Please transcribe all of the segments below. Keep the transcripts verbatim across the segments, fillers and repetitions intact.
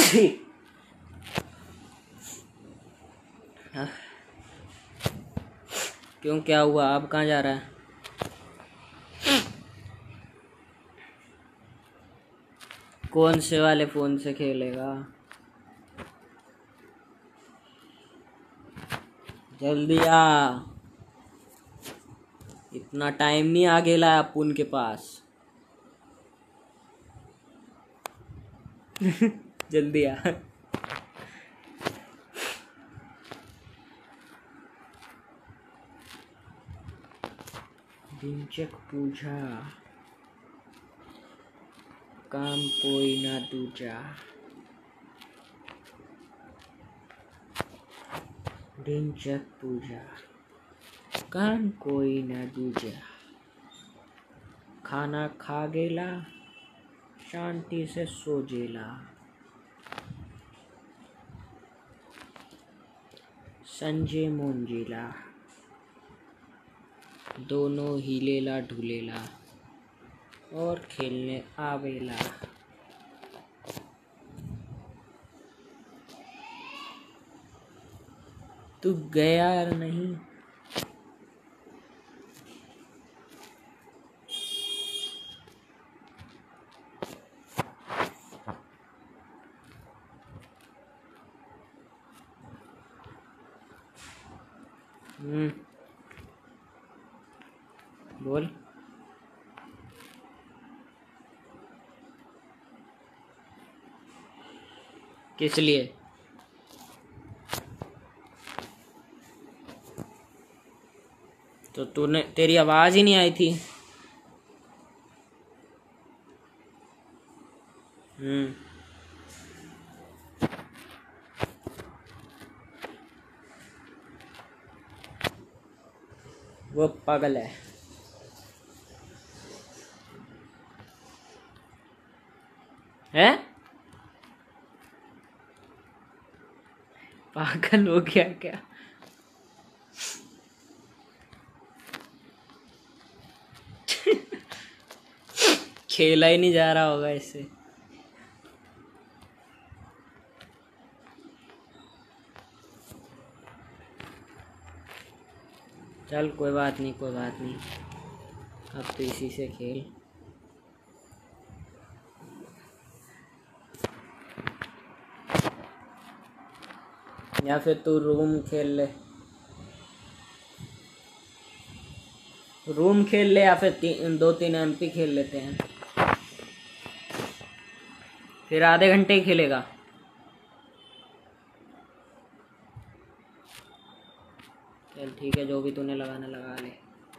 क्यों, क्या हुआ? आप कहाँ जा रहा है? कौन से वाले फोन से खेलेगा? जल्दी आ, इतना टाइम नहीं आ गेला है अपुन के पास। जल्दी आ। ढिंचक पूछा, काम कोई ना दूजा। ढिंचक पूजा, काम कोई ना दूजा। खाना खा गेला, शांति से सो जेला। संजय मोंजिला, दोनों हिलेला ढुलेला और खेलने आवेला। तू गया नहीं? हम्म, बोल। किस लिए? तो तूने, तेरी आवाज ही नहीं आई थी। हम्म, वो पागल है। हैं? पागल हो गया क्या? खेला ही नहीं जा रहा होगा इससे। चल कोई बात नहीं, कोई बात नहीं, अब तो इसी से खेल। या फिर तू रूम खेल ले, रूम खेल ले, या फिर ती, दो तीन एमपी खेल लेते हैं। फिर आधे घंटे ही खेलेगा। चल ठीक है, जो भी तूने लगाना लगा ले।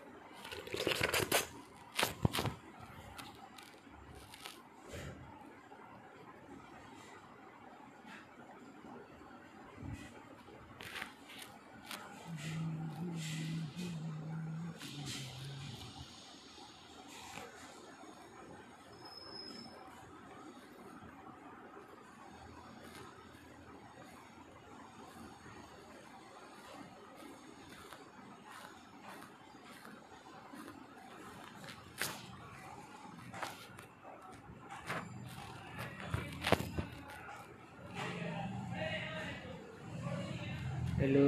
हेलो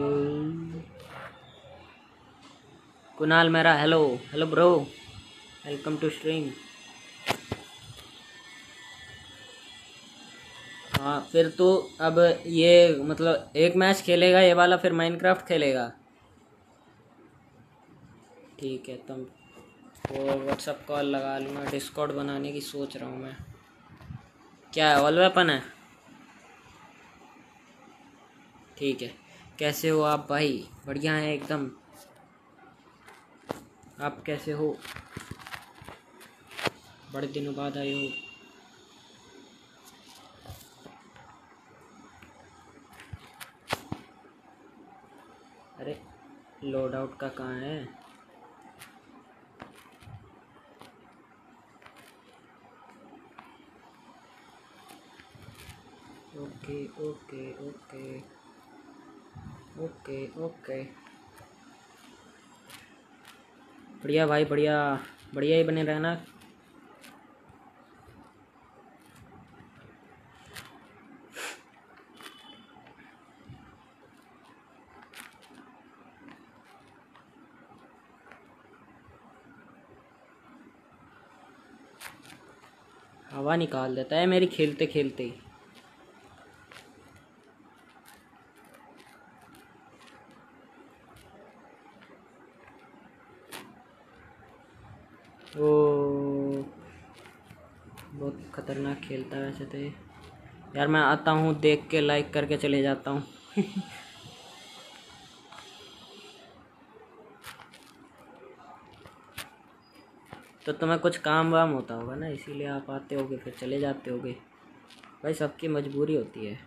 कुणाल मेरा, hello hello bro, welcome to stream. हाँ फिर तो अब ये मतलब एक मैच खेलेगा ये वाला, फिर माइनक्राफ्ट खेलेगा। ठीक है, तुम वो व्हाट्सअप कॉल लगा लूँगा, डिस्कॉर्ड बनाने की सोच रहा हूँ मैं। क्या है, ऑल वेपन है? ठीक है, कैसे हो आप भाई? बढ़िया है एकदम। आप कैसे हो? बड़े दिनों बाद आए हो। अरे लोड आउट का कहाँ है? Okay okay okay okay okay, बढ़िया भाई, बढ़िया बढ़िया ही बने रहना। हवा निकाल देता है मेरी खेलते खेलते ही। ओ बहुत खतरनाक खेलता है वैसे तो ये। यार मैं आता हूँ, देख के लाइक करके चले जाता हूँ। तो तुम्हें कुछ काम वाम होता होगा ना, इसीलिए आप आते होगे फिर चले जाते होगे। भाई सबकी मजबूरी होती है।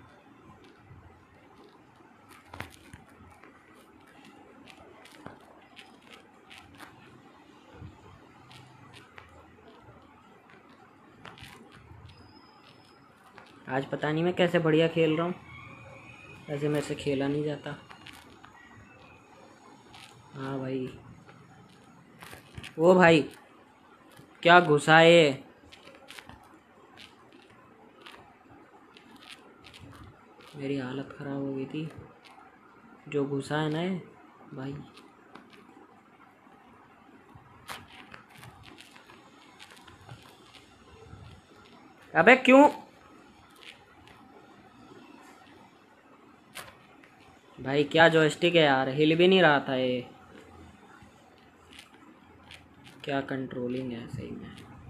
आज पता नहीं मैं कैसे बढ़िया खेल रहा हूँ, ऐसे मेरे से खेला नहीं जाता। हाँ भाई, वो भाई क्या घुसा है। मेरी हालत ख़राब हो गई थी। जो घुसा है ना ये भाई। अबे क्यों भाई, क्या जॉयस्टिक है यार, हिल भी नहीं रहा था ये। क्या कंट्रोलिंग है सही में।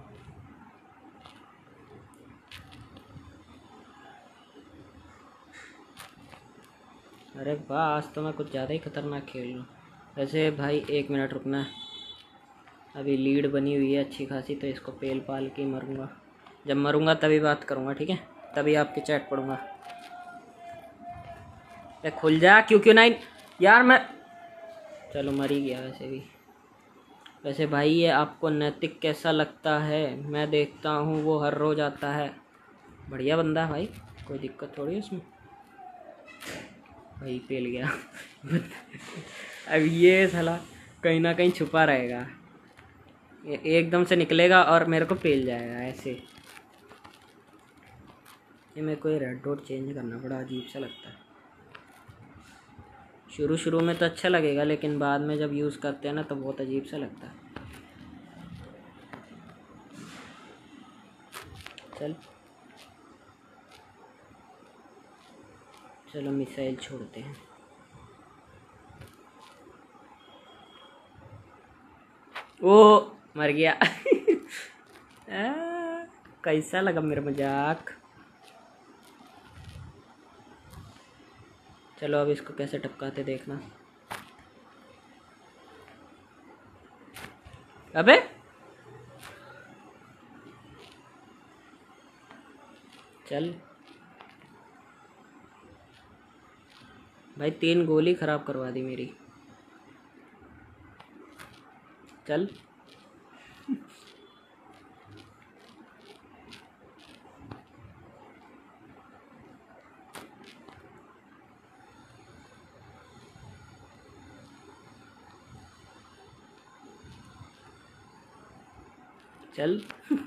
अरे वाह, आज तो मैं कुछ ज़्यादा ही खतरनाक खेल रहा हूँ। वैसे भाई एक मिनट रुकना है, अभी लीड बनी हुई है अच्छी खासी, तो इसको पेल पाल के मरूंगा। जब मरूंगा तभी बात करूंगा, ठीक है, तभी आपकी चैट पढ़ूंगा। ये खुल जा, क्यों क्यों नहीं यार, मैं चलो मर ही गया वैसे भी। वैसे भाई ये आपको नैतिक कैसा लगता है? मैं देखता हूँ वो हर रोज़ आता है। बढ़िया बंदा है भाई, कोई दिक्कत थोड़ी है उसमें। भाई पेल गया। अब ये साला कहीं ना कहीं छुपा रहेगा, ये एकदम से निकलेगा और मेरे को पेल जाएगा ऐसे। ये मेरे को ये रेड डॉट चेंज करना बड़ा अजीब सा लगता है। शुरू शुरू में तो अच्छा लगेगा, लेकिन बाद में जब यूज़ करते हैं ना तो बहुत अजीब सा लगता है। चल चलो मिसाइल छोड़ते हैं। ओ मर गया। आ, कैसा लगा मेरा मजाक? चलो अब इसको कैसे टपकाते देखना। अबे चल भाई, तीन गोली खराब करवा दी मेरी। चल चल।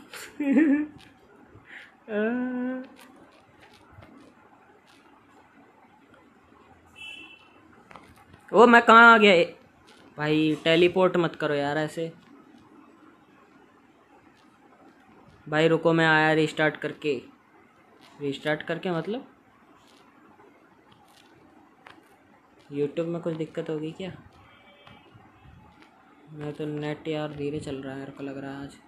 ओ मैं कहाँ आ गया भाई? टेलीपोर्ट मत करो यार ऐसे। भाई रुको, मैं आया रिस्टार्ट करके। रिस्टार्ट करके मतलब यूट्यूब में कुछ दिक्कत होगी क्या? मैं तो नेट यार धीरे चल रहा है, मेरे को लग रहा है आज।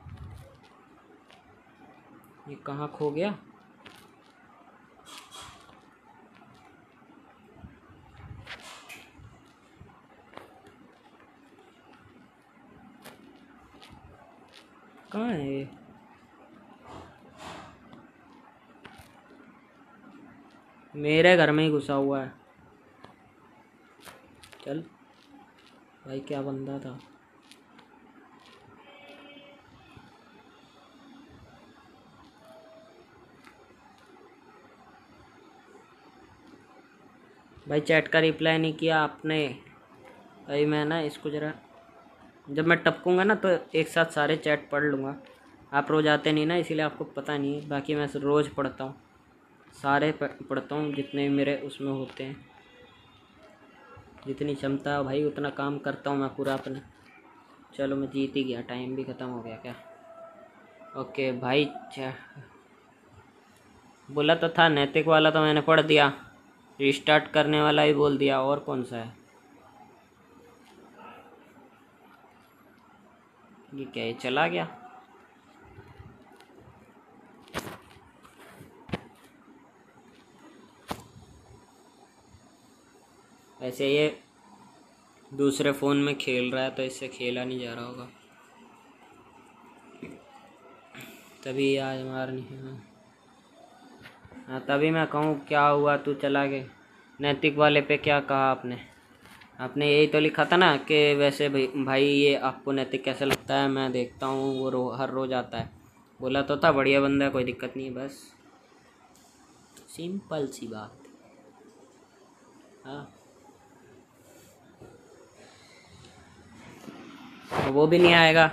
ये कहाँ खो गया? कहाँ है ये? मेरे घर में ही घुसा हुआ है। चल भाई, क्या बंदा था। भाई चैट का रिप्लाई नहीं किया आपने। भाई मैं ना इसको ज़रा, जब मैं टपकूंगा ना तो एक साथ सारे चैट पढ़ लूँगा। आप रोज़ आते नहीं ना, इसीलिए आपको पता नहीं है। बाकी मैं रोज़ पढ़ता हूँ, सारे पढ़ता हूँ जितने मेरे उसमें होते हैं। जितनी क्षमता है भाई उतना काम करता हूँ मैं पूरा अपने। चलो मैं जीत ही गया, टाइम भी ख़त्म हो गया क्या? ओके भाई, चा- बोला तो था नैतिक वाला, तो मैंने पढ़ दिया। रिस्टार्ट करने वाला ही बोल दिया, और कौन सा है ये? क्या ये चला गया? ऐसे ये दूसरे फ़ोन में खेल रहा है तो इससे खेला नहीं जा रहा होगा, तभी आज मारनी है। हाँ, तभी मैं कहूँ क्या हुआ, तू चला गया। नैतिक वाले पे क्या कहा आपने? आपने यही तो लिखा था ना कि वैसे भाई भाई ये आपको नैतिक कैसा लगता है, मैं देखता हूँ वो रो, हर रोज़ आता है। बोला तो था बढ़िया बंदा है, कोई दिक्कत नहीं है, बस सिंपल सी बात। हाँ, वो भी नहीं आएगा,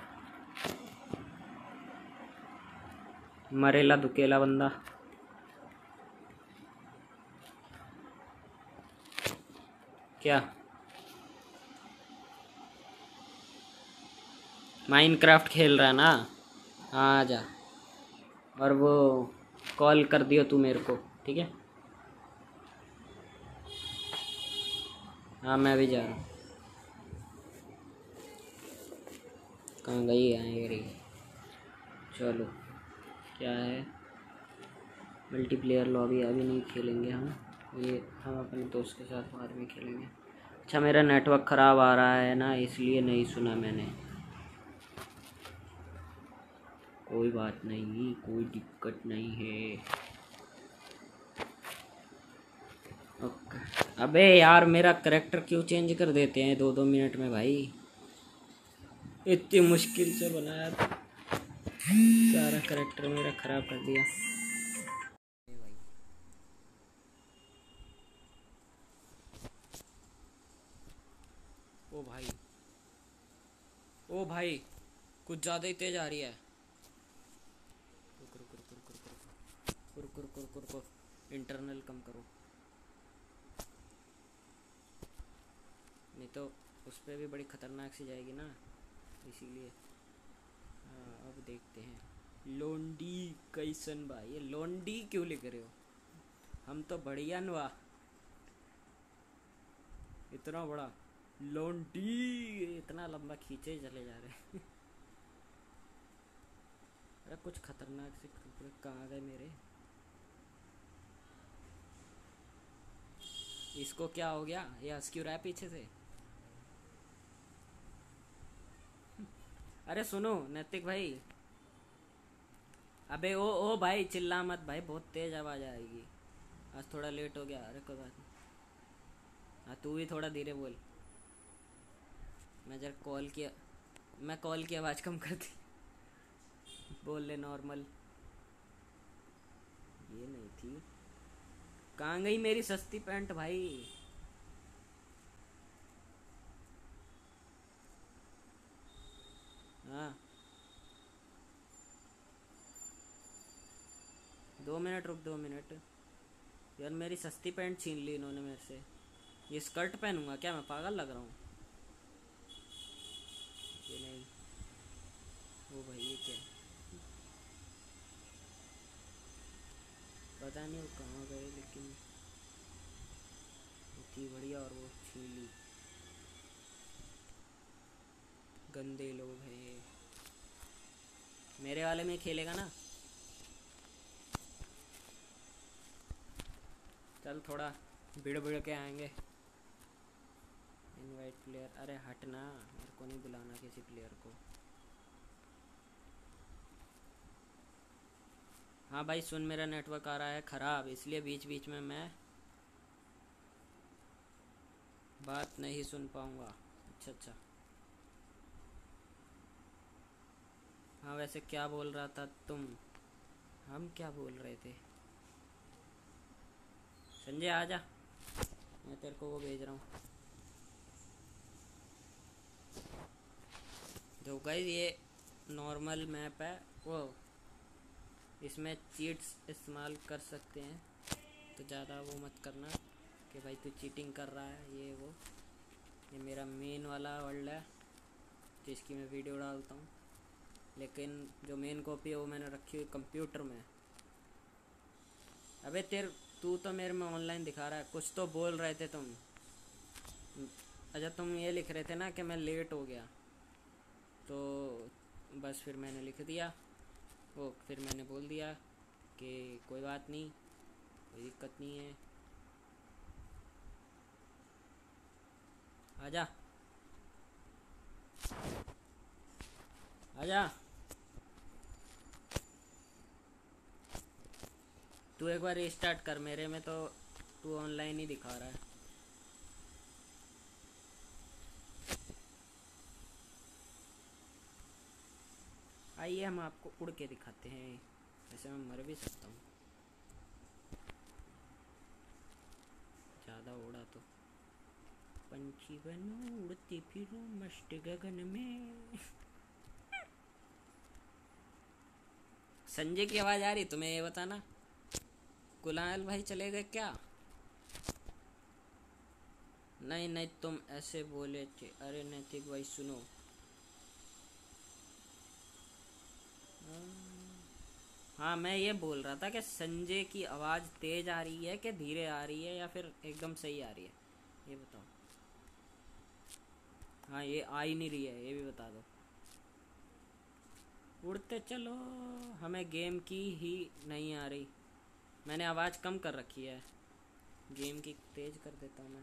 मरेला दुकेला बंदा। क्या माइनक्राफ्ट खेल रहा है ना? हाँ, आ जा। और वो कॉल कर दियो तू मेरे को, ठीक है? हाँ, मैं भी जा रहा हूँ। कहाँ गई है ये रही? चलो, क्या है? मल्टीप्लेयर लॉबी अभी नहीं खेलेंगे हम, ये हम अपने दोस्त के साथ बाद में खेलेंगे। अच्छा, मेरा नेटवर्क ख़राब आ रहा है ना, इसलिए नहीं सुना मैंने। कोई बात नहीं, कोई दिक्कत नहीं है। ओके। अबे यार, मेरा करेक्टर क्यों चेंज कर देते हैं दो दो मिनट में भाई? इतनी मुश्किल से बनाया था, सारा करेक्टर मेरा ख़राब कर दिया। ओ भाई, ओ भाई, कुछ ज़्यादा ही तेज आ रही है। रुक रुक रुक रुक रुक रुक रुक रुक रुक रुक रुक इंटरनल कम करो, नहीं तो उस पर भी बड़ी ख़तरनाक सी जाएगी ना, इसीलिए। हाँ, अब देखते हैं। लोंडी कैसन भाई? ये लोंडी क्यों लिख रहे हो? हम तो बढ़िया नवा, इतना बड़ा लोंडी, इतना लंबा खींचे चले जा रहे हैं। अरे कुछ खतरनाक से कपड़े कहाँ गए मेरे? इसको क्या हो गया? ये हंस क्यों रहा है पीछे से? अरे सुनो नैतिक भाई। अबे ओ ओ भाई, चिल्ला मत भाई, बहुत तेज आवाज आएगी। आज थोड़ा लेट हो गया, अरे कोई बात नहीं। हाँ, तू भी थोड़ा धीरे बोल। मैं जरा कॉल किया, मैं कॉल की आवाज़ कम कर दी। बोल ले नॉर्मल। ये नहीं थी, कहाँ गई मेरी सस्ती पैंट भाई? हाँ, दो मिनट रुक, दो मिनट। यार मेरी सस्ती पैंट छीन ली इन्होंने मेरे से। ये स्कर्ट पहनूंगा क्या मैं? पागल लग रहा हूँ? ये नहीं। वो भाई ये क्या है? पता नहीं वो कहाँ गए, लेकिन वो थी बढ़िया और वो छीन ली। गंदे लोग हैं ये। मेरे वाले में खेलेगा ना? चल थोड़ा भिड़ भिड़ के आएंगे। इनवाइट प्लेयर, अरे हटना, मेरे को नहीं बुलाना किसी प्लेयर को। हाँ भाई सुन, मेरा नेटवर्क आ रहा है ख़राब, इसलिए बीच बीच में मैं बात नहीं सुन पाऊँगा। अच्छा अच्छा। हाँ, वैसे क्या बोल रहा था तुम? हम क्या बोल रहे थे? संजय आजा, मैं तेरे को वो भेज रहा हूँ। जो गाइस ये नॉर्मल मैप है, वो इसमें चीट्स इस्तेमाल कर सकते हैं, तो ज़्यादा वो मत करना कि भाई तू चीटिंग कर रहा है, ये वो। ये मेरा मेन वाला वर्ल्ड है जिसकी मैं वीडियो डालता हूँ। लेकिन जो मेन कॉपी है वो मैंने रखी हुई कंप्यूटर में। अबे तेरे तू तो मेरे में ऑनलाइन दिखा रहा है, कुछ तो बोल रहे थे तुम। अच्छा तुम ये लिख रहे थे ना कि मैं लेट हो गया, तो बस फिर मैंने लिख दिया वो, फिर मैंने बोल दिया कि कोई बात नहीं, कोई दिक्कत नहीं है। आजा आजा, तू एक बार रिस्टार्ट कर, मेरे में तो तू ऑनलाइन ही दिखा रहा है। आइए हम आपको उड़ के दिखाते हैं, वैसे मैं मर भी सकता हूँ ज़्यादा उड़ा तो। पंछी बनो उड़ती फिरूं मस्त गगन में। संजय की आवाज़ आ रही तुम्हें, ये बताना। कुलाल भाई चले गए क्या? नहीं नहीं तुम ऐसे बोले थे। अरे नैतिक भाई सुनो, हाँ मैं ये बोल रहा था कि संजय की आवाज़ तेज आ रही है कि धीरे आ रही है या फिर एकदम सही आ रही है, ये बताओ। हाँ ये आ ही नहीं रही है, ये भी बता दो। उड़ते चलो, हमें गेम की ही नहीं आ रही। मैंने आवाज़ कम कर रखी है, गेम की तेज कर देता हूँ मैं।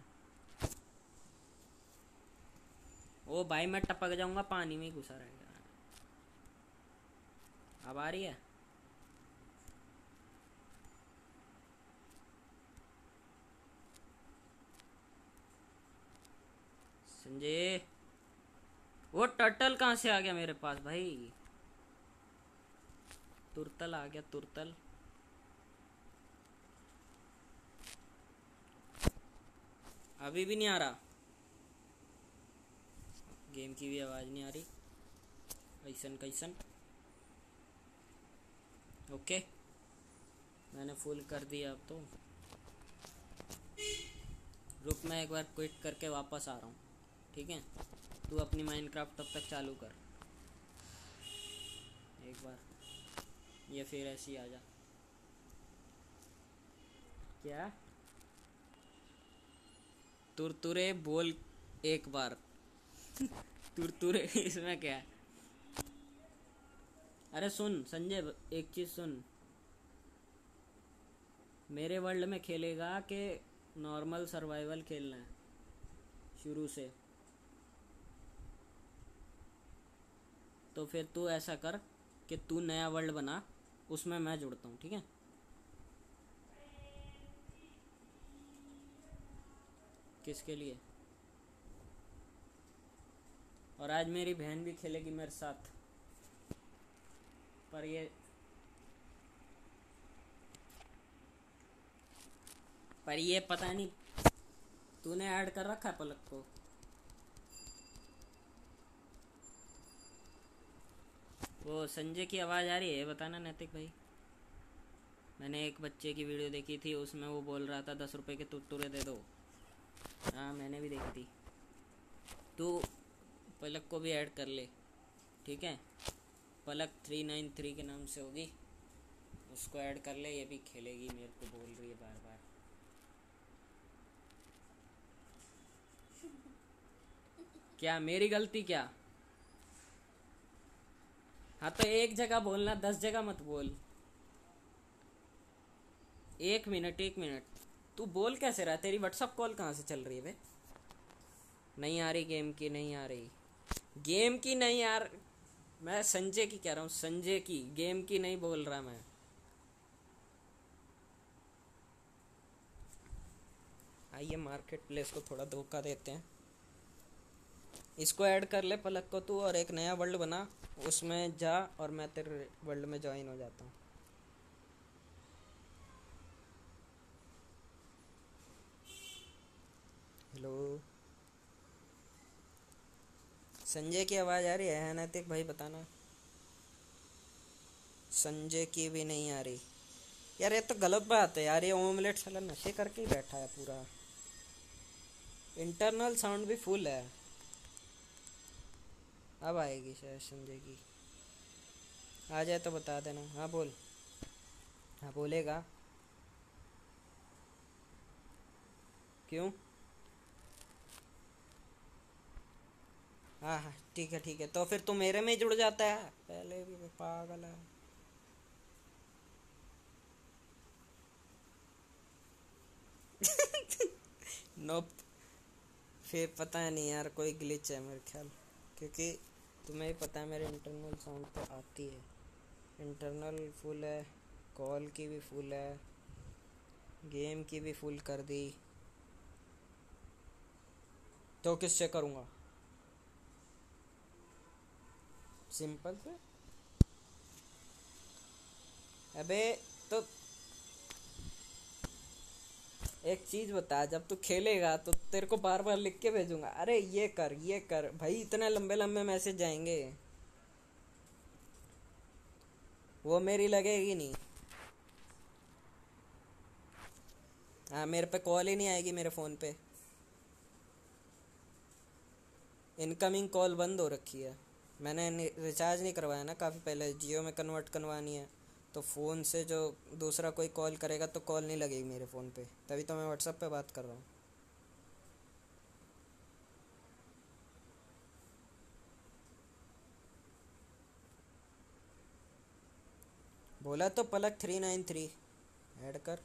ओ भाई मैं टपक जाऊंगा, पानी में ही घुसा रहेगा। अब आ रही है? संजय, वो टर्टल कहाँ से आ गया मेरे पास भाई? तुरतल आ गया, तुरतल। अभी भी नहीं आ रहा, गेम की भी आवाज़ नहीं आ रही। कैसन कैसन? ओके मैंने फुल कर दिया। अब तो रुक, मैं एक बार क्विट करके वापस आ रहा हूँ, ठीक है? तू अपनी माइनक्राफ्ट तब तक चालू कर एक बार, ये फिर ऐसे ही आ जा। क्या तुरतुरे बोल एक बार? तुरतुरे इसमें क्या है? अरे सुन संजय, एक चीज़ सुन, मेरे वर्ल्ड में खेलेगा कि नॉर्मल सर्वाइवल खेलना है शुरू से? तो फिर तू ऐसा कर कि तू नया वर्ल्ड बना, उसमें मैं जुड़ता हूँ, ठीक है? किसके लिए? और आज मेरी बहन भी खेलेगी मेरे साथ, पर ये पर ये पता नहीं तूने ऐड कर रखा है पलक को? वो संजय की आवाज़ आ रही है, ये बताना नैतिक भाई। मैंने एक बच्चे की वीडियो देखी थी, उसमें वो बोल रहा था दस रुपए के तुरतुरे दे दो। हाँ मैंने भी देखी थी। तू पलक को भी ऐड कर ले, ठीक है? पलक थ्री नाइन थ्री के नाम से होगी, उसको ऐड कर ले, ये भी खेलेगी, मेरे को बोल रही है बार बार। क्या मेरी गलती क्या? हाँ तो एक जगह बोलना, दस जगह मत बोल। एक मिनट एक मिनट, तू बोल कैसे रहा? तेरी व्हाट्सअप कॉल कहाँ से चल रही है बे? नहीं आ रही गेम की, नहीं आ रही गेम की, नहीं यार मैं संजय की कह रहा हूँ, संजय की, गेम की नहीं बोल रहा मैं। आइए मार्केट प्लेस को थोड़ा धोखा देते हैं। इसको ऐड कर ले पलक को तू, और एक नया वर्ल्ड बना, उसमें जा, और मैं तेरे वर्ल्ड में ज्वाइन हो जाता हूँ। हेलो संजय की आवाज़ आ रही है नैतिक भाई, बताना। संजय की भी नहीं आ रही यार, ये तो गलत बात है यार। ये ओमलेट साला नशे करके ही बैठा है पूरा, इंटरनल साउंड भी फुल है। अब आएगी शायद संजय की। आ जाए तो बता देना। हाँ बोल। हाँ बोलेगा। क्यों? हाँ हाँ ठीक है ठीक है, तो फिर तू मेरे में ही जुड़ जाता है, पहले भी वो पागल है। नोप। फिर पता नहीं यार, कोई ग्लिच है मेरे ख्याल, क्योंकि तुम्हें ही पता है मेरे इंटरनल साउंड तो आती है। इंटरनल फुल है, कॉल की भी फुल है, गेम की भी फुल कर दी। तो किससे करूँगा? सिंपल से। अबे तो एक चीज बता, जब तू खेलेगा तो तेरे को बार बार लिख के भेजूंगा, अरे ये कर ये कर, भाई इतने लंबे लंबे मैसेज जाएंगे, वो मेरी लगेगी नहीं। हाँ मेरे पे कॉल ही नहीं आएगी मेरे फ़ोन पे। इनकमिंग कॉल बंद हो रखी है। मैंने रिचार्ज नहीं करवाया ना काफ़ी पहले, जियो में कन्वर्ट करवानी है, तो फ़ोन से जो दूसरा कोई कॉल करेगा तो कॉल नहीं लगेगी मेरे फ़ोन पे, तभी तो मैं व्हाट्सएप पे बात कर रहा हूँ। बोला तो Palak three nine three, add कर।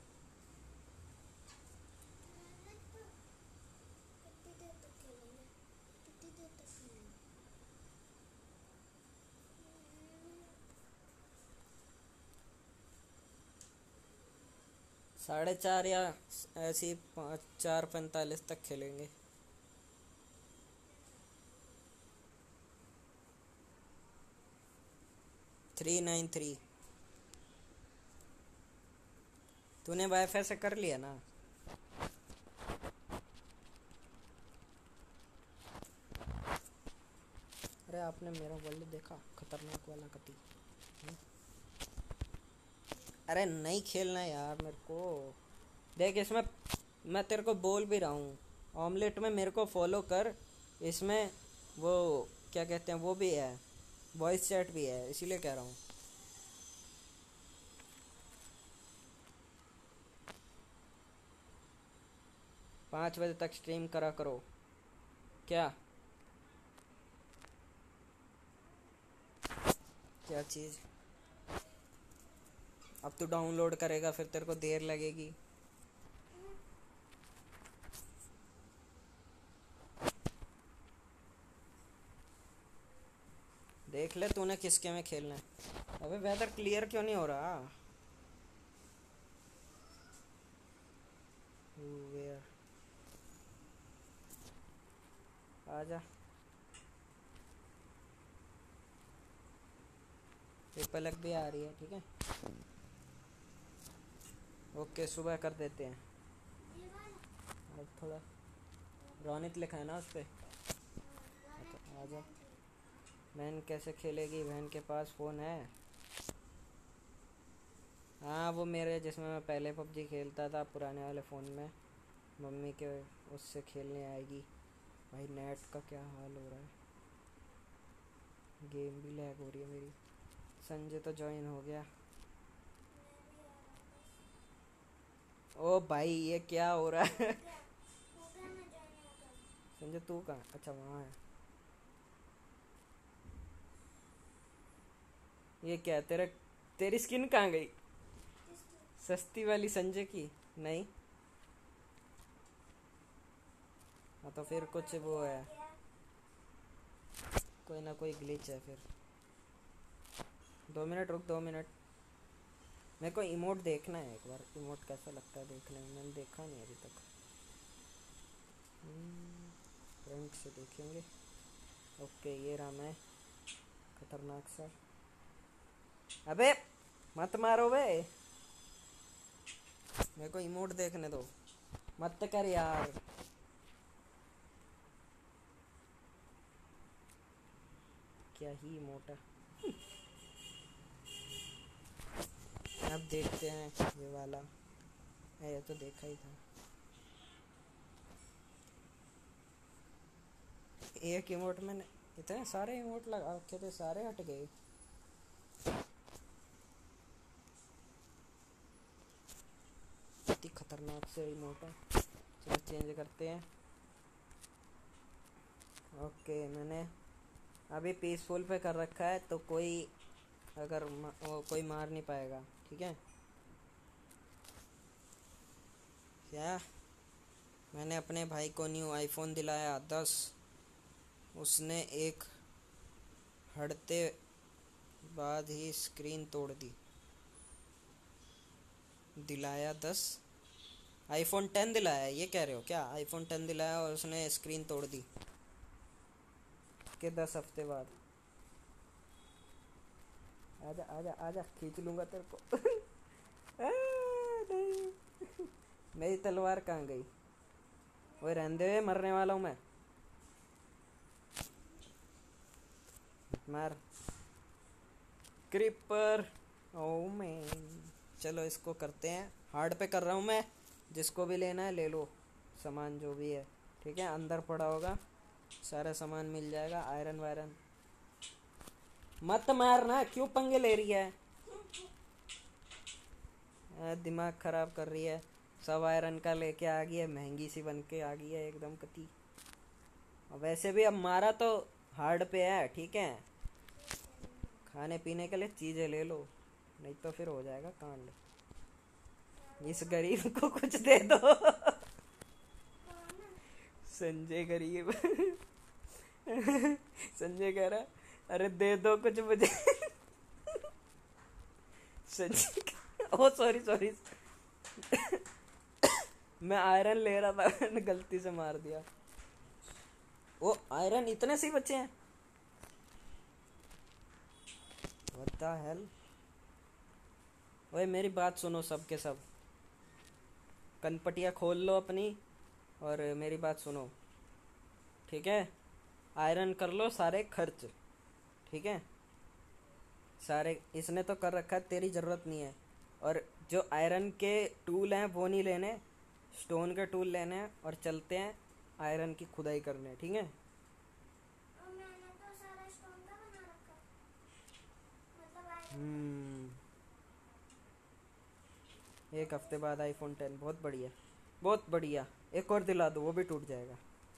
साढ़े चार या ऐसी पाँच चार पैंतालीस तक खेलेंगे। Three nine three. तूने वाईफाई से कर लिया ना? अरे आपने मेरा वर्ल्ड देखा, खतरनाक वाला कति। अरे नहीं खेलना यार मेरे को। देख इसमें मैं तेरे को बोल भी रहा हूँ, ऑमलेट में मेरे को फॉलो कर। इसमें वो क्या कहते हैं, वो भी है, वॉइस चैट भी है, इसीलिए कह रहा हूँ। पाँच बजे तक स्ट्रीम करा करो। क्या? क्या चीज़? अब तू डाउनलोड करेगा फिर तेरे को देर लगेगी। देख ले तूने किसके में खेलना है। अबे वेदर क्लियर क्यों नहीं हो रहा? वेयर, आजा। ये पलक भी आ रही है, ठीक है। ओके सुबह कर देते हैं। अब थोड़ा रोनित लिखा है ना उस पर। आजा। बहन कैसे खेलेगी, बहन के पास फ़ोन है। हाँ वो मेरे जिसमें मैं पहले पबजी खेलता था पुराने वाले फ़ोन में, मम्मी के, उससे खेलने आएगी। भाई नेट का क्या हाल हो रहा है, गेम भी लैग हो रही है मेरी। संजय तो ज्वाइन हो गया। ओ भाई ये क्या हो रहा है? संजय तू कहाँ? अच्छा वहाँ है। ये क्या तेरा, तेरी स्किन कहाँ गई? सस्ती वाली संजय की? नहीं। हाँ तो फिर कुछ वो है, कोई ना कोई ग्लिच है फिर। दो मिनट रुक, दो मिनट। मेरे को इमोट देखना है एक बार, इमोट कैसा लगता है देखने में, मैंने देखा नहीं अभी तक। फ्रंट से देखेंगे। ओके ये रहा मैं, खतरनाक सा। अबे मत मारो बे, मेरे को इमोट देखने दो। मत कर यार। क्या ही इमोट है। अब देखते हैं ये वाला है, ये तो देखा ही था। एक इमोट मैंने, इतने सारे इमोट लगा के थे, सारे हट गए। खतरनाक से रिमोट है। चलो चेंज करते हैं। ओके, मैंने अभी पीसफुल पे कर रखा है तो कोई अगर म, वो कोई मार नहीं पाएगा, ठीक है। क्या, मैंने अपने भाई को न्यू आईफोन दिलाया दस, उसने एक हड़ते बाद ही स्क्रीन तोड़ दी। दिलाया दस, आईफोन टेन दिलाया, ये कह रहे हो क्या? आईफोन टेन दिलाया और उसने स्क्रीन तोड़ दी के दस हफ्ते बाद। आजा आजा आजा, खींच लूंगा तेरे को। आ, नहीं। मेरी तलवार कहाँ गई? वो रहने दे, मरने वाला हूँ मैं। मार क्रीपर। ओ मैन, चलो इसको करते हैं। हार्ड पे कर रहा हूँ मैं, जिसको भी लेना है ले लो, सामान जो भी है, ठीक है। अंदर पड़ा होगा, सारा सामान मिल जाएगा। आयरन वायरन मत मारना, क्यों पंगे ले रही है? आ, दिमाग खराब कर रही है। सब आयरन का लेके आ गई है, महंगी सी बन के आ गई है एकदम कती। वैसे भी अब मारा तो हार्ड पे है, ठीक है। खाने पीने के लिए चीजें ले लो, नहीं तो फिर हो जाएगा कांड। इस गरीब को कुछ दे दो। संजय गरीब। संजय कह रहा, अरे दे दो कुछ मुझे। संजय, ओ सॉरी सॉरी, मैं आयरन ले रहा था, मैंने गलती से मार दिया। ओ आयरन इतने से ही बचे हैं? What the hell. ओए मेरी बात सुनो सब के सब, कनपटिया खोल लो अपनी और मेरी बात सुनो, ठीक है। आयरन कर लो सारे खर्च, ठीक है। सारे इसने तो कर रखा है, तेरी ज़रूरत नहीं है। और जो आयरन के टूल हैं वो नहीं लेने, स्टोन के टूल लेने हैं और चलते हैं आयरन की खुदाई करने, ठीक है। हम्म एक हफ्ते बाद आईफोन टेन, बहुत बढ़िया बहुत बढ़िया। एक और दिला दो, वो भी टूट जाएगा।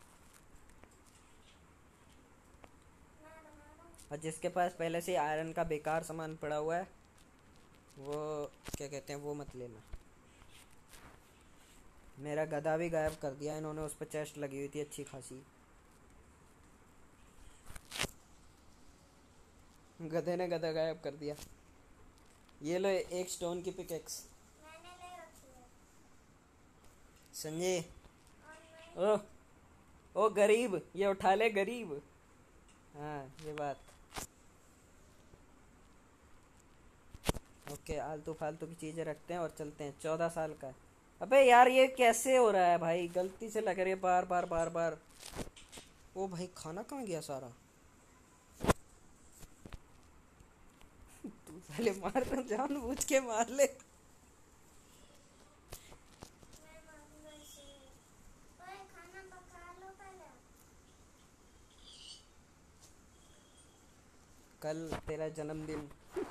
और जिसके पास पहले से आयरन का बेकार सामान पड़ा हुआ है, वो क्या कहते हैं, वो मत लेना। मेरा गधा भी गायब कर दिया इन्होंने, उस पर चेस्ट लगी हुई थी अच्छी खासी। गधे ने गधा गायब कर दिया। ये लो एक स्टोन की पिकेक्स। संजय, ओ ओ गरीब, ये उठा ले गरीब। हाँ ये बात। ओके, आलतू फालतू की चीजें रखते हैं और चलते हैं। चौदह साल का है। अबे यार ये कैसे हो रहा है भाई, गलती से लग रही है बार बार बार बार। ओ भाई खाना कहाँ गया सारा? तू साले मार, तो जानबूझ के मार ले। कल तेरा जन्मदिन।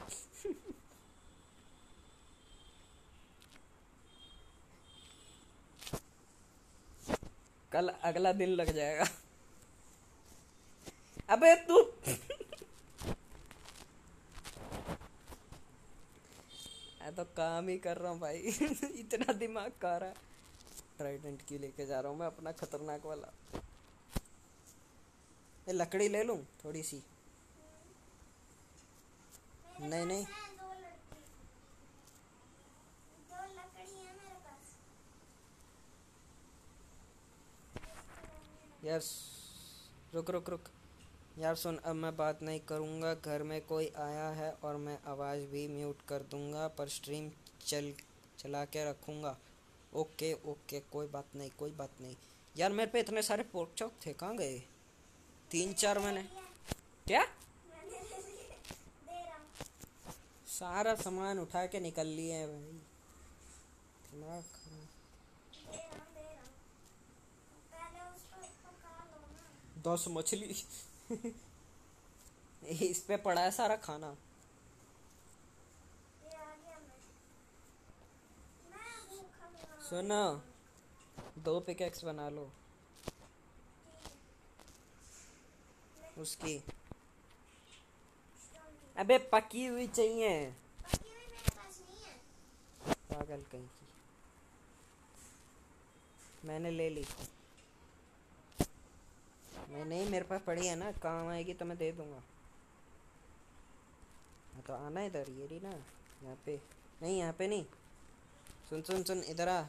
कल अगला दिन लग जाएगा। अबे तू मैं तो काम ही कर रहा हूँ भाई। इतना दिमाग खा रहा है। ट्राइडेंट की लेके जा रहा हूँ मैं अपना खतरनाक वाला। ये लकड़ी ले लूँ थोड़ी सी? नहीं नहीं, यार रुक रुक रुक। यार सुन, अब मैं बात नहीं करूँगा, घर में कोई आया है और मैं आवाज़ भी म्यूट कर दूँगा, पर स्ट्रीम चल चला के रखूँगा। ओके ओके, कोई बात नहीं कोई बात नहीं। यार मेरे पे इतने सारे पोर्क चॉप थे, कहाँ गए? तीन चार मैंने, क्या सारा सामान उठा के निकल लिए हैं भाई। दिमाग खराब। दस मछली। इस पे पड़ा है सारा खाना। सुनो, दो पिकेक्स बना लो उसकी। अबे पकी हुई चाहिए। पकी हुई मेरे पास नहीं है। पागल कहीं की। मैंने ले ली। मैं नहीं, मेरे पास पड़ी है ना, काम आएगी तो मैं दे दूंगा। हाँ तो आना इधर, ये रही ना यहाँ पे। नहीं यहाँ पे नहीं, सुन सुन सुन इधर आ।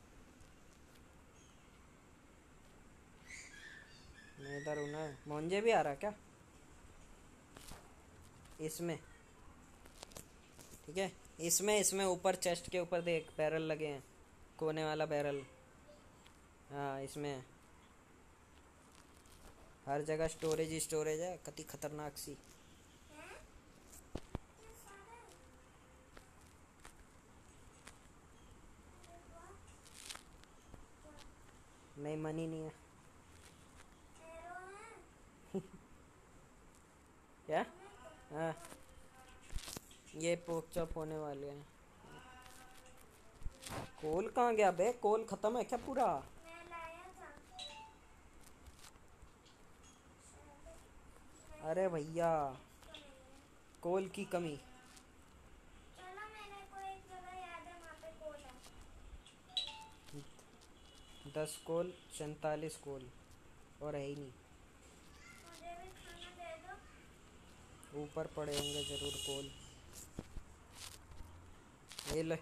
मैं इधर हूँ ना। मोंजे भी आ रहा क्या इसमें? ठीक है, इसमें इसमें ऊपर चेस्ट के ऊपर देख, बैरल लगे हैं, कोने वाला बैरल। हाँ इसमें है। हर जगह स्टोरेज ही स्टोरेज है, कति खतरनाक सी। नहीं मनी नहीं है। क्या? हाँ ये पोक चॉप होने वाले हैं। कोल कहाँ गया बे? कोल खत्म है क्या पूरा? मैं लाया था। अरे भैया, तो नहीं है। कोल की कमी। चलो मेरे को एक जगह याद है, वहाँ पे कोल है। दस कोल, सैंतालीस कोल, और है ही नहीं। मुझे भी खाना दे दो। ऊपर पड़े होंगे जरूर कोल। ये ले,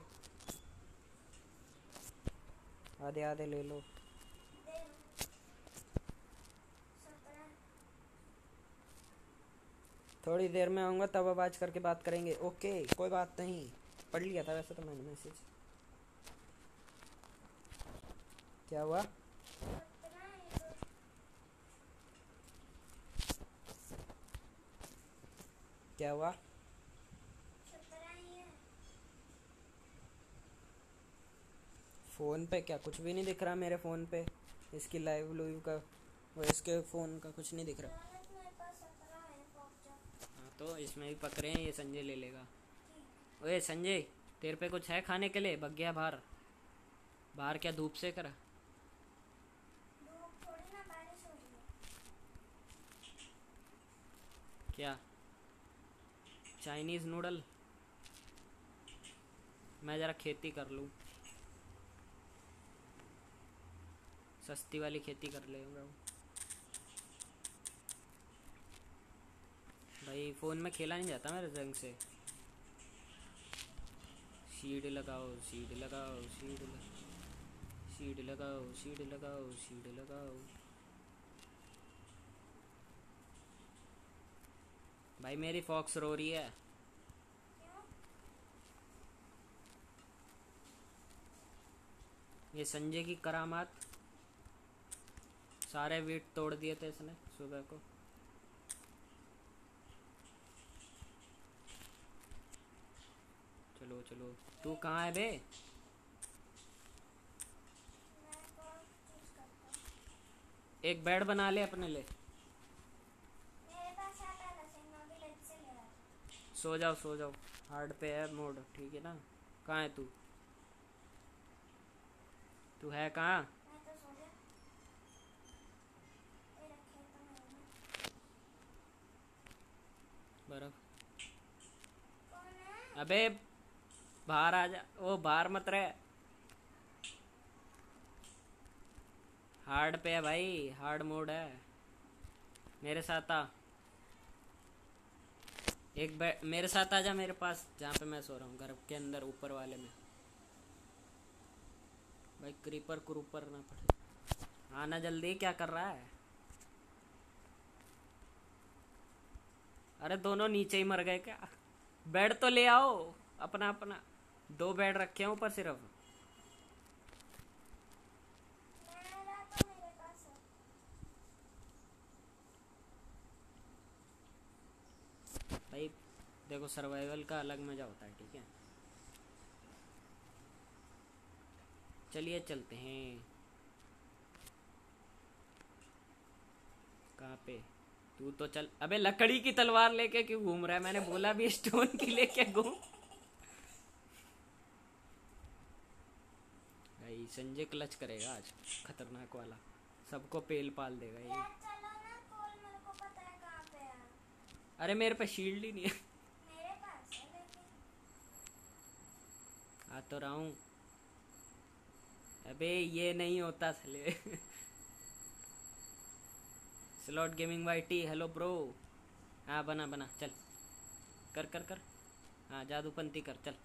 आधे आधे ले लो। दे दो। सत्रह। थोड़ी देर में आऊँगा तब आवाज करके बात करेंगे। ओके कोई बात नहीं। पढ़ लिया था वैसे तो मैंने मैसेज। क्या हुआ? सत्रह ये दो। क्या हुआ? सत्रह ही है। फ़ोन पे क्या कुछ भी नहीं दिख रहा मेरे फ़ोन पे? इसकी लाइव लूव का, वो इसके फ़ोन का कुछ नहीं दिख रहा। रोनक मेरे पास सत्रह है पॉप जा। हाँ तो इसमें भी पकड़े हैं, ये संजय ले लेगा। ठीक। ओए संजय, तेरे पे कुछ है खाने के लिए? बग गया बाहर। बाहर क्या धूप से करा? धूप थोड़ी ना, बारिश हो रही है। क्या? Chinese noodle? मैं ज़रा खेती कर लूँ, सस्ती वाली खेती कर लेगा। भाई फ़ोन में खेला नहीं जाता मेरे जंग से। शीड लगाओ शीड लगाओ शीड लगाओ शीड लगाओ शीड लगाओ शीड लगाओ। भाई मेरी फॉक्स रो रही है। क्यों? ये संजय की करामात। सारे वीट तोड़ दिए थे इसने सुबह को। चलो चलो, तू कहाँ है बे? मैं कौन चूज करता हूँ? एक बेड बना ले अपने लिए। मेरे पास है पहले से, मैं अभी लेट से ले रहा था। सो जाओ सो जाओ, हार्ड पे है मोड, ठीक है ना? कहाँ है तू? तू है कहाँ? मैं तो सो गया। ये रखे तो मैंने। बर्फ। कौन है? अबे बाहर आ जा। ओ बाहर मत रहे। हार्ड पे है भाई, हार्ड मोड है। मेरे साथ आ। एक बे मेरे साथ आ जा, मेरे पास जहाँ पे मैं सो रहा हूँ, घर के अंदर ऊपर वाले में। भाई क्रीपर क्रूपर ना पड़े। आना जल्दी, क्या कर रहा है? अरे दोनों नीचे ही मर गए क्या? बेड तो ले आओ अपना अपना। दो बेड रखे हैं ऊपर सिर्फ। मेरा तो मेरे पास है। भाई देखो, सर्वाइवल का अलग मजा होता है, ठीक है? चलिए चलते हैं। कहाँ पे? तू तो चल। अबे लकड़ी की तलवार लेके क्यों घूम रहा है? मैंने बोला भी स्टोन की लेके घूम। भाई संजय क्लच करेगा आज, खतरनाक वाला, सबको पेल पाल देगा ये। यार चलो ना, कॉल मेरे को पता है कहाँ पे है। अरे मेरे पे शील्ड ही नहीं है। मेरे पास है लेकिन। आ तो रहा हूँ। अबे ये नहीं होता साले। Slot gaming YT, hello bro. हाँ बना बना, चल कर कर कर। हाँ जादूपंती कर, चल।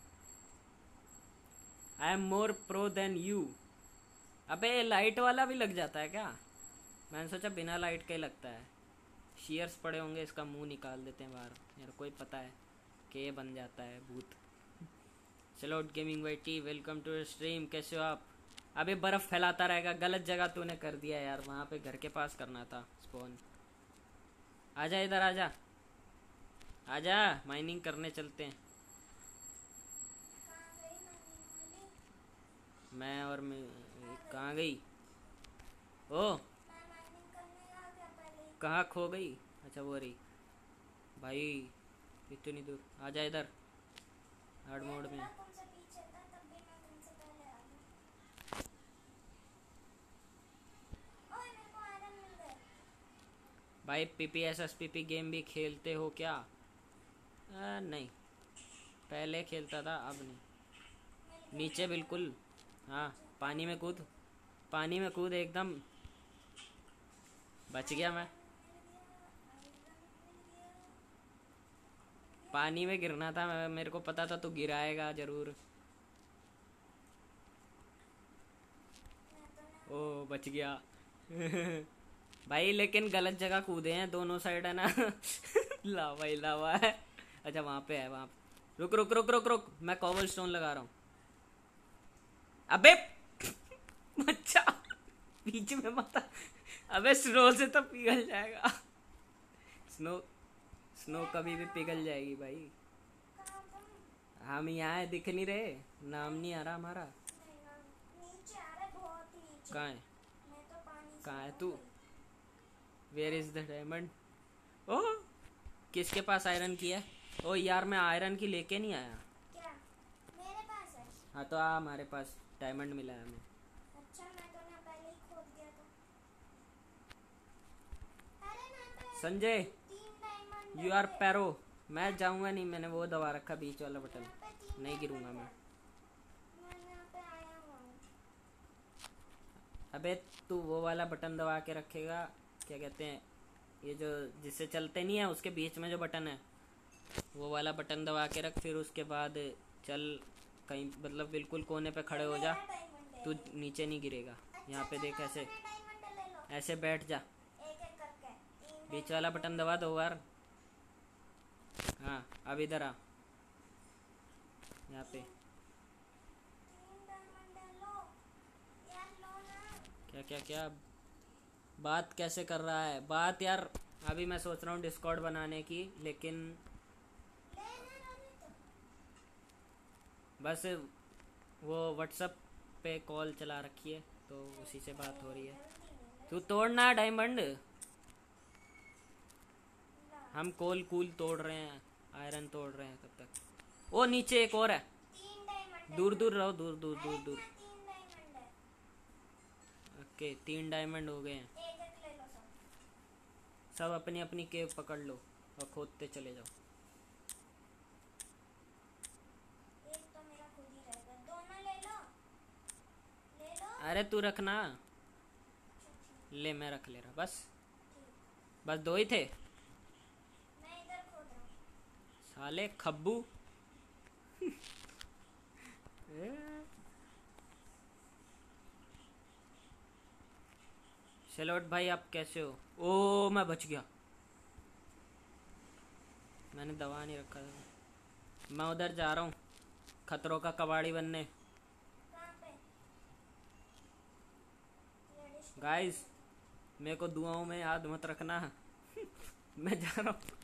I am more pro than you. अबे लाइट वाला भी लग जाता है क्या? मैंने सोचा बिना लाइट का ही लगता है। शेयर्स पड़े होंगे, इसका मुंह निकाल देते हैं बाहर, मेरे को ही पता है कि ये बन जाता है भूत। Slot gaming YT, welcome to stream, कैसे हो आप? अबे बर्फ फैलाता रहेगा, गलत जगह तूने कर दिया यार, वहाँ पे घर के पास करना था स्पॉन। आजा इधर आजा, आजा माइनिंग करने चलते हैं। कहाँ गई मनी वाली? मैं और मैं कहाँ गई? ओ मैं माइनिंग करने आ गया पहले ही। कहाँ खो गई? अच्छा वो रही भाई, इतनी दूर। आजा इधर, हार्ड मोड में। मैं तुमसे पीछे था तब भी मैं तुमसे पहले आ गया। ओए मेरे को आयरन मिल गए। भाई पीपीएस एसपीपी गेम भी खेलते हो क्या? आ, नहीं, पहले खेलता था, अब नहीं। नीचे बिल्कुल, हाँ पानी में कूद, पानी में कूद एकदम। बच गया मैं, पानी में गिरना था मैं, मेरे को पता था तू गिराएगा जरूर। ओ बच गया। भाई लेकिन गलत जगह कूदे हैं दोनों साइड है ना। लावा ही लावा है। अच्छा वहाँ पे है, वहाँ पे। रुक रुक रुक रुक रुक, मैं कॉबल स्टोन लगा रहा हूँ। अबे अच्छा, बीच में मत। अबे स्नो से तो पिघल जाएगा। स्नो स्नो कभी भी पिघल जाएगी भाई। कहाँ तुम? हम यहाँ है, दिख नहीं रहे, नाम नहीं आ रहा हमारा। नहीं ना, नीचे आ रहा है, बहुत नीचे। कहाँ है? मैं तो पानी से कहाँ है घुस तू? गई। Where is the diamond? Oh किसके पास आयरन की है? ओ यार मैं आयरन की लेके नहीं आया। क्या मेरे पास है? हाँ तो आ, हमारे पास डायमंड मिला है हमें। अच्छा मैं तो ना पहले ही खोद गया था। अरे ना पे संजय तीन डायमंड यू आर पैरो। मैं जाऊंगा नहीं, मैंने वो दबा रखा बीच वाला बटन, यहाँ पे तीन नहीं diamond गिरूंगा है। मैं। मैं यहाँ पे आया हुआ हूँ। अबे तू वो वाला बटन दबा के रखेगा, क्या कहते हैं ये जो जिससे चलते नहीं है, उसके बीच में जो बटन है वो वाला बटन दबा के रख, फिर उसके बाद चल कहीं, मतलब बिल्कुल कोने पे खड़े हो जा, मेरा diamond है तू ये। नीचे नहीं गिरेगा। अच्छा, यहाँ पे चलो देख ऐसे, अपने diamond ले लो। ऐसे बैठ जा, एक एक करके तीन बीच diamond वाला ले बटन लो। दबा दो बार। हाँ अब इधर आ, यहाँ पे। तीन diamond ले लो। यार लो ना। क्या क्या क्या बात कैसे कर रहा है बात यार? अभी मैं सोच रहा हूँ डिस्कॉर्ड बनाने की, लेकिन ले ना रोनी तो। बस वो व्हाट्सअप पे कॉल चला रखी है तो उसी से बात हो रही है। जल्दी नहीं ले। तू तोड़ना डायमंड, ला। हम कोल कूल तोड़ रहे हैं, आयरन तोड़ रहे हैं तब तक। ओ नीचे एक और है, तीन diamond है दूर ना। दूर रहो, दूर दूर अरे दूर दूर। ना, तीन diamond है। ओके तीन डायमंड हो गए हैं। एक एक ले लो सब। सब अपनी अपनी केव पकड़ लो और खोदते चले जाओ। एक तो मेरा खुद ही रह गया, दोनों ले लो। ले लो। अरे तू रखना, अच्छा, ठीक ले मैं रख ले रहा, बस ठीक। बस दो ही थे। मैं इधर खोद रहा हूँ। साले खब्बू। शलोट भाई आप कैसे हो? ओ मैं बच गया, मैंने दवा नहीं रखा था। मैं उधर जा रहा हूँ खतरों का कबाड़ी बनने। कहाँ पे? ये डिश- गाइस मेरे को दुआओं में याद मत रखना। मैं जा रहा हूँ।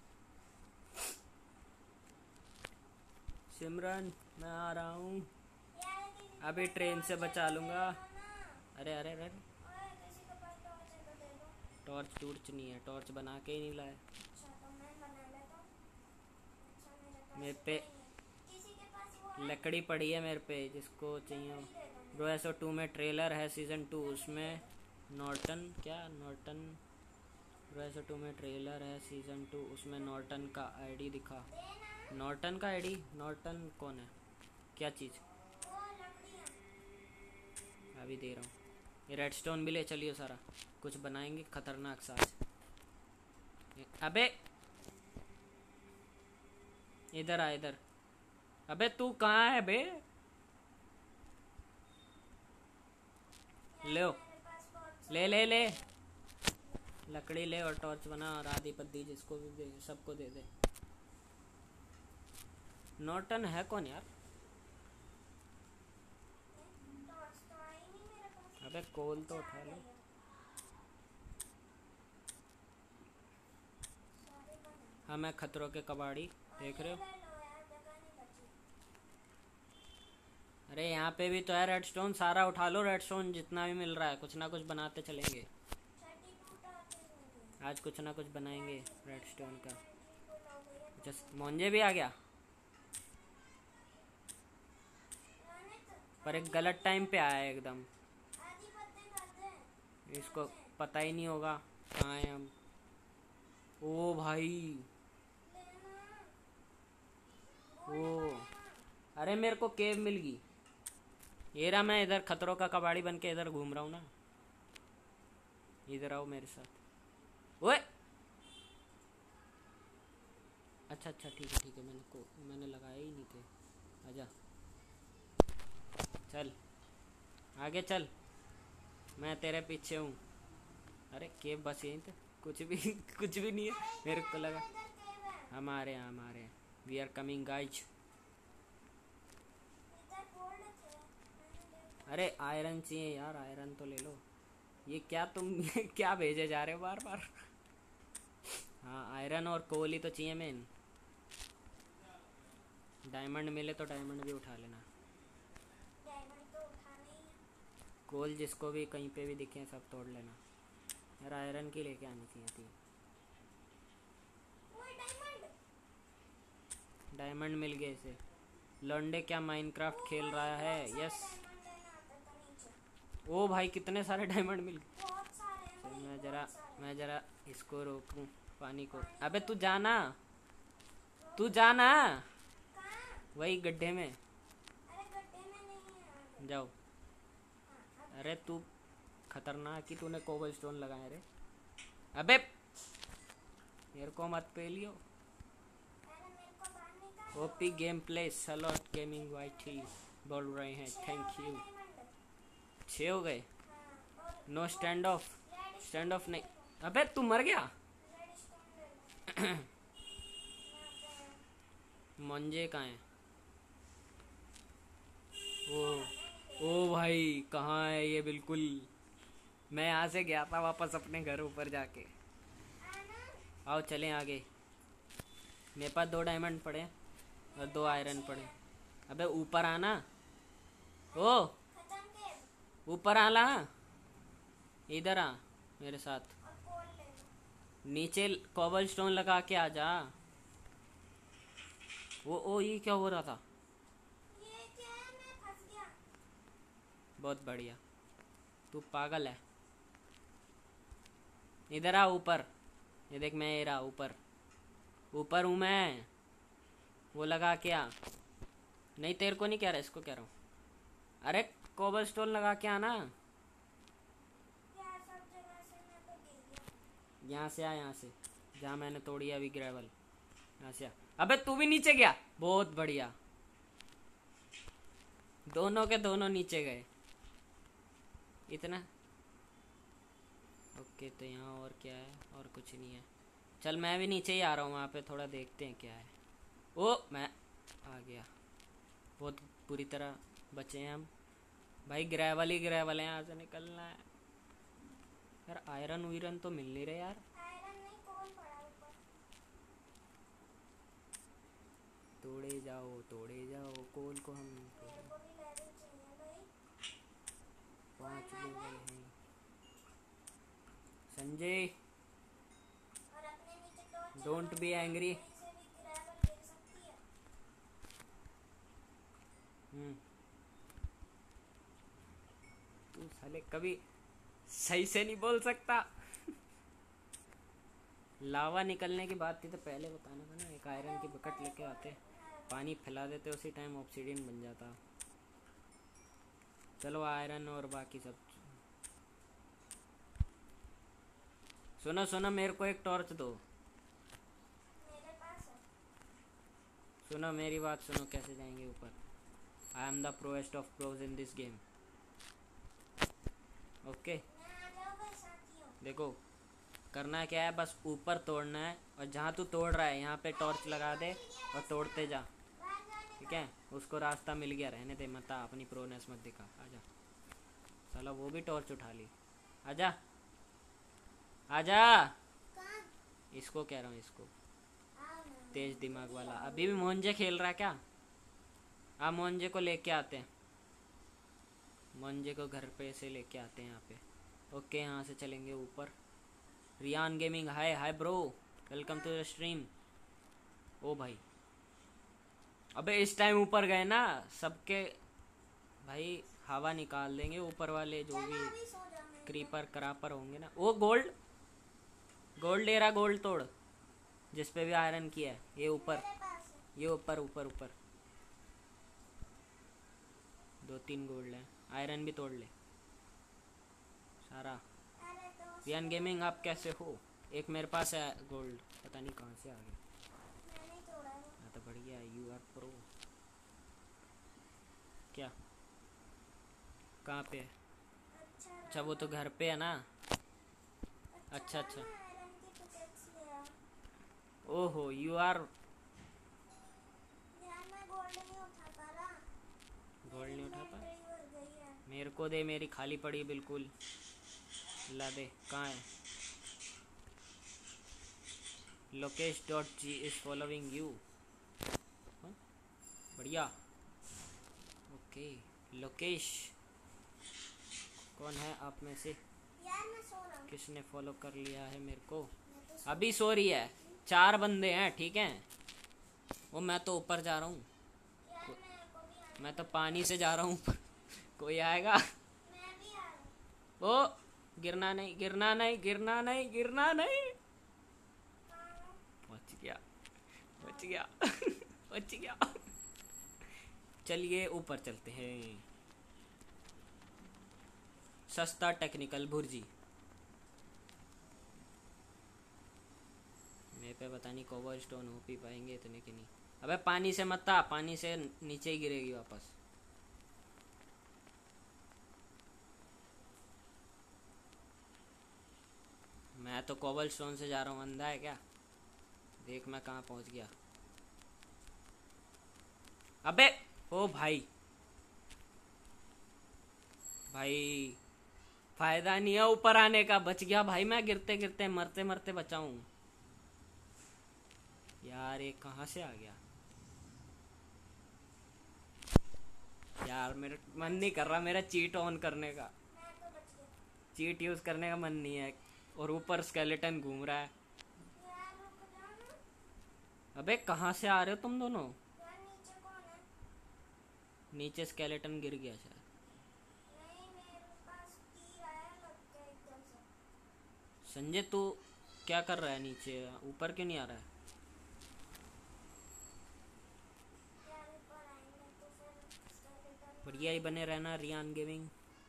सिमरन मैं आ रहा हूँ, यार किसी के अभी पास ट्रेन torch से है तो बचा दे लूँगा। दो ना। अरे अरे अरे ओए किसी के पास torch है तो दे दो। टॉर्च टूर्च नहीं है, टॉर्च बना के ही नहीं लाए। अच्छा तो मैं बना लेता हूँ। अच्छा मेरे पास मेरे पे कोई नहीं। किसी के पास वो है? लकड़ी पड़ी है मेरे पे, जिसको चाहिए हो। लकड़ी दे दो ब्रो एस ओ टू में ट्रेलर है सीज़न टू, उसमें नॉर्टन क्या Norton bro S O two में ट्रेलर है सीज़न टू, उसमें नॉर्टन का आईडी दिखा। नॉर्टन का आईडी? नॉर्टन कौन है? क्या चीज़? अभी दे रहा हूँ। ये रेडस्टोन भी ले चलिए सारा, कुछ बनाएंगे खतरनाक सा आज। अबे इधर आ इधर। अबे तू कहाँ है बे? ले ले ले ले लकड़ी ले और टॉर्च बना और आधी पत्ती जिसको भी दे, सबको दे दे। नॉर्टन है कौन यार? अबे कोल तो उठा लो। हाँ मैं खतरों के कबाड़ी, देख रहे हो? अरे यहाँ पे भी तो है रेडस्टोन, सारा उठा लो रेडस्टोन जितना भी मिल रहा है, कुछ ना कुछ बनाते चलेंगे आज, कुछ ना कुछ बनाएंगे रेडस्टोन का। जस्ट मोंजे भी आ गया, पर एक गलत टाइम पे आया एकदम। इसको पता ही नहीं होगा कहाँ है हम। ओ भाई ओ, अरे मेरे को केव मिल गई। ये रहा, मैं इधर खतरों का कबाड़ी बन के इधर घूम रहा हूँ ना। इधर आओ मेरे साथ। ओए अच्छा अच्छा ठीक है ठीक है, मैंने को मैंने लगाया ही नहीं थे। आजा चल आगे चल, मैं तेरे पीछे हूँ। अरे केव बस यहीं थे, कुछ भी कुछ भी नहीं है मेरे को लगा। हमारे यहाँ हमारे वी आर कमिंग गाइज। अरे आयरन चाहिए यार, आयरन तो ले लो। ये क्या तुम क्या भेजे जा रहे हो बार बार? हाँ आयरन और कोल ही तो चाहिए मेन। डायमंड मिले तो डायमंड भी उठा लेना। कोल जिसको भी कहीं पे भी दिखे सब तोड़ लेना यार। आयरन की लेके आनी चाहिए थी। डायमंड मिल गए इसे। लॉन्डे क्या माइनक्राफ्ट खेल रहा है? यस। ओ भाई कितने सारे डायमंड मिल गए। चल मैं जरा मैं जरा इसको रोकूं पानी को। अबे तू जाना, तू जाना वही गड्ढे में जाओ। अरे तू खतरनाक ही, तूने कोबल स्टोन लगाए रे। अबे मेरे को मत पे लियो। OP game play slot gaming YT ही बोल रहे हैं थैंक यू। छः हो गए। No stand off, stand off नहीं। अबे तू मर गया। मंजे कहाँ है? ओ ओ भाई कहाँ है ये? बिल्कुल मैं यहाँ से गया था वापस अपने घर ऊपर जाके। आओ चलें आगे। मेरे पास दो डायमंड पड़े और दो आयरन पड़े। अबे ऊपर आना, ओ ऊपर आना, इधर आ मेरे साथ। नीचे कॉबल स्टोन लगा के आ जा। वो ओ ये क्या हो रहा था? ये क्या है? मैं फंस गया। बहुत बढ़िया, तू पागल है। इधर आ ऊपर, ये देख मैं ये रहा ऊपर, ऊपर हूँ मैं। वो लगा के आ। नहीं तेरे को नहीं कह रहा, इसको कह रहा हूँ। अरे कोबल स्टोन लगा के आना। यहाँ से आ, यहाँ से जहाँ मैंने तोड़ी अभी ग्रेवल, यहाँ से आ। अबे तू भी नीचे गया, बहुत बढ़िया। दोनों के दोनों नीचे गए। इतना ओके। तो यहाँ और क्या है? और कुछ नहीं है। चल मैं भी नीचे ही आ रहा हूँ, वहाँ पे थोड़ा देखते हैं क्या है। ओ मैं आ गया। बहुत बुरी तरह बचे हैं हम भाई। ग्रेवल ही ग्रेवल है, यहाँ से निकलना है यार। आयरन वायरन तो मिल नहीं रहे यार। आयरन नहीं, कोल पड़ा ऊपर। तोड़े जाओ तोड़े जाओ कोल को। हम मेरे को भी लेवल चाहिए भाई। पाँच लेवल हैं संजय। और अपने नीचे टॉर्च डोंट बी एंग्री। से भी ग्रेवल गिर सकती है। हम्म साले कभी सही से नहीं बोल सकता। लावा निकलने की बात थी तो पहले बताना था ना। एक आयरन की बकेट लेके आते, पानी फैला देते, उसी टाइम ऑब्सीडियन बन जाता। चलो आयरन और बाकी सब। सुनो सुनो, मेरे को एक टॉर्च दो। मेरे पास है। सुनो मेरी बात सुनो, कैसे जाएंगे ऊपर। I am the proest of pros in this game. Okay मैं आ जाओ भाई साथियों। देखो, करना क्या है, बस ऊपर तोड़ना है, और जहाँ तू तोड़ रहा है यहाँ पे टॉर्च लगा दे और तोड़ते जा, बाहर जाने ठीक है। उसको रास्ता मिल गया, रहने दे, मत आ, अपनी प्रोनेस मत दिखा। आजा साला, वो भी टॉर्च उठा ली। आजा आजा, कहाँ? इसको कह रहा हूँ, इसको। आओ ना। तेज दिमाग वाला अभी भी मोहनजे खेल रहा है क्या? आ मोहनजे को लेके आते हैं, मोहनजे को घर पे से लेके आते हैं यहाँ पे। ओके यहाँ से चलेंगे ऊपर। Riyan gaming, hi hi bro, welcome to the stream. Oh भाई, अबे इस टाइम ऊपर गए ना सबके भाई, हवा निकाल देंगे ऊपर वाले जो चलो भी अभी सो जाओ मेरे को। क्रीपर करापर होंगे ना। वो गोल्ड, गोल्ड ले रहा, गोल्ड तोड़, जिस पे भी आयरन किया है। ये ऊपर, मेरे पास है। ये ऊपर ऊपर ऊपर दो तीन गोल्ड है, आयरन भी तोड़ ले सारा। अरे तो रियान गेमिंग आप कैसे हो? एक मेरे पास है गोल्ड, पता नहीं कहाँ से आ गया। मैंने ही तोड़ा है। हाँ तो बढ़िया, यू आर प्रो। क्या, कहाँ पे है? अच्छा अच्छा वो तो घर पे है ना। अच्छा, अच्छा। मैं आयरन की पिकेक्स ले आऊं। ओहो, यू आर। यार मैं गोल्ड नहीं उठा पा रहा। गोल्ड नहीं उठा पा? इन्वेंटरी भर गई है। मेरे को दे, मेरी खाली पड़ी है बिल्कुल। ला दे, कहाँ है? Lokesh dot G is following you. बढ़िया। ओके लोकेश, कौन है आप में से? यार मैं सो रहा हूँ। किसने फॉलो कर लिया है मेरे को? मैं तो सो अभी सो रही है, चार बंदे हैं, ठीक है। वो मैं तो ऊपर जा रहा हूँ, यार मेरे को भी आना। मैं तो पानी से जा रहा हूँ। कोई आएगा? मैं भी आ रहा हूँ। ओ, गिरना नहीं, गिरना नहीं, गिरना नहीं, गिरना नहीं। कहाँ? बच गया, बच गया, बच गया। चलिए ऊपर चलते हैं। सस्ता टेक्निकल भुर्जी। मेरे पे पता नहीं कोबर स्टोन हो पी पाएंगे इतने कि नहीं। अबे पानी से मत आ, पानी से नीचे ही गिरेगी वापस। मैं तो कोबल स्टोन से जा रहा हूँ, अंधा है क्या? देख मैं कहाँ पहुँच गया। अबे ओ भाई, भाई फायदा नहीं है ऊपर आने का। बच गया भाई मैं, गिरते गिरते मरते मरते बचाऊं। यार ये कहाँ से आ गया यार? मेरा मन नहीं कर रहा मेरा चीट ऑन करने का, मैं तो बच गया। चीट यूज करने का मन नहीं है। और ऊपर स्केलेटन घूम रहा है। यार रुक जाओ ना। अबे कहाँ से आ रहे हो तुम दोनों? यार नीचे कौन है? नीचे स्केलेटन गिर गया शायद। नहीं मेरे पास तीर आया लगता है एकदम से। संजय तू क्या कर रहा है नीचे? ऊपर क्यों नहीं आ रहा है? यार ऊपर आएंगे तो फिर skeleton बढ़िया ही बने रहना रियान गेमिंग।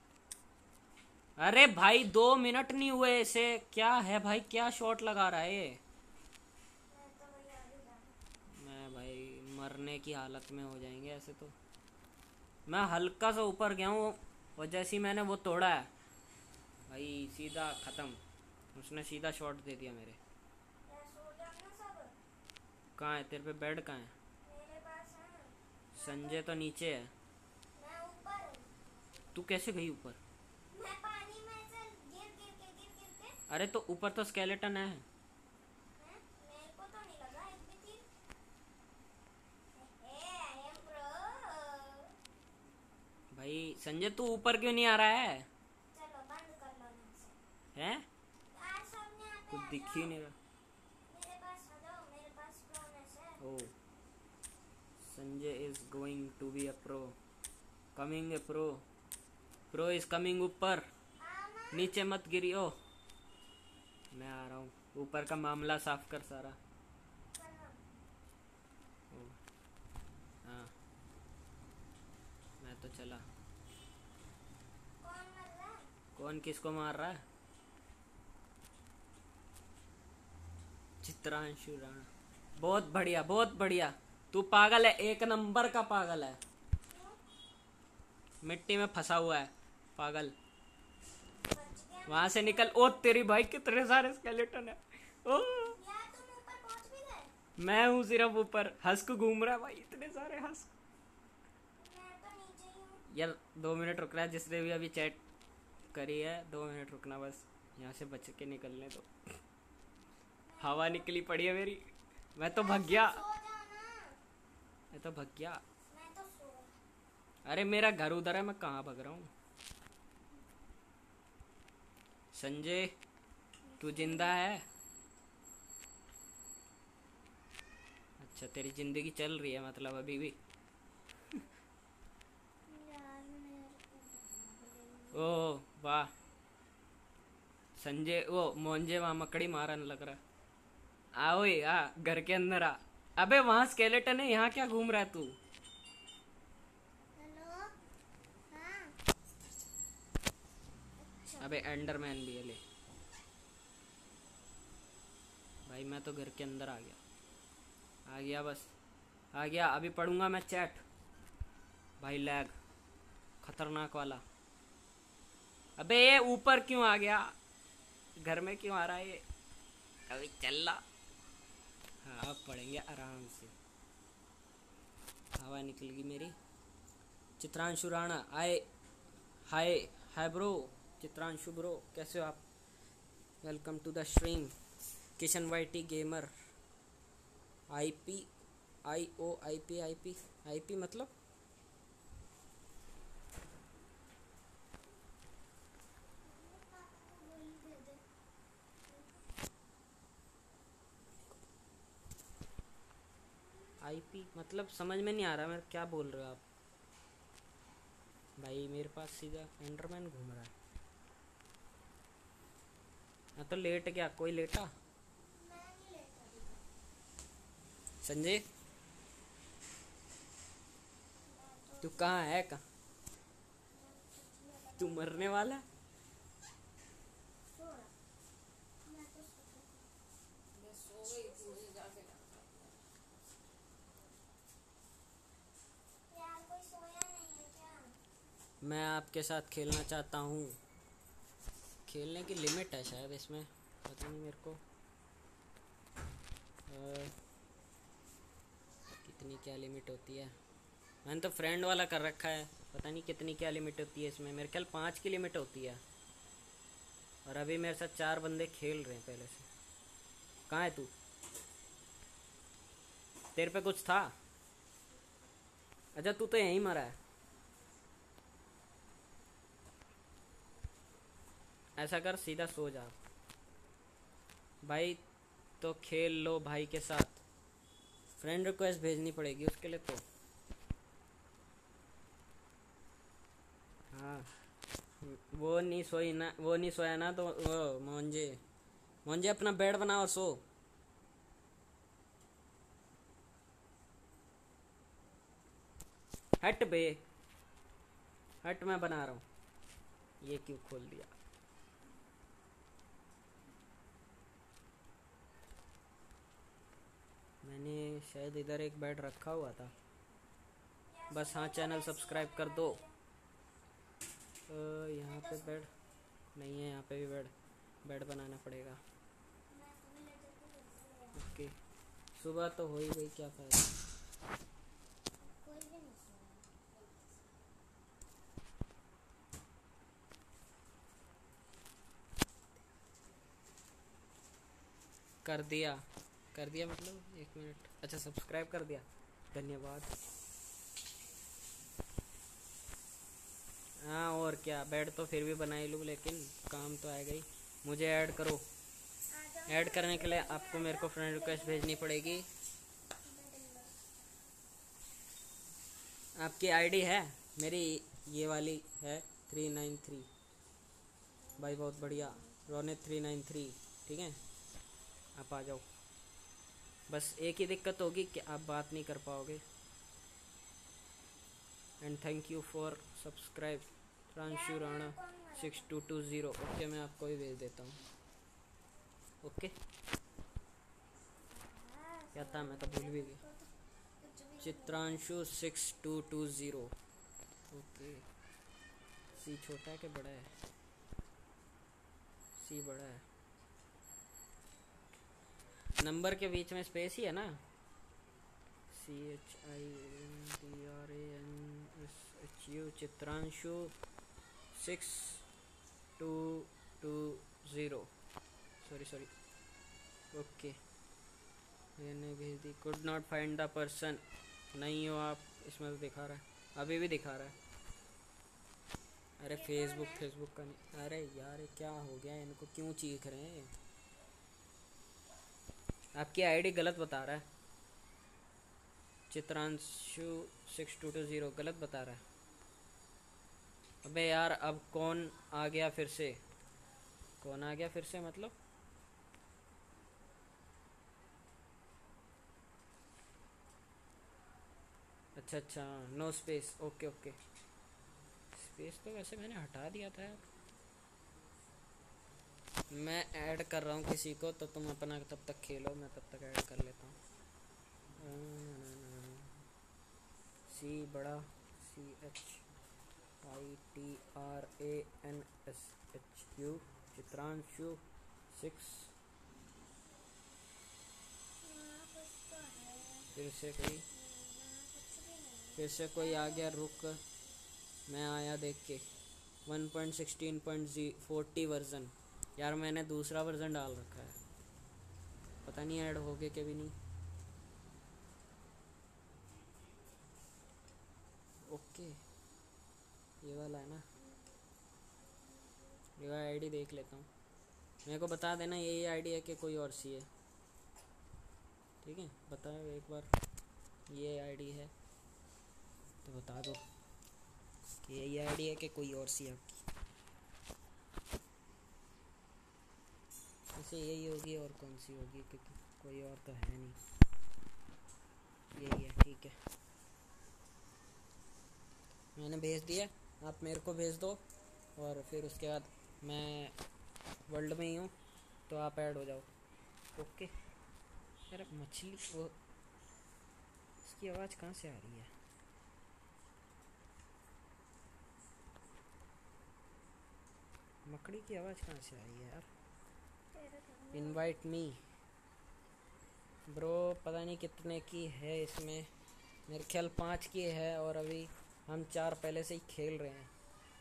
अरे भाई दो मिनट नहीं हुए इसे, क्या है भाई, क्या शॉट लगा रहा है ये? मैं तो वही आगे जाना। मैं भाई मरने की हालत में हो जाएंगे ऐसे तो। मैं हल्का सा ऊपर गया हूँ और जैसे ही मैंने वो तोड़ा है भाई सीधा ख़त्म। उसने सीधा शॉट दे दिया मेरे। यार सो जाओ ना सब। कहाँ है तेरे पे बेड? कहाँ है? मेरे पास है। संजय तो नीचे है। मैं ऊपर हूँ। तू कैसे गई ऊपर? मैं पानी में से गिर गिर के गिर गिर के। अरे तो ऊपर तो स्केलेटन है। हैं? मेरे को तो नहीं लगा एक भी तीर। Hey I am pro. भाई संजय तू ऊपर क्यों नहीं आ रहा है? चलो बंद कर लो ना इसे। हैं? यार सामने यहाँ पे कुछ आ दिख जाओ। ही नहीं रहा। मेरे पास आ जाओ, मेरे पास प्रोनेस है। Oh, Sanjay is going to be a pro, coming a pro. Bro is coming ऊपर, आमा नीचे मत गिरियो। मैं आ रहा हूँ, ऊपर का मामला साफ कर सारा। करो। ओ, हाँ मैं तो चला। कौन मर रहा है? कौन किसको मार रहा है? चित्रांशु राणा, बहुत बढ़िया बहुत बढ़िया। तू पागल है, एक नंबर का पागल है। क्यों? मिट्टी में फंसा हुआ है पागल। बच गया। वहां से निकल। ओ तेरी भाई कितने सारे स्केलेटन है। ओ यार तुम ऊपर पहुंच भी गए। मैं हूँ सिर्फ ऊपर, हस्क घूम रहा है भाई, इतने सारे हस्क। मैं तो नीचे ही हूँ। यार दो मिनट रुक रहा है, जिसने भी अभी चैट करी है दो मिनट रुकना बस, यहाँ से बच के निकलने दो। हवा निकली पड़ी है मेरी, मैं तो भग गया। सो जाना। मैं तो भग गया। मैं तो सो। अरे मेरा घर उधर है, मैं कहाँ भग रहा हूँ। संजय तू जिंदा है? अच्छा तेरी जिंदगी चल रही है मतलब अभी भी। यार मेरे को ओह वाह, संजय वो मोंजे वहां मकड़ी मारन लग रहा। आओ आ घर के अंदर आ। अबे वहां स्केलेटन है, यहाँ क्या घूम रहा है तू? हेलो। हाँ। अच्छा। अबे एंडरमैन भी है ले। भाई मैं तो घर के अंदर आ गया, आ गया बस, आ गया। अभी पढ़ूंगा मैं चैट। भाई लैग खतरनाक वाला। अबे ये ऊपर क्यों आ गया, घर में क्यों आ रहा है ये? अभी चल रहा। हाँ अब पढ़ेंगे आराम से, हवा निकल गई मेरी। चित्रांशु राणा आए। Hi hi bro, Chitranshu bro कैसे हो आप? Welcome to the stream. Kishan YT gamer. IP I O I P I P I P मतलब वही दे दे। आईपी मतलब समझ में नहीं आ रहा मैं क्या बोल रहे हो आप। भाई मेरे पास सीधा एंडरमैन घूम रहा है। हाँ तो लेट गया, कोई लेटा? मैं नहीं लेटा अभी तक। संजय मैं तो तू कहाँ है? कहाँ मैं तो तू मरने वाला है? सो रहा। मैं तो सो यार कोई सोया नहीं है क्या? मैं आपके साथ खेलना चाहता हूँ। खेलने की लिमिट है शायद इसमें, पता नहीं मेरे को। अ, कितनी क्या लिमिट होती है? मैंने तो फ्रेंड वाला कर रखा है, पता नहीं कितनी क्या लिमिट होती है इसमें। मेरे ख्याल पाँच की लिमिट होती है। और अभी मेरे साथ चार बंदे खेल रहे हैं पहले से। कहाँ है तू? तेरे पे कुछ था? अच्छा तू तो यहीं मरा है। ऐसा कर सीधा सो जा भाई, तो खेल लो भाई के साथ। फ्रेंड रिक्वेस्ट भेजनी पड़ेगी उसके लिए तो। हाँ वो नहीं सोई ना, वो नहीं सोया ना तो वो मोंजे मोंजे अपना बेड बना और सो। हट बे, हट मैं बना रहा हूँ। ये क्यों खोल दिया? मैंने शायद इधर एक बेड रखा हुआ था। बस हाँ चैनल सब्सक्राइब कर दो। अ, यहाँ पे बेड नहीं है, यहाँ पे भी बेड बेड बनाना पड़ेगा। मैं तुम्हें लेटर को भेज दिया। ओके सुबह तो हो ही गई, क्या फायदा। कोई भी नहीं सोया। कर दिया कर दिया मतलब एक मिनट। अच्छा सब्सक्राइब कर दिया, धन्यवाद। हाँ और क्या, बेड तो फिर भी बना ही लूँ लेकिन काम तो आएगा ही। मुझे ऐड करो। आ जाओ ऐड ना, करने के लिए बेड में आपको आ मेरे को जाओ, फ्रेंड रिक्वेस्ट बेड में। भेजनी पड़ेगी। बेड में। आपकी आईडी है मेरी, ये वाली है थ्री नाइन थ्री भाई, बहुत बढ़िया। रोनित थ्री नाइन थ्री, ठीक है, आप आ जाओ। बस एक ही दिक्कत होगी कि आप बात नहीं कर पाओगे। And thank you for subscribe Pranshu Rana six two two zero. Okay, मैं आपको भी भेज देता हूँ। ओके, क्या था, मैं तो भूल भी गया। Chitranshu six two two zero. Okay, C छोटा है कि बड़ा है? सी बड़ा है। नंबर के बीच में स्पेस ही है ना? C H I N T R A N S H U. Chitranshu six two two zero. Sorry sorry. Okay, मैंने भेज दी। Could not find the person. नहीं हो आप, इसमें तो दिखा रहा है, अभी भी दिखा रहा है। अरे फेसबुक फेसबुक का नहीं। अरे यार ये क्या हो गया, इनको क्यों चीख रहे हैं? आपकी आईडी गलत बता रहा है। Chitranshu six two two zero गलत बता रहा है। अबे यार, अब कौन आ गया फिर से? कौन आ गया फिर से मतलब? अच्छा अच्छा, no space. Okay okay, space तो वैसे मैंने हटा दिया था यार। मैं ऐड कर रहा हूँ किसी को, तो तुम अपना तब तक खेलो, मैं तब तक ऐड कर लेता हूँ। सी बड़ा, C H I T R A N S H U. Chitranshu six. फिर से कोई फिर से कोई आ गया, रुक, मैं आया देख के। One point sixteen point forty version. यार मैंने दूसरा वर्जन डाल रखा है, पता नहीं ऐड हो गए कि भी नहीं। ओके, ये वाला है ना? ये वाला आईडी देख लेता हूँ, मेरे को बता देना यही आईडी है कि कोई और सी है। ठीक है, बताओ एक बार ये आईडी है तो बता दो कि यही आईडी है कि कोई और सी है आपकी। वैसे यही होगी, और कौन सी होगी, क्योंकि कोई और तो है नहीं, यही है। ठीक है, मैंने भेज दिया, आप मेरे को भेज दो, और फिर उसके बाद मैं वर्ल्ड में ही हूँ तो आप ऐड हो जाओ। ओके। यार मछली, वो इसकी आवाज़ कहाँ से आ रही है? मकड़ी की आवाज़ कहाँ से आ रही है यार? Invite me bro. पता नहीं कितने की है इसमें, मेरे ख्याल पाँच की है, और अभी हम चार पहले से ही खेल रहे हैं।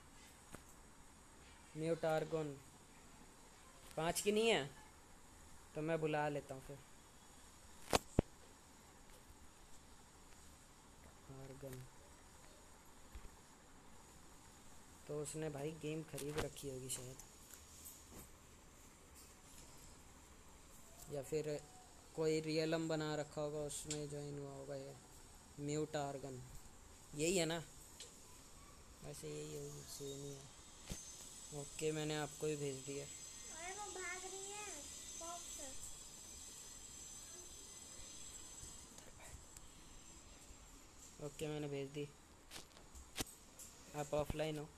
म्यूट आर्गन पाँच की नहीं है तो मैं बुला लेता हूँ फिर। आर्गन तो उसने भाई गेम खरीद रखी होगी शायद, या फिर कोई रियलम बना रखा होगा उसमें ज्वाइन हुआ होगा। ये म्यूट आर्गन यही है ना? वैसे यही होगी, सेम ही है। ओके, मैंने आपको ही भेज दिया। अरे वो भाग रही है फॉक्स। ओके, मैंने भेज दी। आप ऑफलाइन हो?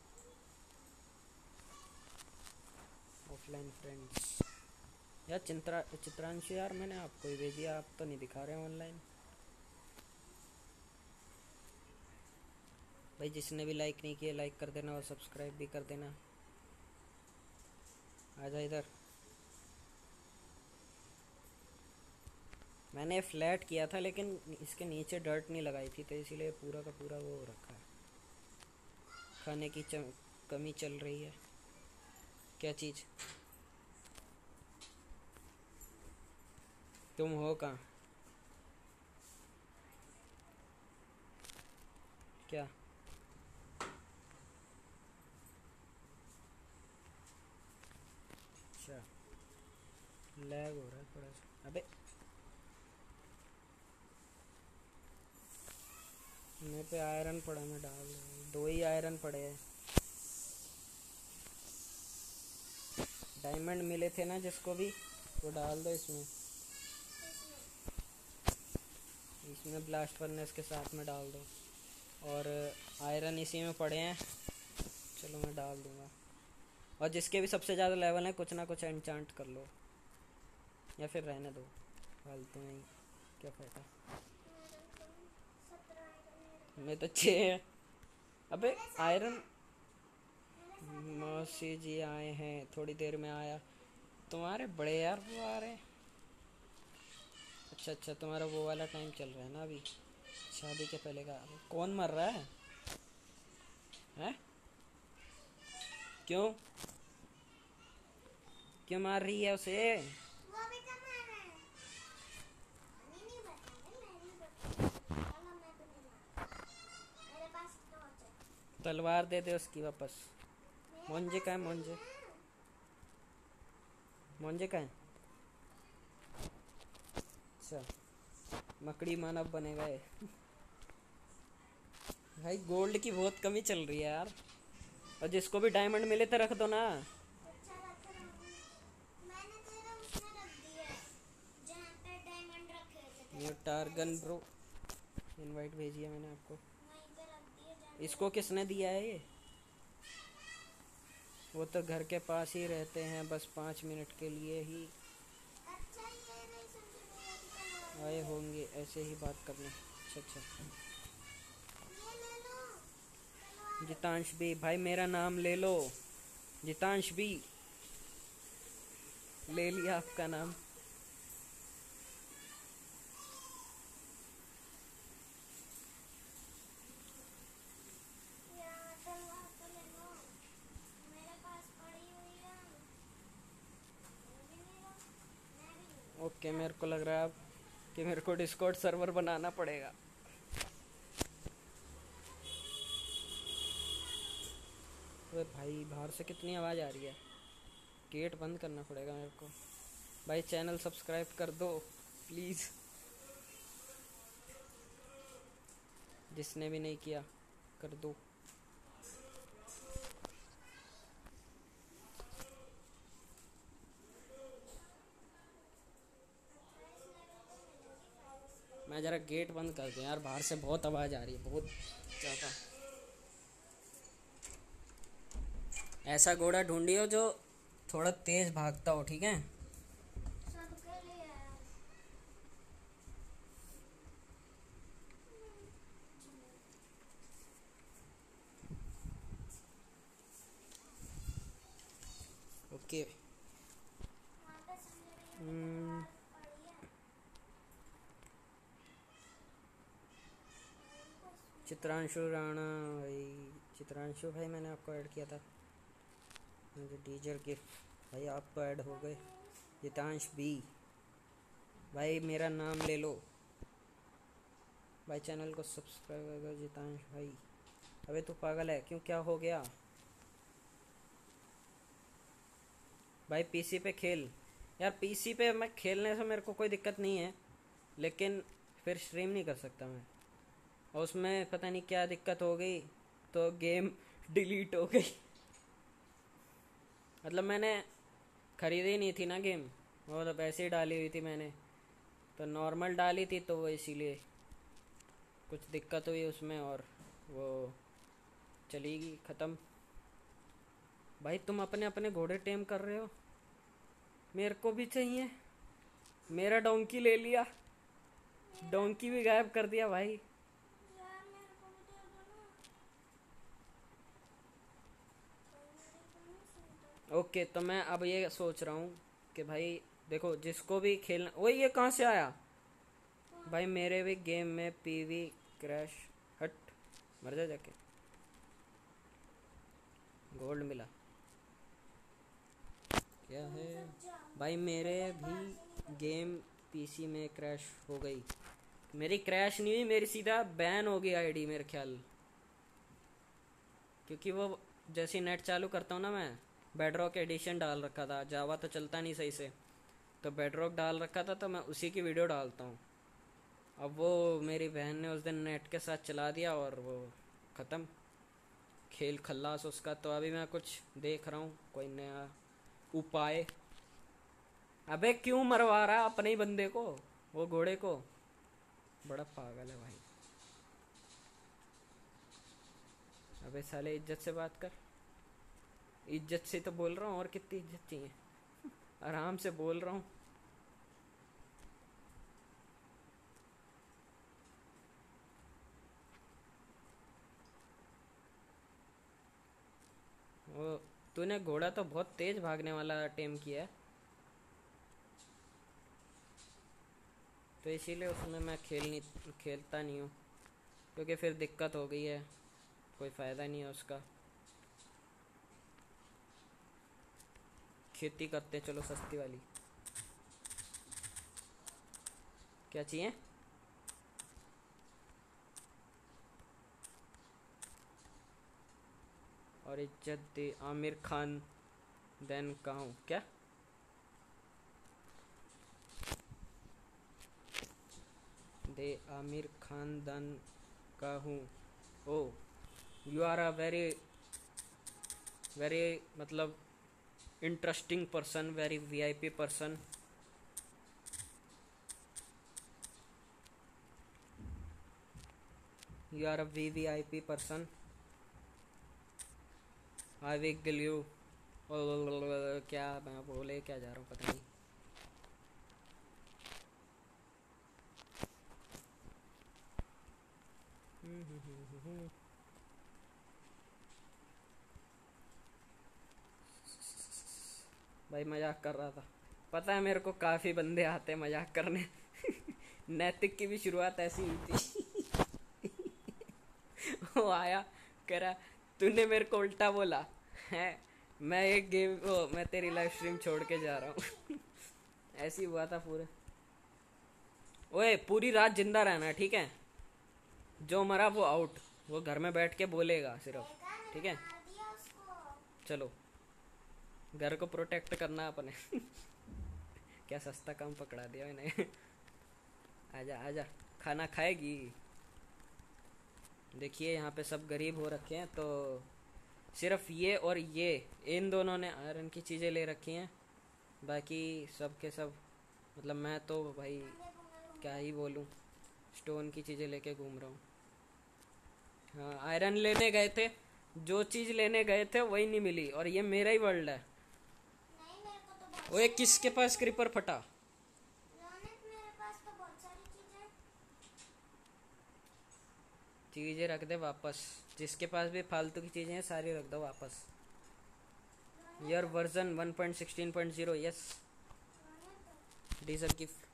ऑफलाइन फ्रेंड्स यार। चिंत्रा चित्रांशु यार, मैंने आपको ही भेजी, आप तो नहीं दिखा रहे ऑनलाइन। भाई जिसने भी लाइक नहीं किया लाइक कर देना, और सब्सक्राइब भी कर देना। आजा इधर। मैंने फ्लैट किया था लेकिन इसके नीचे डर्ट नहीं लगाई थी, तो इसीलिए पूरा का पूरा वो हो रखा है। खाने की चम, कमी चल रही है। क्या चीज़? तुम हो कहाँ? क्या? अच्छा, लैग हो रहा है थोड़ा सा। अबे मेरे पे आयरन पड़ा, मैं डाल रहा हूँ, दो ही आयरन पड़े हैं। डायमंड मिले थे ना जिसको भी, वो डाल दो इसमें। इसमें ब्लास्ट फर्नेस के साथ में डाल दो। और आयरन इसी में पड़े हैं, चलो मैं डाल दूंगा। और जिसके भी सबसे ज़्यादा लेवल है कुछ ना कुछ एन्चांट कर लो, या फिर रहने दो फालतू में ही, क्या फ़ायदा। मैं तो छः है। अबे आयरन मौसी जी आए हैं, थोड़ी देर में आया। तुम्हारे बड़े यार वो आ रहे हैं। अच्छा अच्छा, तुम्हारा वो वाला टाइम चल रहा है ना अभी, शादी के पहले का। कौन मर रहा है हैं? क्यों क्यों मार रही है उसे? वो भी तो मार रहा है। नहीं नहीं बताऊंगी, मैं नहीं बताऊंगी। चलो मैं तुम्हें मार, मेरे पास टॉर्च है। तलवार दे दे उसकी वापस। मेरे मोंजे पास का है? नहीं मोंजे है। मोंजे का है? अच्छा, मकड़ी मानव बनेगा ये। भाई गोल्ड की बहुत कमी चल रही है यार। और जिसको भी डायमंड मिले तो रख दो ना। अच्छा रख रहा हूँ, मैंने तेरा उसमें रख दिया है जहाँ पे डायमंड रखे थे ये तेरे टारगन पहले से। ब्रो, इनवाइट भेजी है मैंने आपको। वहीं पे रख दिए जहाँ पे इसको रखे किसने थे। दिया है ये? वो तो घर के पास ही रहते हैं, बस पाँच मिनट के लिए ही अच्छा ये नहीं समझ रही है कि तलवार आए भी है। होंगे ऐसे ही बात करने। अच्छा अच्छा। ये ले लो तलवार। जितांश भी भाई मेरा नाम ले लो। जितांश भी ले लिया आपका नाम। यार तलवार तो ले लो, मेरे पास पड़ी हुई है। ये भी ले लो, मैं भी ले लूँ। ओके, मेरे को लग रहा है अब कि मेरे को डिस्कॉर्ड सर्वर बनाना पड़ेगा। अरे भाई बाहर से कितनी आवाज़ आ रही है, गेट बंद करना पड़ेगा मेरे को। भाई चैनल सब्सक्राइब कर दो प्लीज़, जिसने भी नहीं किया कर दो। मैं ज़रा गेट बंद कर दूँ यार, बाहर से बहुत आवाज़ आ रही है, बहुत ज़्यादा। ऐसा घोड़ा ढूंढियो जो थोड़ा तेज भागता हो, ठीक है? सबके लिए है। ओके। वहाँ पे संजय भैया की हम्म, तलवार पड़ी है। चित्रांशु राणा भाई, चित्रांशु भाई मैंने आपको ऐड किया था। मुझे डीजर गिफ्ट भाई, आप तो ऐड हो गए। जितांश बी भाई मेरा नाम ले लो भाई, चैनल को सब्सक्राइब कर दो जितांश भाई। अबे तू पागल है क्यों, क्या हो गया भाई? पीसी पे खेल यार, पीसी पे मैं खेलने से मेरे को कोई दिक्कत नहीं है, लेकिन फिर स्ट्रीम नहीं कर सकता मैं। और उसमें पता नहीं क्या दिक्कत हो गई तो गेम डिलीट हो गई। मतलब मैंने खरीदी नहीं थी ना गेम, वो तो पैसे ही डाली हुई थी मैंने, तो नॉर्मल डाली थी तो वो इसीलिए कुछ दिक्कत हुई उसमें और वो चली गई ख़त्म। भाई तुम अपने अपने घोड़े टेम कर रहे हो, मेरे को भी चाहिए। मेरा डोंकी ले लिया, डोंकी भी गायब कर दिया भाई। यार मेरे को भी दे दो ना, कोई मेरी तो नहीं सुनता। ओके, तो मैं अब ये सोच रहा हूँ कि भाई देखो जिसको भी खेलना, वही ये कहाँ से आया भाई? मेरे भी गेम में पीवी क्रैश। हट, मर जा जाके। गोल्ड मिला क्या है सब जाओ, भाई? मेरे मुझे बाहर से नहीं भी गेम पीसी में क्रैश हो गई। मेरी क्रैश नहीं हुई, मेरी सीधा बैन हो गई आईडी मेरे ख्याल, क्योंकि वो जैसे नेट चालू करता हूँ ना मैं, बेडरॉक एडिशन डाल रखा था, जावा तो चलता नहीं सही से, तो बेडरॉक डाल रखा था तो मैं उसी की वीडियो डालता हूँ। अब वो मेरी बहन ने उस दिन नेट के साथ चला दिया और वो ख़त्म, खेल खल्लास उसका। तो अभी मैं कुछ देख रहा हूँ कोई नया उपाय। अबे क्यों मरवा रहा अपने ही बंदे को, वो घोड़े को। बड़ा पागल है भाई। अबे साले इज्जत से बात कर। इज्जत से तो बोल रहा हूँ, और कितनी इज्जत चाहिए। आराम से बोल रहा हूँ। वो तूने घोड़ा तो बहुत तेज भागने वाला टेम किया है, तो इसीलिए उसमें मैं खेल नहीं खेलता नहीं हूँ, क्योंकि फिर दिक्कत हो गई है, कोई फ़ायदा नहीं है उसका। खेती करते चलो सस्ती वाली। क्या चाहिए? और इज्जत दे आमिर खान देन का हूँ क्या? दे आमिर खानदान का हूँ। Oh, you are a very very मतलब interesting person, very VIP person. You are a V V I P person. I will you. क्या मैं बोले क्या जा रहा हूँ पता नहीं। भाई मजाक कर रहा था। पता है मेरे को काफ़ी बंदे आते हैं मजाक करने। नैतिक की भी शुरुआत ऐसी हुई थी। वो आया, कह रहा तूने मेरे को उल्टा बोला है, मैं एक गेम ओ, मैं तेरी लाइव स्ट्रीम छोड़ के जा रहा हूँ। ऐसी हुआ था पूरे। ओए पूरी रात जिंदा रहना ठीक है, जो मरा वो आउट, वो घर में बैठ के बोलेगा सिर्फ, देखा मैंने ठीक है। मार दिया उसको। चलो, घर को प्रोटेक्ट करना अपने। क्या सस्ता काम पकड़ा दिया मैंने। आजा आजा, खाना खाएगी। देखिए यहाँ पे सब गरीब हो रखे हैं, तो सिर्फ ये और ये, इन दोनों ने आयरन की चीज़ें ले रखी हैं, बाकी सब के सब मतलब मैं तो भाई क्या ही बोलूँ, स्टोन की चीज़ें लेके घूम रहा हूँ। हाँ आयरन लेने गए थे, जो चीज़ लेने गए थे वही नहीं मिली, और ये मेरा ही वर्ल्ड है। नहीं मेरे को तो बहुत ओए सारी किसके चीजें। पास क्रीपर फटा? रोनित मेरे पास तो बहुत सारी चीजें। चीज़ें रख दे वापस, जिसके पास भी फालतू की चीज़ें हैं सारी रख दो वापस। Ronit your version one point sixteen point zero yes. Ronit diesel gift.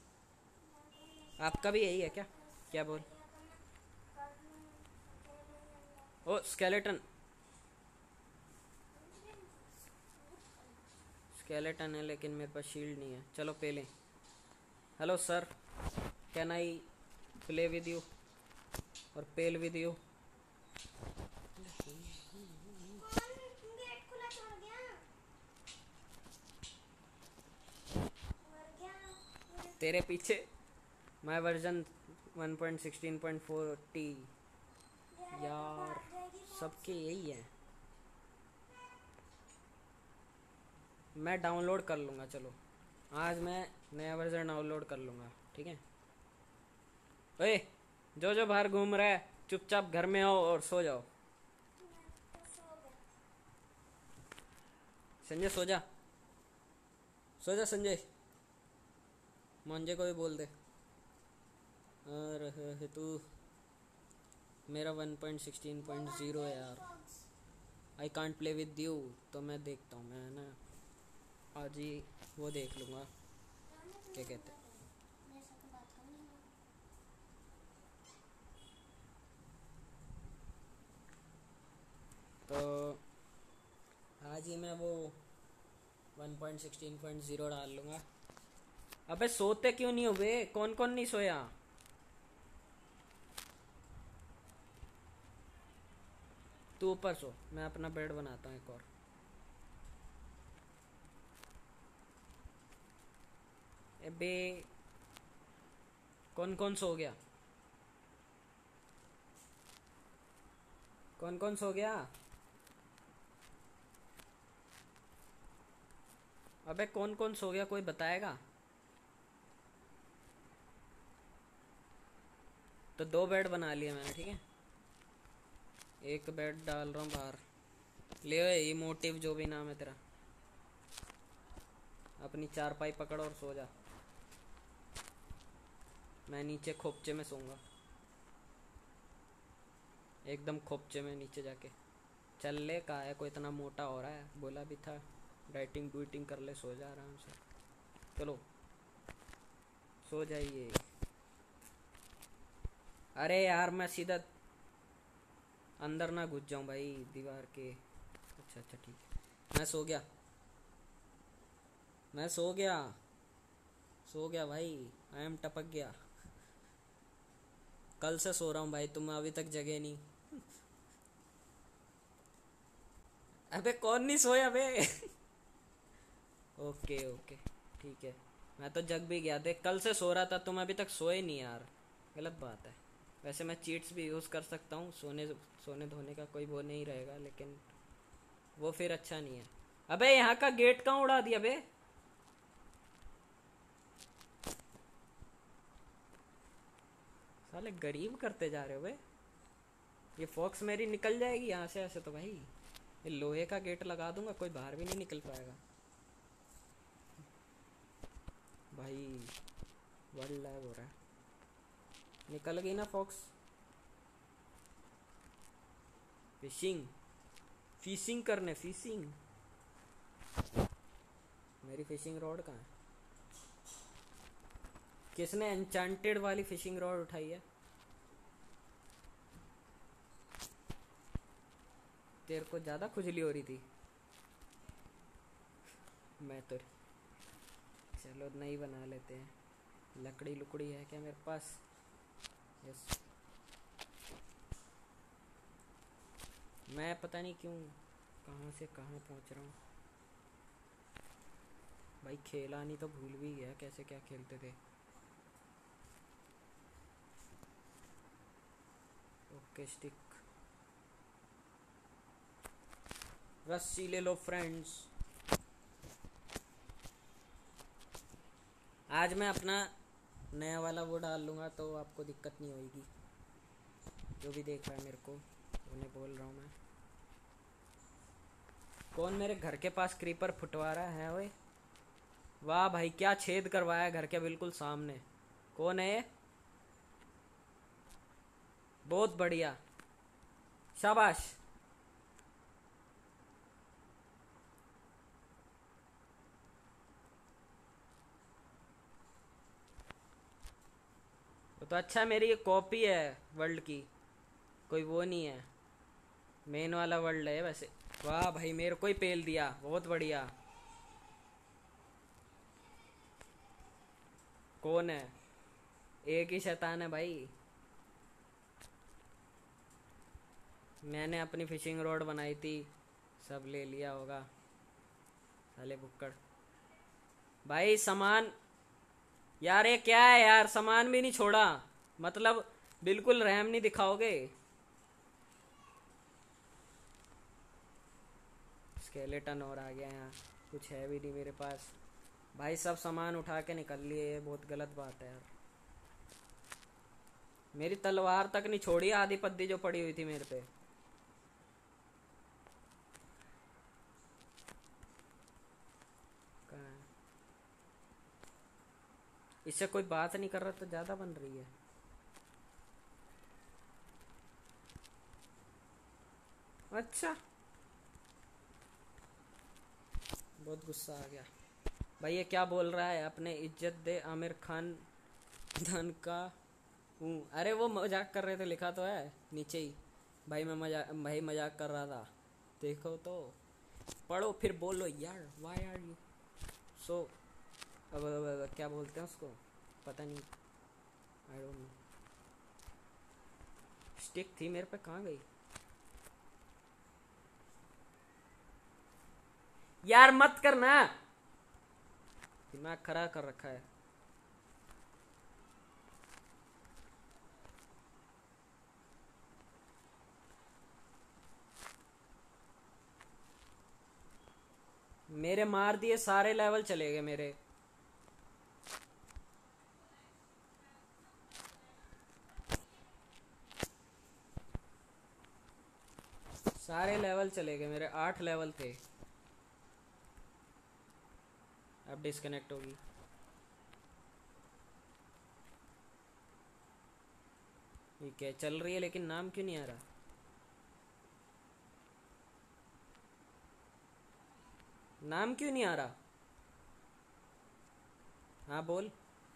आपका भी यही है क्या? क्या बोल? बढ़िया तो मैं कर लूँ अकेले ही अंदर। ओ स्केलेटन, स्केलेटन है लेकिन मेरे पास शील्ड नहीं है। चलो पे लें। Hello sir, can I play with you और पेल विद यू? कौन गेट खुला छोड़ गया? मर गया मेरे। तेरे पीछे। My version one point sixteen point forty. यार ये तो यार भाग जाएगी बहुत सबके सी। यही है। मैं डाउनलोड कर लूँगा, चलो आज मैं नया वर्जन डाउनलोड कर लूँगा, ठीक है। ओए जो जो बाहर घूम रहा है चुपचाप घर में आओ और सो जाओ। मैं तो सो गया। संजय सो जा, सो जा संजय। मंजे को भी बोल दे। अरे तू, मेरा वन पॉइंट सिक्सटीन वो पॉइंट भाग ज़ीरो है जाएगी यार। Fox. I can't play with you, तो मैं देखता हूँ, मैं ना आज ही वो देख लूँगा, रोनित क्या मेरे कहते अंदर है, मेरे साथ तो बात करनी है। हैं। तो आज ही मैं वो one point sixteen point zero डाल लूँगा। अबे सोते क्यों नहीं हुए? कौन कौन नहीं सोया? तू ऊपर सो, मैं अपना बेड बनाता हूँ एक और। अबे कौन कौन सो गया? कौन कौन सो गया? अबे कौन कौन सो गया, कोई बताएगा? तो दो बेड बना लिए मैंने, ठीक है। एक बेड डाल रहा हूँ बाहर। ले ओए, ये मोटिव जो भी नाम है तेरा, अपनी चारपाई पकड़ और सो जा। मैं नीचे खोपचे में सोऊंगा, एकदम खोपचे में नीचे जाके। चल ले, का है कोई इतना मोटा हो रहा है, बोला भी था डाइटिंग डुइटिंग कर ले, सो जा आराम से। चलो सो जाइए। अरे यार मैं सीधा अंदर ना घुस जाऊं भाई दीवार के। अच्छा अच्छा ठीक है, मैं सो गया, मैं सो गया, सो गया भाई। आई एम टपक गया। कल से सो रहा हूँ भाई, तुम अभी तक जगे नहीं। अबे कौन नहीं सोया बे? ओके ओके ठीक है। मैं तो जग भी गया, देख कल से सो रहा था, तुम अभी तक सोए नहीं यार, गलत बात है। वैसे मैं चीट्स भी यूज़ कर सकता हूँ, सोने सोने धोने का कोई वो नहीं रहेगा, लेकिन वो फिर अच्छा नहीं है। अबे यहाँ का गेट कहाँ उड़ा दिया बे? साले गरीब करते जा रहे हो बे। ये फॉक्स मेरी निकल जाएगी यहाँ से ऐसे तो भाई। ये लोहे का गेट लगा दूंगा, कोई बाहर भी नहीं निकल पाएगा भाई। वर्ल्ड लैग हो रहा है। निकल गई ना फॉक्स। फिशिंग, फिशिंग करने, फिशिंग। मेरी फिशिंग रॉड कहाँ है? किसने एन्चांटेड वाली फिशिंग रॉड उठाई है? तेरे को ज़्यादा खुजली हो रही थी? मैं तो, चलो नई बना लेते हैं। लकड़ी लुकड़ी है क्या मेरे पास? यस। मैं पता नहीं क्यों कहाँ से कहाँ पहुँच रहा हूँ भाई। खेला नहीं तो भूल भी गया कैसे क्या खेलते थे। ओके स्टिक, रस्सी ले लो फ्रेंड्स। आज मैं अपना नया वाला वो डाल लूँगा तो आपको दिक्कत नहीं होगी। जो भी देख रहा है मेरे को, उन्हें बोल रहा हूँ मैं। कौन मेरे घर के पास क्रीपर फुटवा रहा है ओए? वाह भाई क्या छेद करवाया घर के बिल्कुल सामने। कौन है ये? बहुत बढ़िया, शाबाश। वो तो अच्छा, मेरी ये कॉपी है वर्ल्ड की, कोई वो नहीं है। मेन वाला वर्ल्ड है वैसे। वाह भाई मेरे को ही पेल दिया, बहुत बढ़िया। कौन है? एक ही शैतान है भाई। मैंने अपनी फिशिंग रॉड बनाई थी, सब ले लिया होगा साले बुक्कड़। भाई सामान, यार ये क्या है यार, सामान भी नहीं छोड़ा, मतलब बिल्कुल रहम नहीं दिखाओगे। स्केलेटन और आ गया यहाँ, कुछ है भी नहीं मेरे पास भाई। सब सामान उठा के निकल लिए, ये बहुत गलत बात है यार। मेरी तलवार तक नहीं छोड़ी, आधी पद्दी जो पड़ी हुई थी मेरे पे। कहाँ है? इससे कोई बात नहीं कर रहा तो ज्यादा बन रही है। अच्छा बहुत गुस्सा आ गया भाई। ये क्या बोल रहा है? अपने इज्जत दे आमिर खान धन का हूँ। अरे वो मजाक कर रहे थे, लिखा तो है नीचे ही। भाई मैं मजाक, भाई मजाक कर रहा था, देखो तो। पढ़ो फिर बोलो यार, वाई आर यू सो। अब, अब, अब क्या बोलते हैं उसको, पता नहीं, आई डोंट नो। स्टिक थी मेरे पे, कहाँ गई यार? मत करना, दिमाग खराब कर रखा है। मेरे मार दिए, सारे लेवल चले गए मेरे। सारे लेवल चले गए मेरे, आठ लेवल थे। अब डिस्कनेक्ट होगी। ठीक है, चल रही है, लेकिन नाम क्यों नहीं आ रहा? नाम क्यों नहीं आ रहा? हाँ बोल।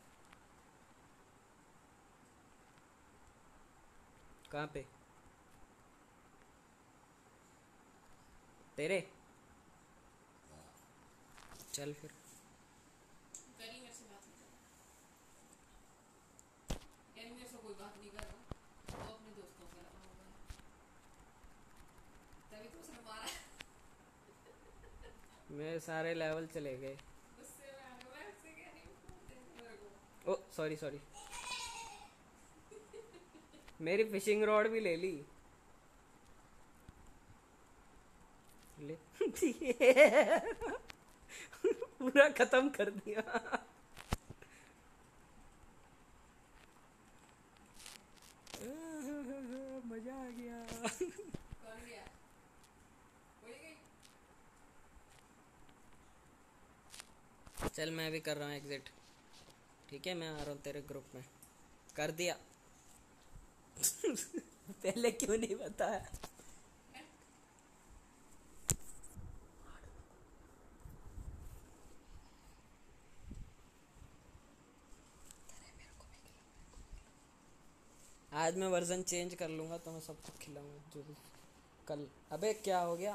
कहाँ पे? तेरे? चल फिर। करी मेरे से बात नहीं कर यानी मेरे से कोई बात नहीं कर रहा, वो अपने दोस्तों से लगा हुआ है, तभी तो उसने मारा। मेरे सारे लेवल चले गए। उससे मैं आगे मैं उससे क्या नहीं बोलते मेरे को। Oh sorry sorry. मेरी फिशिंग रॉड भी ले ली। ले पूरा खत्म कर दिया। मजा आ गया। कौन गया? वही गई। चल मैं भी कर रहा हूँ एग्जिट। ठीक है, मैं आ रहा हूँ तेरे ग्रुप में। कर दिया। पहले क्यों नहीं बताया? आज मैं वर्जन चेंज कर लूंगा तो मैं सबको खिलाऊंगा जो भी। कल अबे क्या हो गया?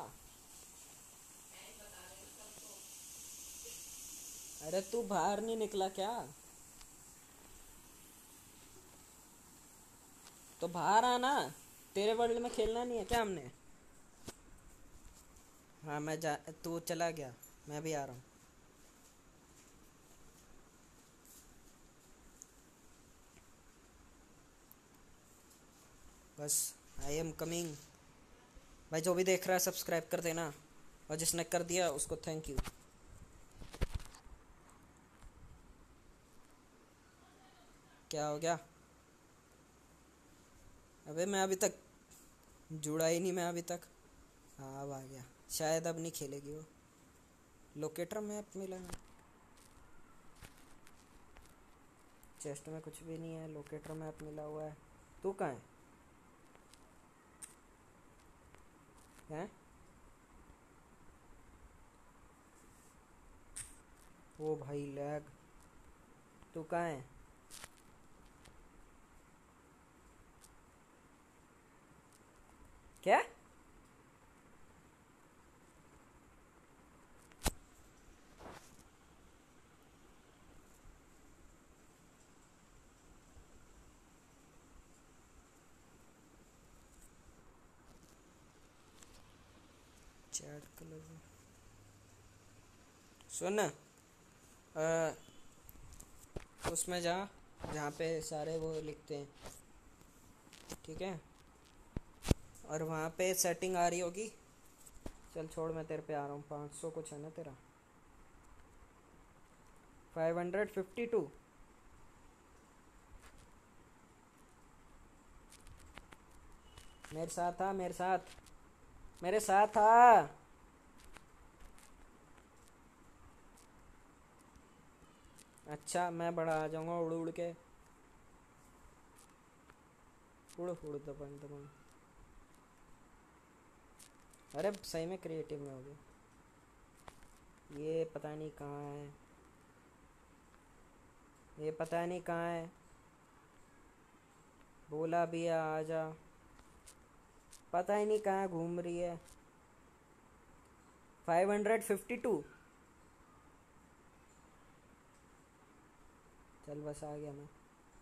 अरे तू बाहर नहीं निकला क्या? तो बाहर आना। तेरे वर्ल्ड में खेलना नहीं है क्या हमने? हाँ मैं जा, तू चला गया, मैं भी आ रहा हूँ। बस आई एम कमिंग। भाई जो भी देख रहा है सब्सक्राइब कर देना, और जिसने कर दिया उसको थैंक यू। क्या हो गया? अबे मैं अभी तक जुड़ा ही नहीं, मैं अभी तक। हाँ अब आ गया, शायद अब नहीं खेलेगी वो। लोकेटर मैप मिला है। चेस्ट में कुछ भी नहीं है, लोकेटर मैप मिला हुआ है। तू कहाँ है? हैं? ओ भाई लैग। तू कहाँ है? क्या? चैट कलर सुन। अ, उसमें जा जहाँ पे सारे वो लिखते हैं, ठीक है? और वहाँ पे सेटिंग आ रही होगी। चल छोड़, मैं तेरे पे आ रहा हूँ। पाँच सौ कुछ है ना तेरा? Five hundred fifty two. मेरे साथ आ, मेरे साथ, मेरे साथ आ। अच्छा मैं बड़ा आ जाऊंगा उड़ उड़ के। उड़ उड़ दबंग दबंग। अरे सही में क्रिएटिव में हो गया। ये पता नहीं कहाँ है, ये पता नहीं कहाँ है। बोला भी है आ जा, पता ही नहीं कहाँ घूम रही है। Five hundred fifty two. चल बस आ गया मैं।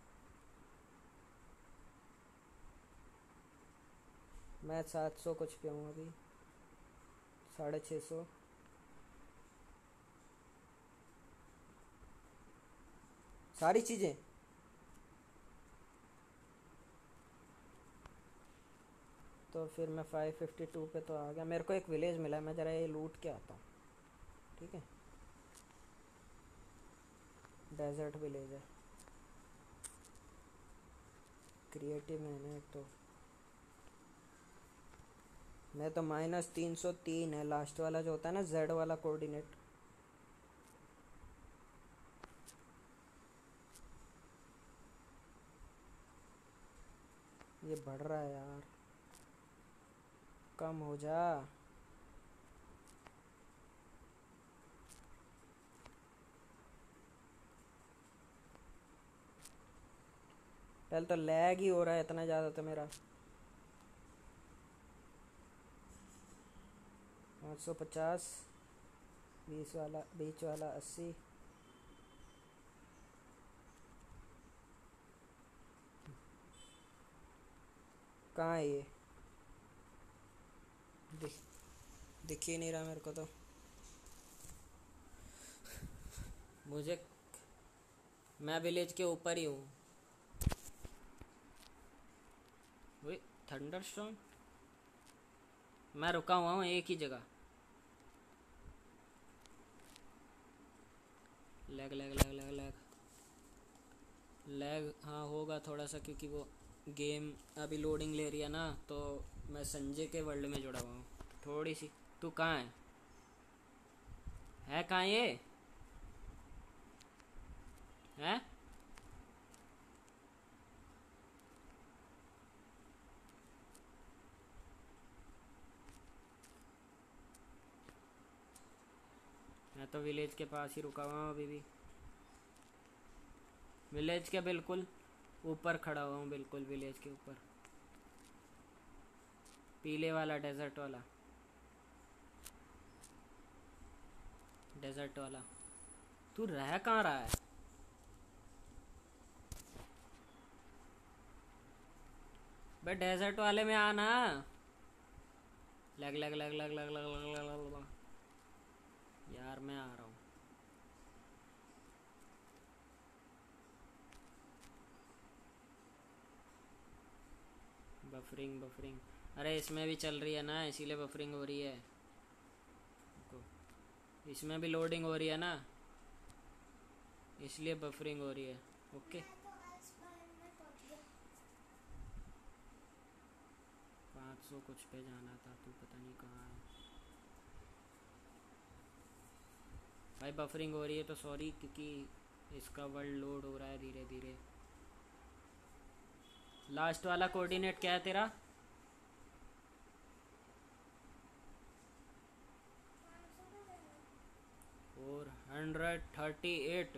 मैं सात सौ कुछ पे हूँ अभी, साढ़े छः सौ। सारी चीज़ें। तो फिर मैं फाइव फिफ्टी टू पे तो आ गया। मेरे को एक विलेज मिला है, मैं ज़रा ये लूट के आता हूँ। ठीक है। डेजर्ट विलेज है, क्रिएटिव में है ना एक तो। मैं तो माइनस तीन सौ तीन है लास्ट वाला जो होता है ना, जेड वाला कोऑर्डिनेट। ये बढ़ रहा है यार, कम हो जा। पहले तो लैग ही हो रहा है इतना ज़्यादा तो मेरा। पाँच सौ पचास, बीस वाला, बीच वाला अस्सी। कहाँ है ये? दिख दिख ही नहीं रहा मेरे को तो। मुझे, मैं विलेज के ऊपर ही हूँ। वही थंडर स्टॉर्म, मैं रुका हुआ हूँ एक ही जगह। Lag lag lag lag lag lag हाँ होगा थोड़ा सा, क्योंकि वो गेम अभी लोडिंग ले रही है ना, तो मैं संजय के वर्ल्ड में जुड़ा हुआ हूँ थोड़ी सी। तू कहाँ है? है कहाँ ये? है मैं तो विलेज के पास ही रुका हुआ हूँ अभी भी। विलेज के बिल्कुल ऊपर खड़ा हुआ हूँ, बिल्कुल विलेज के ऊपर, पीले वाला डेजर्ट वाला, डेजर्ट वाला। तू रह कहाँ रहा है? बे डेजर्ट वाले में आना। लग लग लग लग लग लग लग लग लग लग। यार मैं आ रहा हूँ। बफरिंग बफरिंग, अरे इसमें भी चल रही है ना, इसीलिए बफरिंग हो रही है। रुको, इसमें भी लोडिंग हो रही है ना, इसलिए बफरिंग हो रही है। ओके, मैं तो आज बाहर में पहुंच गया। पाँच सौ कुछ पे जाना था, तू पता नहीं कहाँ है भाई। बफरिंग हो रही है तो सॉरी, क्योंकि इसका वर्ल्ड लोड हो रहा है धीरे धीरे। लास्ट वाला कोऑर्डिनेट क्या है तेरा? पाँच सौ का देना। Four hundred thirty eight.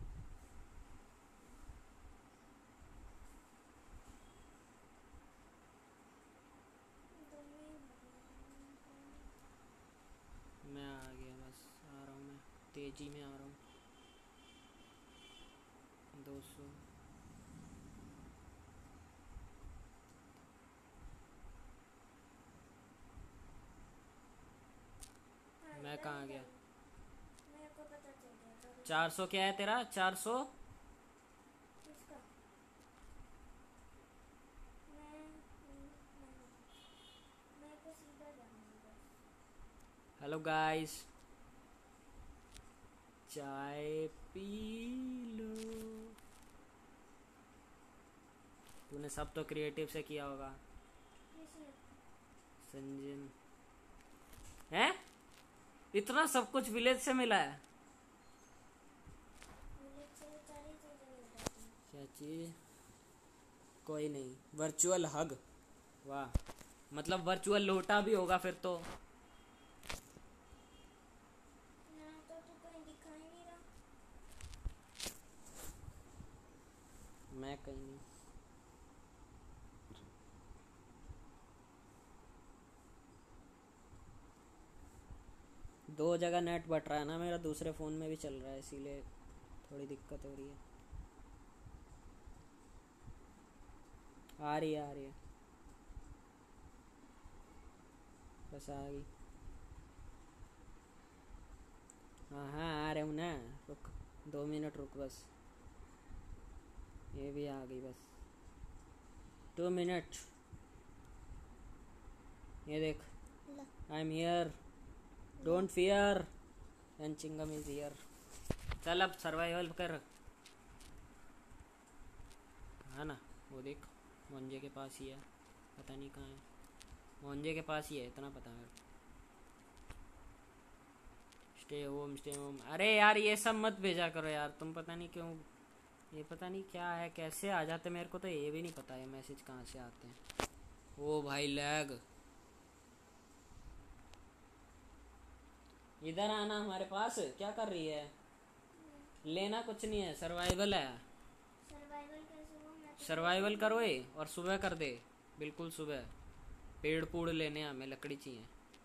दो में मैं आ गया, बस आ रहा हूँ, मैं तेजी में आ रहा हूँ। दो सौ। हाँ, मैं इधर कहाँ ही गया? जाना। मेरे को पता चल गया था। चार सौ क्या है तेरा? चार सौ? इसका मैं नहीं, मैं को सीधा जाना है बस। हेलो गाइस, चाय पी लो। तूने सब तो क्रिएटिव से किया होगा। किसने? संजन है? इतना सब कुछ विलेज से मिला है? मुझे छह सारी चीजें मिल जाती हैं। क्या चीज? कोई नहीं, वर्चुअल हग। वाह, मतलब वर्चुअल लोटा भी होगा फिर तो। यहाँ तो तू कहीं दिखाई नहीं रहा। मैं कहीं नहीं। दो जगह नेट बट रहा है ना मेरा, दूसरे फ़ोन में भी चल रहा है, इसीलिए थोड़ी दिक्कत हो रही है। आ रही है, आ रही है, बस आ गई। हाँ हाँ आ रहे हूँ ना, रुक दो मिनट रुक बस। ये भी आ गई, बस टू मिनट। ये देख, ला I am here, don't fear, and चिंगम इज हियर। चल अब सर्वाइवल कर, है ना। वो देख मोंजे के पास ही है, पता नहीं कहाँ है। मोंजे के पास ही है, इतना पता है। Stay home stay home. अरे यार ये सब मत भेजा करो यार तुम, पता नहीं क्यों ये पता नहीं क्या है, कैसे आ जाते मेरे को तो ये भी नहीं पता है मैसेज कहाँ से आते हैं। ओ भाई लैग, इधर आना हमारे पास। क्या कर रही है? लेना कुछ नहीं है, सर्वाइवल है। सर्वाइवल कैसे हो? मैं तो सर्वाइवल करो ये और सुबह कर दे, बिल्कुल सुबह। पेड़ पूड़ लेने हमें, लकड़ी चाहिए,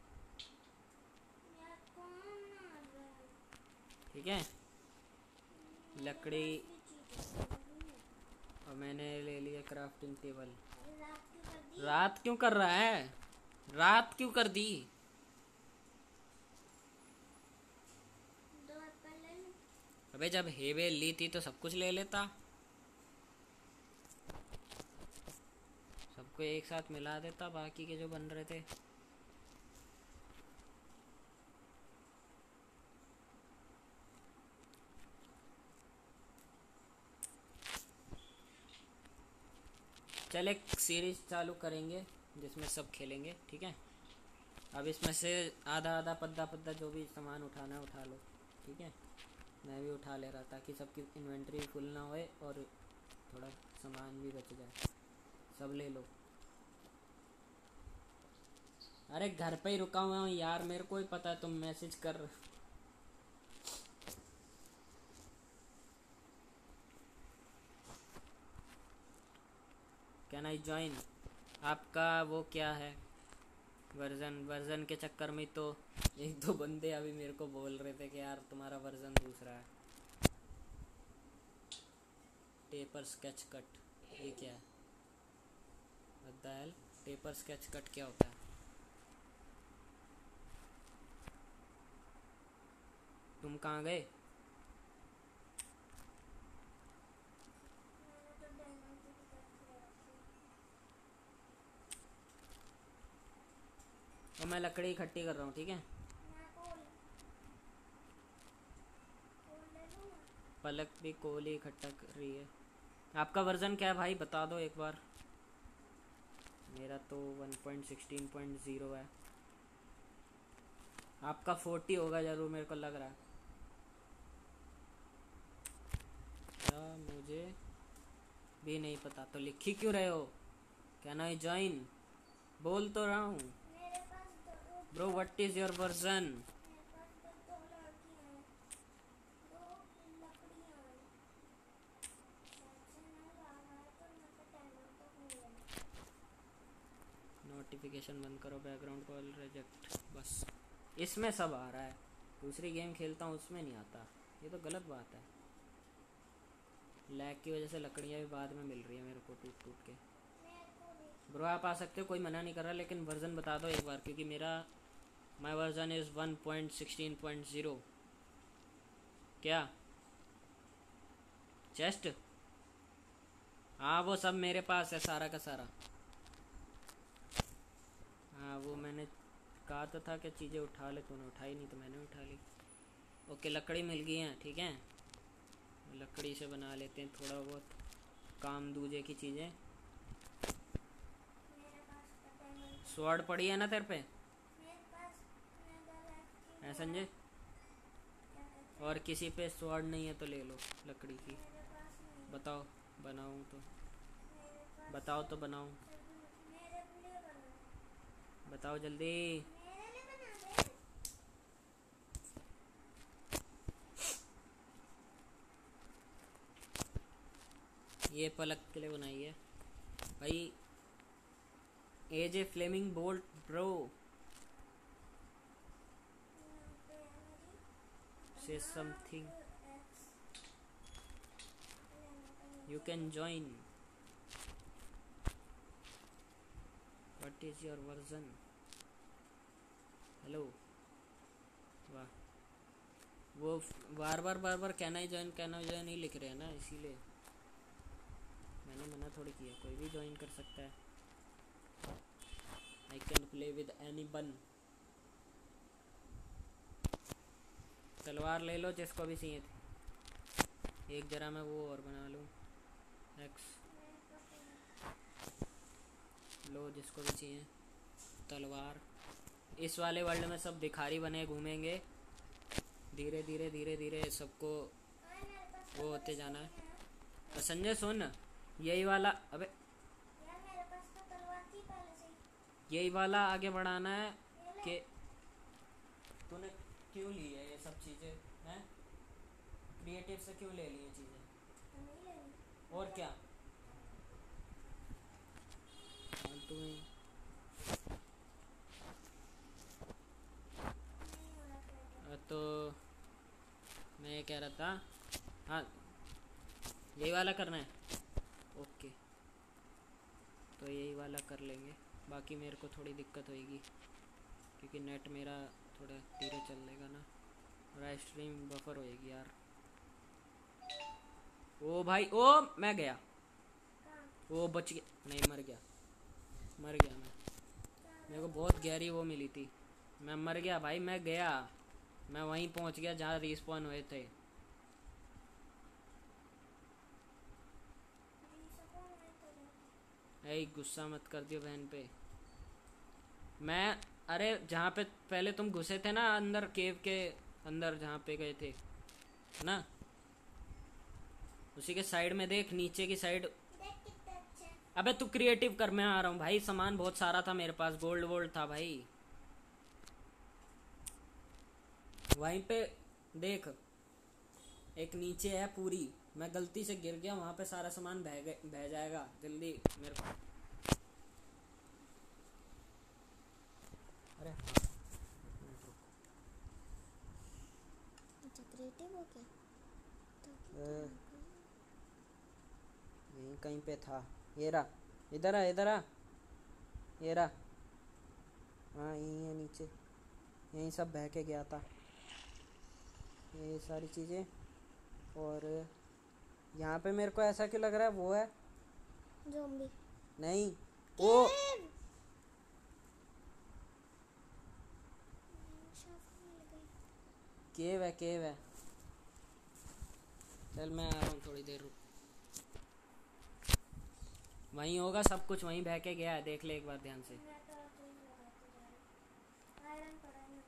यार कौन आ रहा है? ठीक है। लकड़ी ये चीज़ है। और मैंने ले लिया क्राफ्टिंग टेबल। रात क्यों कर दी? रात क्यों कर रहा है? रात क्यों कर दी? दो एप्पल ले लो। अबे जब हेवे ली थी तो सब कुछ ले लेता, सबको एक साथ मिला देता बाकी के जो बन रहे थे। चल एक सीरीज चालू करेंगे जिसमें सब खेलेंगे, ठीक है। अब इसमें से आधा आधा पद्दा पद्दा जो भी सामान उठाना है उठा लो, ठीक है। मैं भी उठा ले रहा ताकि सबकी इन्वेंट्री फुल ना होए और थोड़ा सामान भी बच जाए। सब ले लो। अरे घर पे ही रुका हुआ हूँ यार, मेरे को ही पता है तुम मैसेज कर। Can I join? आपका वो क्या है वर्जन? वर्जन के चक्कर में तो एक दो बंदे अभी मेरे को बोल रहे थे कि यार तुम्हारा वर्जन दूसरा है। टेपर स्केच कट, ये क्या है? What the hell? Taper sketch cut क्या होता है? तुम कहाँ गए? मैंने तो डायमंड की टिकट ले रखी और मैं लकड़ी इकट्ठी कर रहा हूँ, ठीक है। है। मैं कोल कोल ले लूँगा। पलक भी कोहली इकट्ठा कर रही है। आपका वर्जन क्या है भाई, बता दो एक बार। मेरा तो one point sixteen point zero है, आपका फोर्टी होगा जरूर, मेरे को लग रहा है। क्या मुझे भी नहीं पता तो लिख ही क्यों रहे हो? Can I join? बोल तो रहा हूँ मेरे पास दो bro. What is your version? मेरे पास तो दो लड़कियाँ हैं, दो लकड़ियाँ हैं। सबसे नहीं ला रहा है तो मैं तो डायमंड तक नहीं है। नोटिफिकेशन बंद करो, बैकग्राउंड कॉल रिजेक्ट। बस इसमें सब आ रहा है, दूसरी गेम खेलता हूँ उसमें नहीं आता, ये तो गलत बात है। लैग की वजह से लकड़ियाँ भी बाद में मिल रही है मेरे को टूट टूट के। मेरे को भी ब्रो आप आ सकते हो, कोई मना नहीं कर रहा, लेकिन वर्जन बता दो एक बार, क्योंकि मेरा my version is one point sixteen point zero. क्या चेस्ट? हाँ वो सब मेरे पास है, सारा का सारा। हाँ वो मैंने कहा तो था कि चीज़ें उठा ले, तूने उठाई नहीं तो मैंने उठा ली। ओके लकड़ी मिल गई है, ठीक है। लकड़ी से बना लेते हैं थोड़ा बहुत काम दूजे की चीज़ें। मेरे पास तो डायमंड स्वॉर्ड पड़ी है ना तेरे पे? मेरे पास नेदरलैंड की है वो संजय? क्या कहते और किसी पे स्वॉर्ड नहीं है तो ले लो लकड़ी की। हैं, मेरे पास नहीं है। बताओ बनाऊँ तो? मेरे पास बताओ तो बनाऊँ, मेरे लिए बना बताओ जल्दी। मेरे लिए बना दे। ये पलक के लिए बनाई है भाई। एजे फ्लेमिंग बोल्ट ब्रो यहाँ पे है मेरी से समथिंग एक्स लेना कहीं you can join. What is your version? Hello. वाह वो बार बार बार बार can I join can I join ही लिख रहे हैं ना, इसीलिए मैंने मना थोड़ी किया, कोई भी ज्वाइन कर सकता है। I can play with anyone. तलवार ले लो जिसको भी चाहिए थी। एक जरा मैं वो और बना लूँ। एक्स लो जिसको भी चाहिए तलवार। इस वाले वर्ल्ड में सब भिखारी बने घूमेंगे। धीरे धीरे धीरे धीरे सबको वो होते जाना है। और संजय सुन, यही वाला अबे यार मेरे पास तो तलवार थी पहले से ही। यही वाला आगे बढ़ाना है कि तूने क्यों ली है ये सब चीज़ें हैं? क्रिएटिव से क्यों ले ली ये चीज़ें? तो नहीं लेनी। और क्या फालतू में। नहीं हो रहा creative। अ, तो मैं ये कह रहा था, हाँ यही वाला करना है। ओके तो यही वाला कर लेंगे। बाकी मेरे को थोड़ी दिक्कत होएगी क्योंकि नेट मेरा थोड़ा धीरे चलेगा ना, और स्ट्रीम बफर होएगी यार। ओ भाई ओ मैं गया। कहाँ? वो बच गया, नहीं मर गया, मर गया मैं। मेरे को बहुत गहरी वो मिली थी। मैं मर गया भाई, मैं गया, मैं वहीं पहुंच गया जहाँ रिस्पॉन हुए थे। Respawn में तो जाता। ऐ गुस्सा मत कर दियो बहन पे। मैं अरे जहाँ पे पहले तुम घुसे थे ना अंदर, केव के अंदर जहाँ पे गए थे ना, उसी के साइड में देख, नीचे की साइड। देख कितना अच्छा है। अबे तू क्रिएटिव कर, मैं आ रहा हूँ भाई। सामान बहुत सारा था मेरे पास, गोल्ड वोल्ड था भाई। वहीं पे देख, एक नीचे है पूरी, मैं गलती से गिर गया वहां पे, सारा सामान बह गए, बह जाएगा जल्दी मेरे को। अरे हाँ, एक मिनट रुको। अच्छा क्रिएटिव हो क्या? तो अ, यहीं कहीं पे था। ये रहा, इधर आ इधर आ, ये रहा। हाँ यहीं है नीचे, यहीं सब बह के गया था ये सारी चीज़ें। और यहाँ पे मेरे को ऐसा क्यों लग रहा है वो है, ज़ॉम्बी। नहीं वो केव। शाफ्ट मिल गई। केव है, केव है। चल मैं आ रहा हूँ, थोड़ी देर रुक। वहीं होगा सब कुछ, वहीं बह के गया है, देख ले एक बार ध्यान से। मैं तो चेंज लगाते जा रहा हूँ। आयरन पड़ा है ना।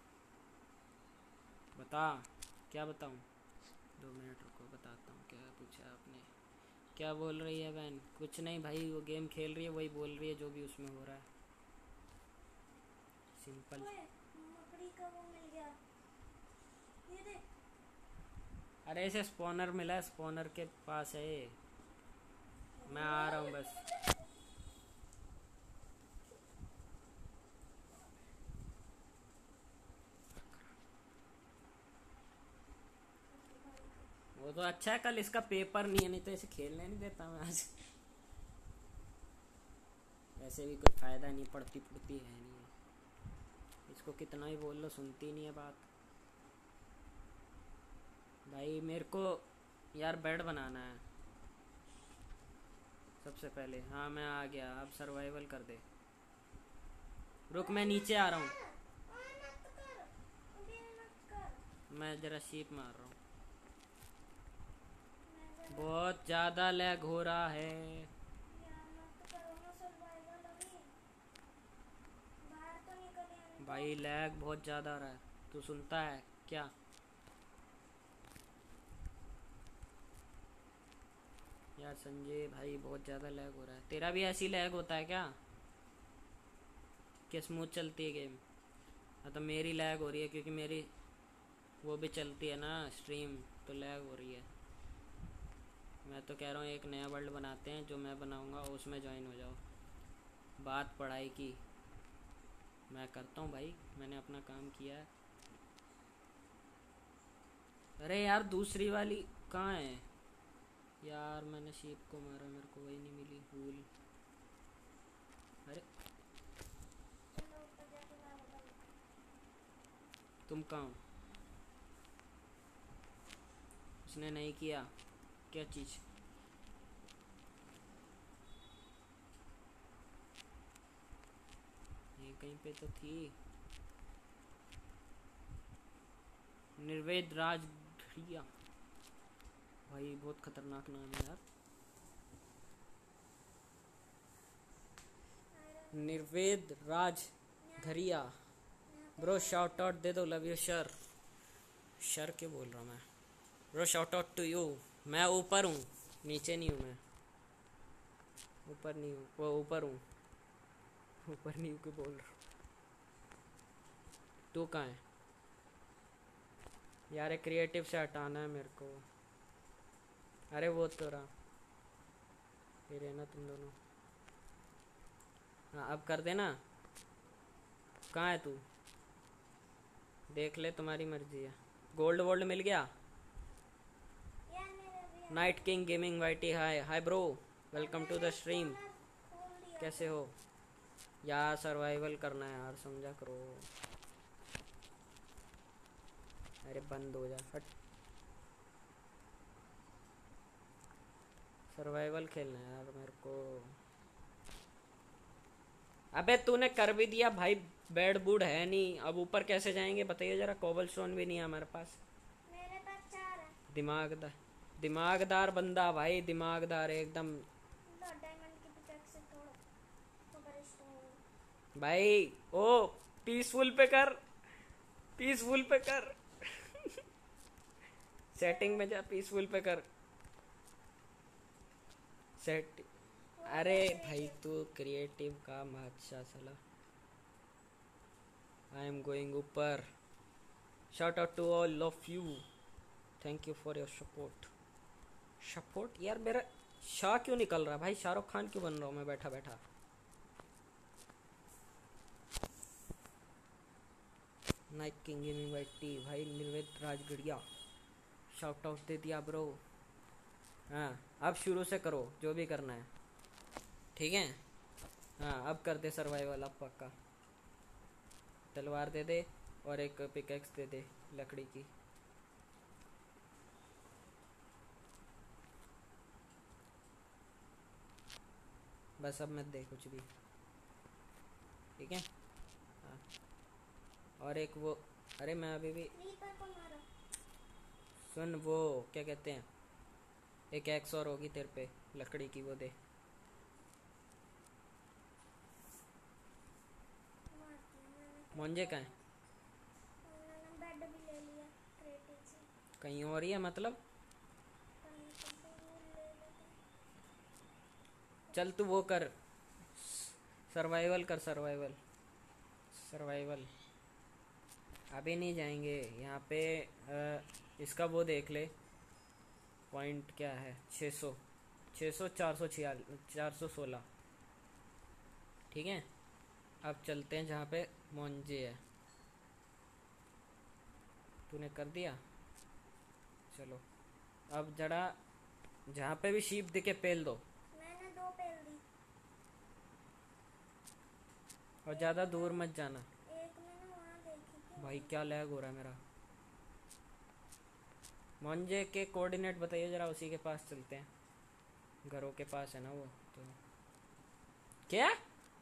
बता क्या बताऊँ? दो मिनट रुको, बताता हूँ। क्या पूछा आपने? क्या बोल रही है बहन? कुछ नहीं भाई, वो गेम खेल रही है, वही बोल रही है जो भी उसमें हो रहा है। सिंपल। ओए, मकड़ी का वो मिल गया। ये देख। अरे ऐसे स्पॉनर मिला है, स्पॉनर के पास है ये। मैं आ रहा हूँ बस। वो तो अच्छा है, कल इसका पेपर नहीं है, नहीं तो इसे खेलने नहीं देता मैं आज। वैसे भी कोई फायदा नहीं, पढ़ती पढ़ती है नहीं है। इसको कितना ही बोल लो, सुनती नहीं है बात। भाई मेरे को यार बेड बनाना है सबसे पहले। हाँ मैं आ गया, अब सर्वाइवल कर दे। रुक मैं नीचे आ रहा हूँ, ओए मत कर। अभी मत कर। मैं जरा शीप मार रहा हूँ। मैं जरा- बहुत ज़्यादा लैग हो रहा है। यार मत करो ना सर्वाइवल अभी। बाहर तो निकल आने दो। भाई लैग बहुत ज़्यादा आ रहा है, तू सुनता है क्या? यार संजय भाई बहुत ज़्यादा लैग हो रहा है। तेरा भी ऐसी लैग होता है क्या कि स्मूथ चलती है गेम? हाँ तो मेरी लैग हो रही है क्योंकि मेरी वो भी चलती है ना स्ट्रीम, तो लैग हो रही है। मैं तो कह रहा हूँ एक नया वर्ल्ड बनाते हैं, जो मैं बनाऊँगा उसमें ज्वाइन हो जाओ। बात पढ़ाई की मैं करता हूँ भाई, मैंने अपना काम किया है। अरे यार दूसरी वाली कहाँ है यार? मैंने शीप को मारा, मेरे को वही नहीं मिली भूल। अरे चलो ऊपर जाके लाओ भाई। तुम कहाँ हो? उसने नहीं किया क्या चीज़? ये कहीं पे तो थी। निर्वेद राज घड़िया। भाई बहुत खतरनाक नाम है यार। निर्वेद राज घरिया। ब्रो शाउट आउट दे दो, लव यू सर। सर क्यों बोल रहा हूँ मैं? Bro shout out to you. मैं ऊपर हूँ, नीचे नहीं हूँ मैं। ऊपर नहीं हूँ, वो ऊपर हूँ। ऊपर नहीं हूँ क्यों बोल रहा हूँ? तू कहाँ है यार? क्रिएटिव से हटाना है मेरे को। अरे वो तो रहा, फिर है ना तुम दोनों। हाँ अब कर देना। कहाँ है तू? देख ले, तुम्हारी मर्जी है। गोल्ड वोल्ड मिल गया? यार मेरे भी night king gaming YT hi hi bro, welcome to the stream. खोल दिया। कैसे हो यार? सर्वाइवल करना है यार, समझा करो। अरे बंद हो जा, हट। सर्वाइवल खेलना है यार मेरे को। अबे तूने कर भी दिया भाई। बेड बूड है नहीं, अब ऊपर कैसे जाएंगे बताइए जरा? कोबल स्टोन भी नहीं है हमारे पास। मेरे पास चार है। दिमागदार दिमागदार बंदा भाई, दिमागदार एकदम। दो डायमंड की पिकैक्स से तोड़ो। Super stone. भाई ओ पीसफुल पे कर, पीसफुल पे कर। सेटिंग में जा, पीसफुल पे कर सेट। अरे भाई तू क्रिएटिव का बादशाह साला। आई एम गोइंग ऊपर। Shout out to all of you, thank you for your support. Support यार, मेरा शाह क्यों निकल रहा है भाई? शाहरुख खान क्यों बन रहा हूँ मैं बैठा बैठा? नाइट किंग गेमिंग वाईटी भाई। निर्वेद राजगढ़िया शाउट आउट दे दिया ब्रो। हाँ अब शुरू से करो जो भी करना है, ठीक है? हाँ अब कर दे सर्वाइवल अब पक्का। तलवार दे दे और एक पिकेक्स दे दे लकड़ी की। बस अब मत दे कुछ भी, ठीक है? हाँ और एक वो, अरे मैं अभी भी रीपर को मारो। सुन, वो क्या कहते हैं, एक एक्स और होगी तेरे पे लकड़ी की, वो दे। मार दिया मैंने। मोंजे कहाँ है? मैंने बेड भी ले लिया क्रेटिव से। कहीं और ही है मतलब? कहीं से भी वो ले लेते हैं। चल तू वो कर, सर्वाइवल कर, सर्वाइवल सर्वाइवल। अभी नहीं जाएंगे यहाँ पे। आ, इसका वो देख ले, पॉइंट क्या है? छः सौ छः सौ चार सौ छियाल चार सौ सोलह। ठीक है अब चलते हैं जहाँ पे मोंजे है। तूने कर दिया? चलो अब जरा जहाँ पे भी शीप दिखे पेल दो, मैंने दो पेल दी। और ज़्यादा दूर मत जाना। एक मैंने वहाँ देखी थी। भाई क्या लैग हो रहा है मेरा। मोंजे के कोऑर्डिनेट बताइए जरा, उसी के पास चलते हैं। घरों के पास है ना वो तो। क्या?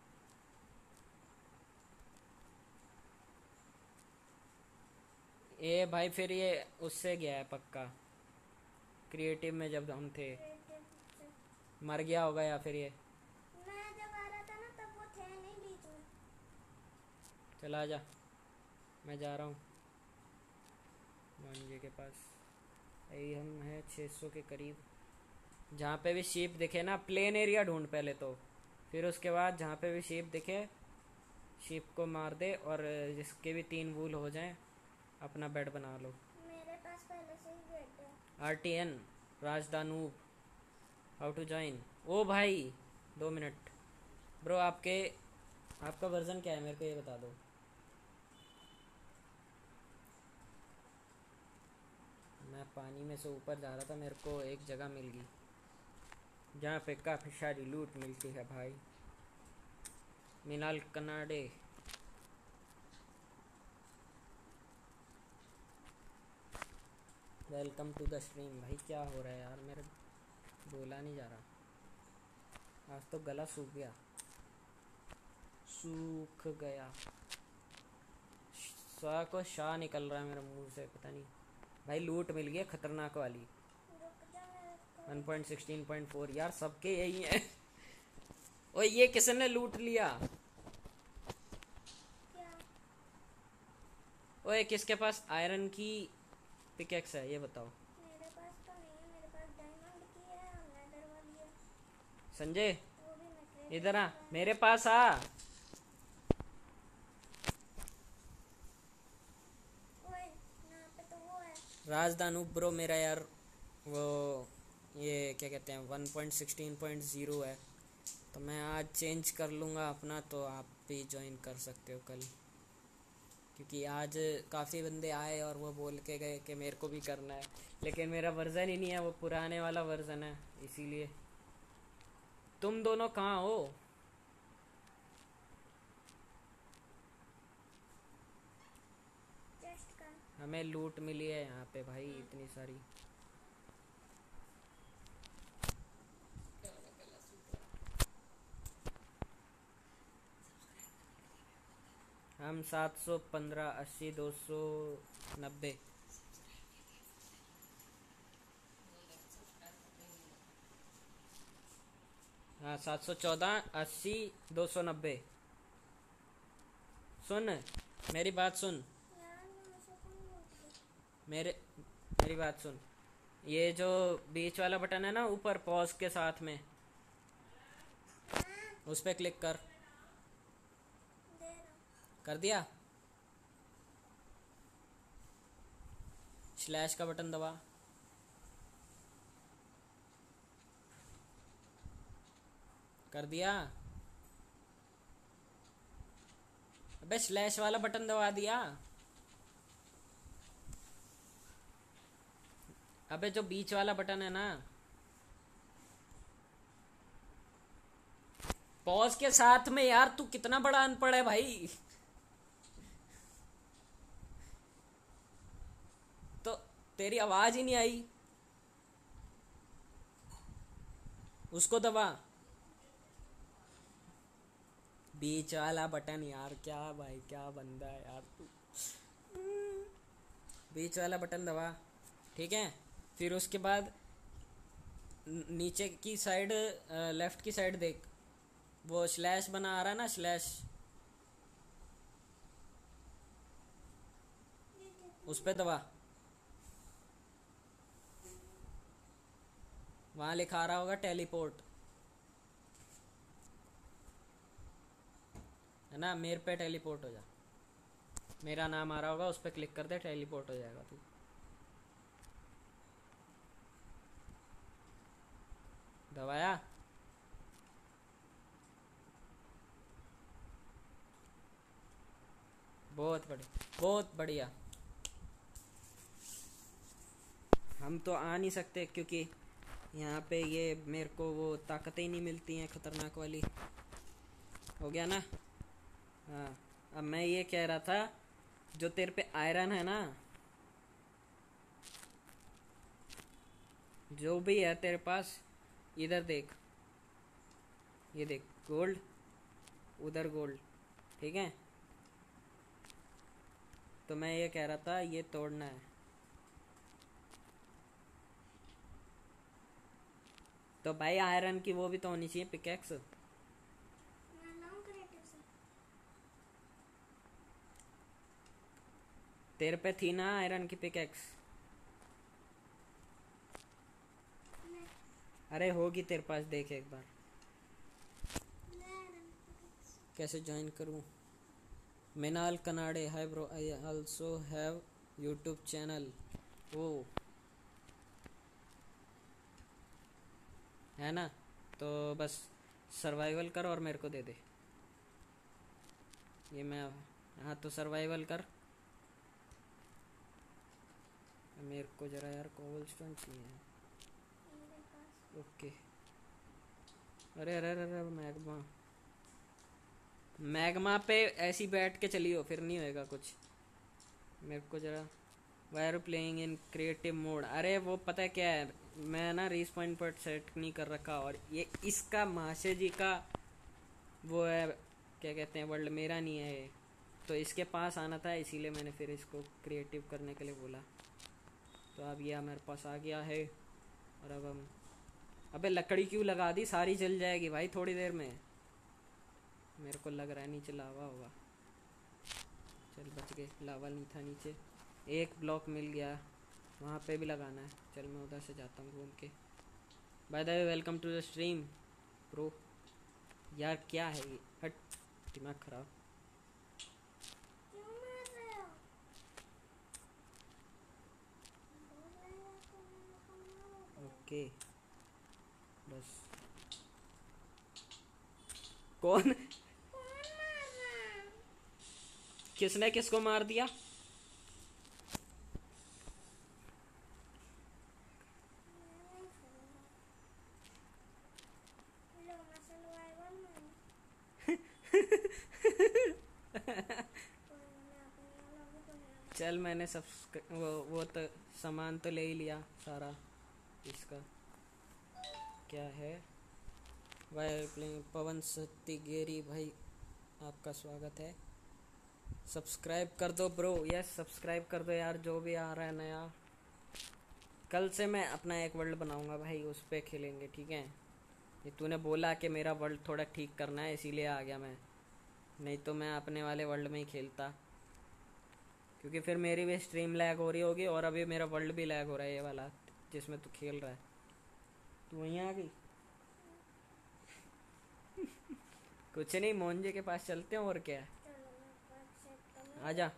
ये भाई फिर ये उससे गया है पक्का, क्रिएटिव में जब हम थे। क्रेटिव से। मर गया होगा या फिर ये। मैं जब आ रहा था ना तब वो थे नहीं बीच में। चला जा, मैं जा रहा हूँ मोंजे के पास। यही हम हैं छः सौ के करीब। जहाँ पे भी शीप दिखे ना, प्लेन एरिया ढूंढ पहले तो, फिर उसके बाद जहाँ पे भी शीप दिखे शीप को मार दे, और जिसके भी तीन वूल हो जाएं अपना बेड बना लो। मेरे पास पहले से ही बेड है। आर टी एन राजदानूब, हाउ टू ज्वाइन? ओ भाई दो मिनट ब्रो, आपके आपका वर्जन क्या है मेरे को ये बता दो। मैं पानी में से ऊपर जा रहा था, मेरे को एक जगह मिल गई जहाँ पे काफ़ी सारी लूट मिलती है भाई। Minal Kanade. Welcome to the stream. भाई क्या हो रहा है यार, मेरे बोला नहीं जा रहा, आज तो गला सूख गया, सूख गया। स्वा को शाह निकल रहा है मेरे मुंह से, पता नहीं। भाई लूट मिल गई है खतरनाक वाली, रुक जा मेरे को। One point sixteen point four. यार सबके यही है। ओए ये किसने लूट लिया? क्या? ओए किसके पास आयरन की पिकेक्स है ये बताओ? मेरे पास तो नहीं है, मेरे पास डायमंड की है और लेदर वाली है। संजय वो भी मैं ट्रेड इधर आ, करता है। मेरे पास आ। ओए यहाँ पे तो वो है। राजदानू ब्रो मेरा यार वो ये क्या कहते हैं one point sixteen point zero है, तो मैं आज चेंज कर लूँगा अपना, तो आप भी ज्वाइन कर सकते हो कल, क्योंकि आज काफ़ी बंदे आए और वो बोल के गए कि मेरे को भी करना है, लेकिन मेरा वर्ज़न ही नहीं है, वो पुराने वाला वर्ज़न है, इसीलिए। तुम दोनों कहाँ हो? चेस्ट का। हमें लूट मिली है यहाँ पे भाई इतनी सारी। हम सात सौ पंद्रह अस्सी दो सौ नब्बे। हाँ सात सौ चौदह अस्सी दो सौ नब्बे। सुन मेरी बात सुन, यार मुझे कौन लूट गया? मेरे मेरी बात सुन, ये जो बीच वाला बटन है ना ऊपर पॉज के साथ में, हाँ, उस पर क्लिक कर। दे रहा हूँ। कर दिया? स्लैश का बटन दबा। कर दिया? अबे स्लैश वाला बटन दबा दिया? अबे जो बीच वाला बटन है ना, पॉज के साथ में। यार तू कितना बड़ा अनपढ़ है भाई। तो तेरी आवाज ही नहीं आई। उसको दबा, बीच वाला बटन। यार क्या भाई क्या बंदा है यार तू। बीच वाला बटन दबा, ठीक है? फिर उसके बाद न- नीचे की साइड, लेफ्ट की साइड देख, वो स्लैश बना आ रहा है ना, स्लैश, उस पे दबा। वहां लिखा आ रहा होगा टेलीपोर्ट, है ना? मेरे पे टेलीपोर्ट हो जा, मेरा नाम आ रहा होगा, उस पर क्लिक कर दे, टेलीपोर्ट हो जाएगा तू। दबाया? बहुत बढ़िया बहुत बढ़िया। हम तो आ नहीं सकते क्योंकि यहाँ पे ये मेरे को वो ताकतें ही नहीं मिलती हैं खतरनाक वाली। हो गया ना? हाँ। अब मैं ये कह रहा था, जो तेरे पे आयरन है ना, जो भी है तेरे पास, इधर देख, ये देख गोल्ड, उधर गोल्ड, ठीक है? तो मैं ये कह रहा था ये तोड़ना है। तो भाई आयरन की वो भी तो होनी चाहिए पिकेक्स। मैं लाऊं क्रिएटिव से? तेरे पे थी ना आयरन की पिकेक्स? ले अरे होगी तेरे पास, देख एक बार। ले रन पिक्स। कैसे ज्वाइन करूं? Minal Kanade, hi bro, I also have YouTube channel. ओ है ना? तो बस सर्वाइवल कर और मेरे को दे दे ये। मैं, हाँ तो सर्वाइवल कर। मेरे को जरा यार कोबलस्टोन चाहिए। मेरे पास ओके। अरे अरे अरे अरे मैग्मा, मैग्मा पे ऐसी बैठ के चलियो, फिर नहीं होएगा कुछ। मेरे को जरा, why are playing in creative mode. अरे वो पता है क्या है, मैं ना रिस्पॉन पर सेट नहीं कर रखा, और ये इसका महाशय जी का वो है, क्या कहते हैं वर्ल्ड, मेरा नहीं है ये। तो इसके पास आना था, इसीलिए मैंने फिर इसको क्रिएटिव करने के लिए बोला। तो अब ये मेरे पास आ गया है। और अब हम, अबे लकड़ी क्यों लगा दी, सारी जल जाएगी भाई थोड़ी देर में। मेरे को लग रहा है नीचे लावा होगा। चल बच गए, लावा नहीं था नीचे। एक ब्लॉक मिल गया, वहाँ पे भी लगाना है। चल मैं उधर से जाता हूँ घूम के। By the way welcome to the stream pro. यार क्या है ये, हट, दिमाग खराब। क्यों मार रहे हो? बोल रहे हो तो मेरे को मारोगे। ओके बस। कौन कौन मार रहा? किसने किसको मार दिया? मैं नहीं खेलूंगा। लो मैं survival में हूँ। कोई ना, मैं अपनी वालों को नहीं मार- चल मैंने सब वो वो तो सामान तो ले ही लिया सारा। इसका क्या है, वाई प्लेइंग पवन सत्तीगेरी भाई, आपका स्वागत है। सब्सक्राइब कर दो ब्रो, यस सब्सक्राइब कर दो यार, जो भी आ रहा है नया। कल से मैं अपना एक वर्ल्ड बनाऊंगा भाई, उस पे खेलेंगे, ठीक है। ये तूने बोला कि मेरा वर्ल्ड थोड़ा ठीक करना है, इसीलिए आ गया मैं, नहीं तो मैं अपने वाले वर्ल्ड में ही खेलता। क्योंकि फिर मेरी भी स्ट्रीम लैग हो रही होगी, और अभी मेरा वर्ल्ड भी लैग हो रहा है, ये वाला जिसमें तू खेल रहा है। तू वहीं आ गई। कुछ नहीं, मोहनजे के पास चलते हैं, और क्या है। चलो मैं पाँच सेट करूँ। आजा,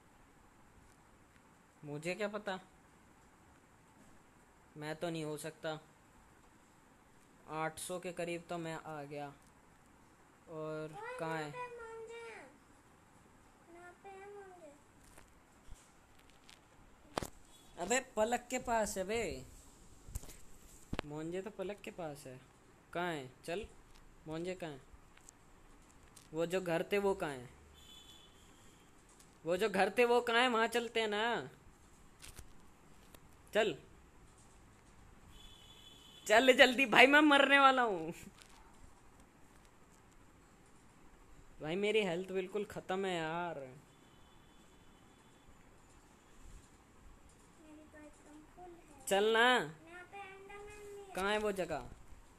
मुझे क्या पता, मैं तो नहीं हो सकता। आठ सौ के करीब तो मैं आ गया। और ओए, कहाँ यहाँ है? पे मुंजे हैं। यहाँ पे है मुंजे। अबे पलक के पास है बे, मोहनजे तो पलक के पास है। कहाँ है? चल, मोहनजे कहाँ है? वो जो घर थे वो कहाँ है? वो जो घर थे वो कहाँ है? वहां चलते हैं ना, चल चल जल्दी भाई, मैं मरने वाला हूँ। भाई मेरी हेल्थ बिल्कुल खत्म है यार। मेरी तो एकदम फुल है। चल ना, यहाँ पे एंडरमैन भी है। कहाँ है वो जगह?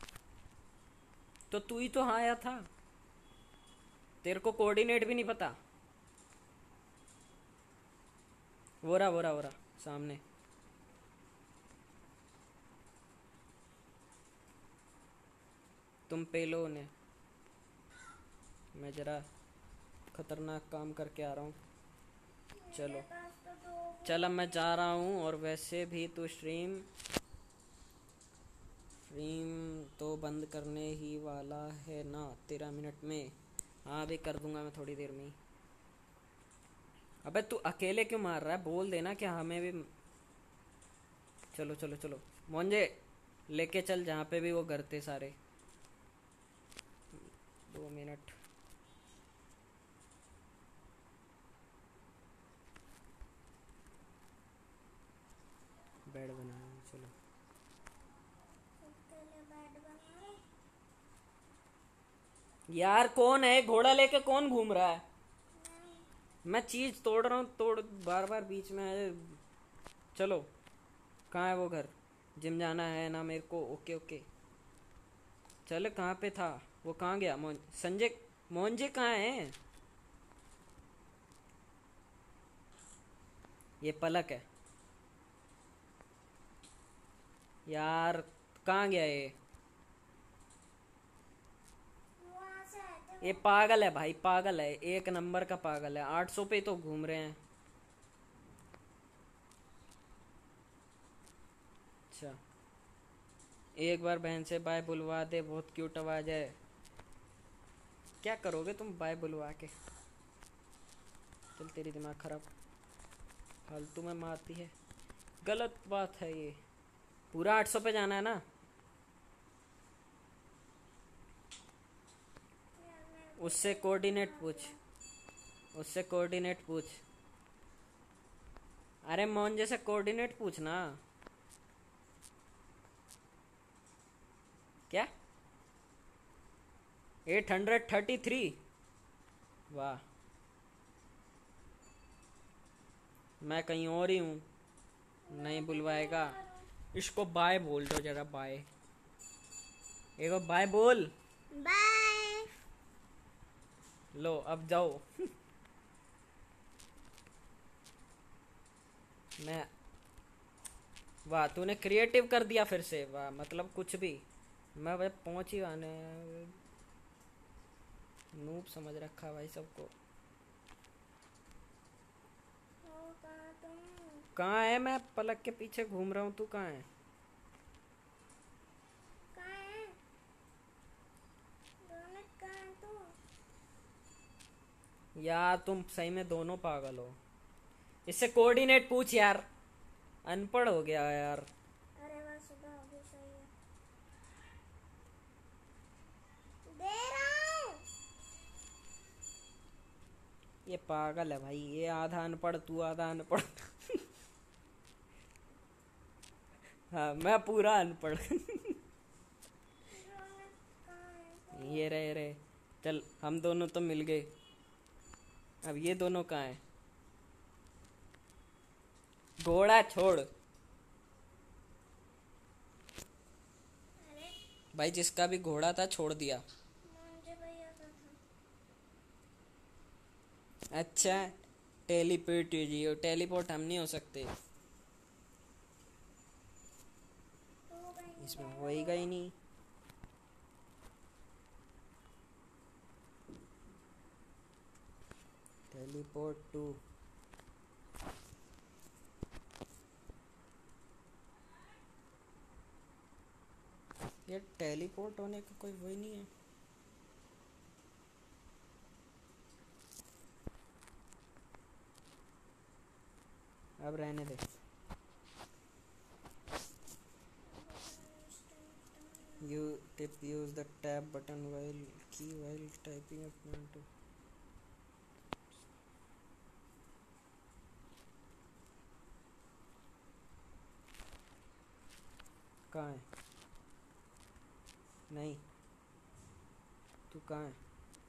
तो तू ही तो आया था, तेरे को कोऑर्डिनेट भी नहीं पता। वो रहा वो रहा वो रहा सामने। तुम पे लो ने, मैं जरा खतरनाक काम करके आ रहा हूँ। चलो मेरे पास तो दो चल, अब मैं जा रहा हूँ। और वैसे भी तू स्ट्रीम स्ट्रीम तो बंद करने ही वाला है ना तेरह मिनट में? हाँ अभी कर दूंगा मैं थोड़ी देर में ही। अबे तू अकेले क्यों मार रहा है, बोल देना कि हमें भी। चलो चलो चलो, मोंजे लेके चल जहाँ पे भी वो घर थे सारे। दो मिनट। बेड बनाया, चलो। सबके लिए बेड बना रहे। यार कौन है, घोड़ा लेके कौन घूम रहा है? नहीं, मैं चीज तोड़ रहा हूँ, तोड़ बार बार बीच में है। चलो, कहाँ है वो घर? जिम जाना है ना मेरे को, ओके ओके। चल कहाँ पे था वो, कहाँ गया? मोहन संजय, मोहनजे कहाँ है? ये पलक है यार, कहाँ गया ये? वहाँ से आए थे ये वो। पागल है भाई, पागल है, एक नंबर का पागल है। आठ सौ पे ही तो घूम रहे हैं। अच्छा, एक बार बहन से बाय बुलवा दे, बहुत क्यूट आवाज है। क्या करोगे तुम बाय बुलवा के? चल तेरी दिमाग खराब, फालतू में मारती है, गलत बात है ये। पूरा आठ सौ पे जाना है ना? यार मेरे को उससे तो कोऑर्डिनेट मार पूछ, दिया। उससे कोऑर्डिनेट पूछ। अरे मोहन जैसे कोऑर्डिनेट पूछना। क्या? Eight hundred thirty three? वाह, मैं कहीं और ही हूँ, नहीं बुलवाएगा। इसको बाय बोल दो जरा, बाय। एक बार बाय बोल। बाय। लो अब जाओ। मैं, वाह तूने क्रिएटिव कर दिया फिर से, वाह मतलब कुछ भी। मैं भाई पहुंच ही आने, नूब समझ रखा भाई सबको। हो कहाँ तुम? कहाँ है? मैं पलक के पीछे घूम रहा हूँ, तू कहाँ है? कहाँ है? रौनक कहाँ है तू? यार तुम सही में दोनों पागल हो। इससे कोऑर्डिनेट पूछ यार, अनपढ़ हो गया यार। अरे वाह, सुबह हो गई, सही है। दे रहा हूँ। ये पागल है भाई, ये आधा अनपढ़ तू आधा अनपढ़। हाँ मैं पूरा अनपढ़। रौनक कहाँ है तू? ये रहे रहे, चल हम दोनों तो मिल गए। अब ये दोनों कहाँ हैं? घोड़ा छोड़ अरे भाई, जिसका भी घोड़ा था छोड़ दिया। मुझे भैया का था। अच्छा, टेलीपोर्ट हो, टेलीपोर्ट हम नहीं हो सकते तो वो कहीं नहीं इसमें, जाएगा होएगा ही वो। नहीं। टेलीपोर्ट टू, ये टेलीपोर्ट होने का कोई वही नहीं है। अब रहने दे। You tip use the tab button while key while typing a command to. कहाँ है? नहीं, तू कहाँ है?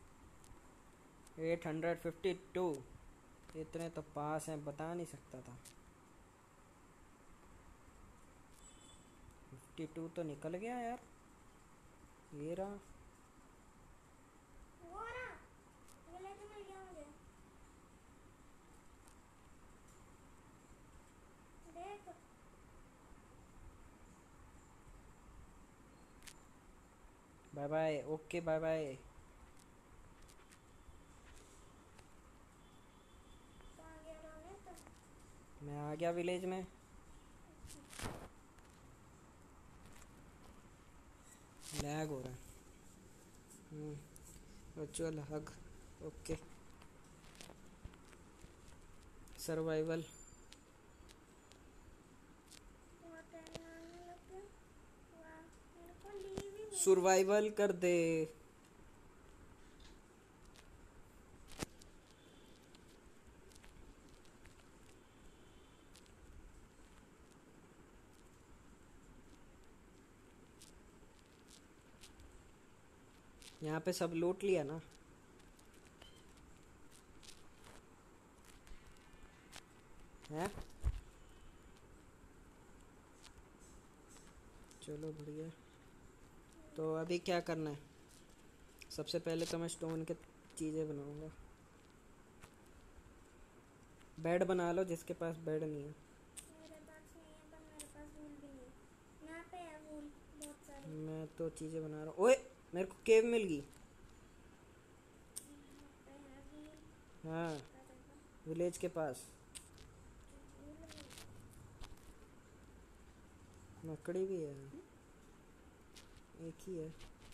एट हंड्रेड फिफ्टी टू, इतने तो पास हैं, बता नहीं सकता था। फिफ्टी टू तो निकल गया यार, ये रहा। वो रहा, विलेज मिल गया मुझे। देख, bye bye, okay bye bye. कहाँ गया रौनक? मैं आ गया विलेज में। लैग हो रहा है। Hmm, virtual hug, okay. Survival, बहुत टाइम आने लग गया। वाह, मेरे को लीव ही मिला। सर्वाइवल कर दे। यहाँ पे सब लूट लिया ना? है, चलो बढ़िया। तो अभी क्या करना है? सबसे पहले तो मैं स्टोन के चीज़ें बनाऊंगा। बेड बना लो, जिसके पास बेड नहीं है। मेरे पास नहीं है, पर मेरे पास वूल भी नहीं है। यहाँ पे है वूल बहुत सारे। मैं तो चीज़ें बना रहा हूँ। ओए, मेरे को केव मिल गई। यहाँ पे है वूल। हाँ, क्या देगा? विलेज के पास। वूल नहीं। लकड़ी भी है, एक ही है।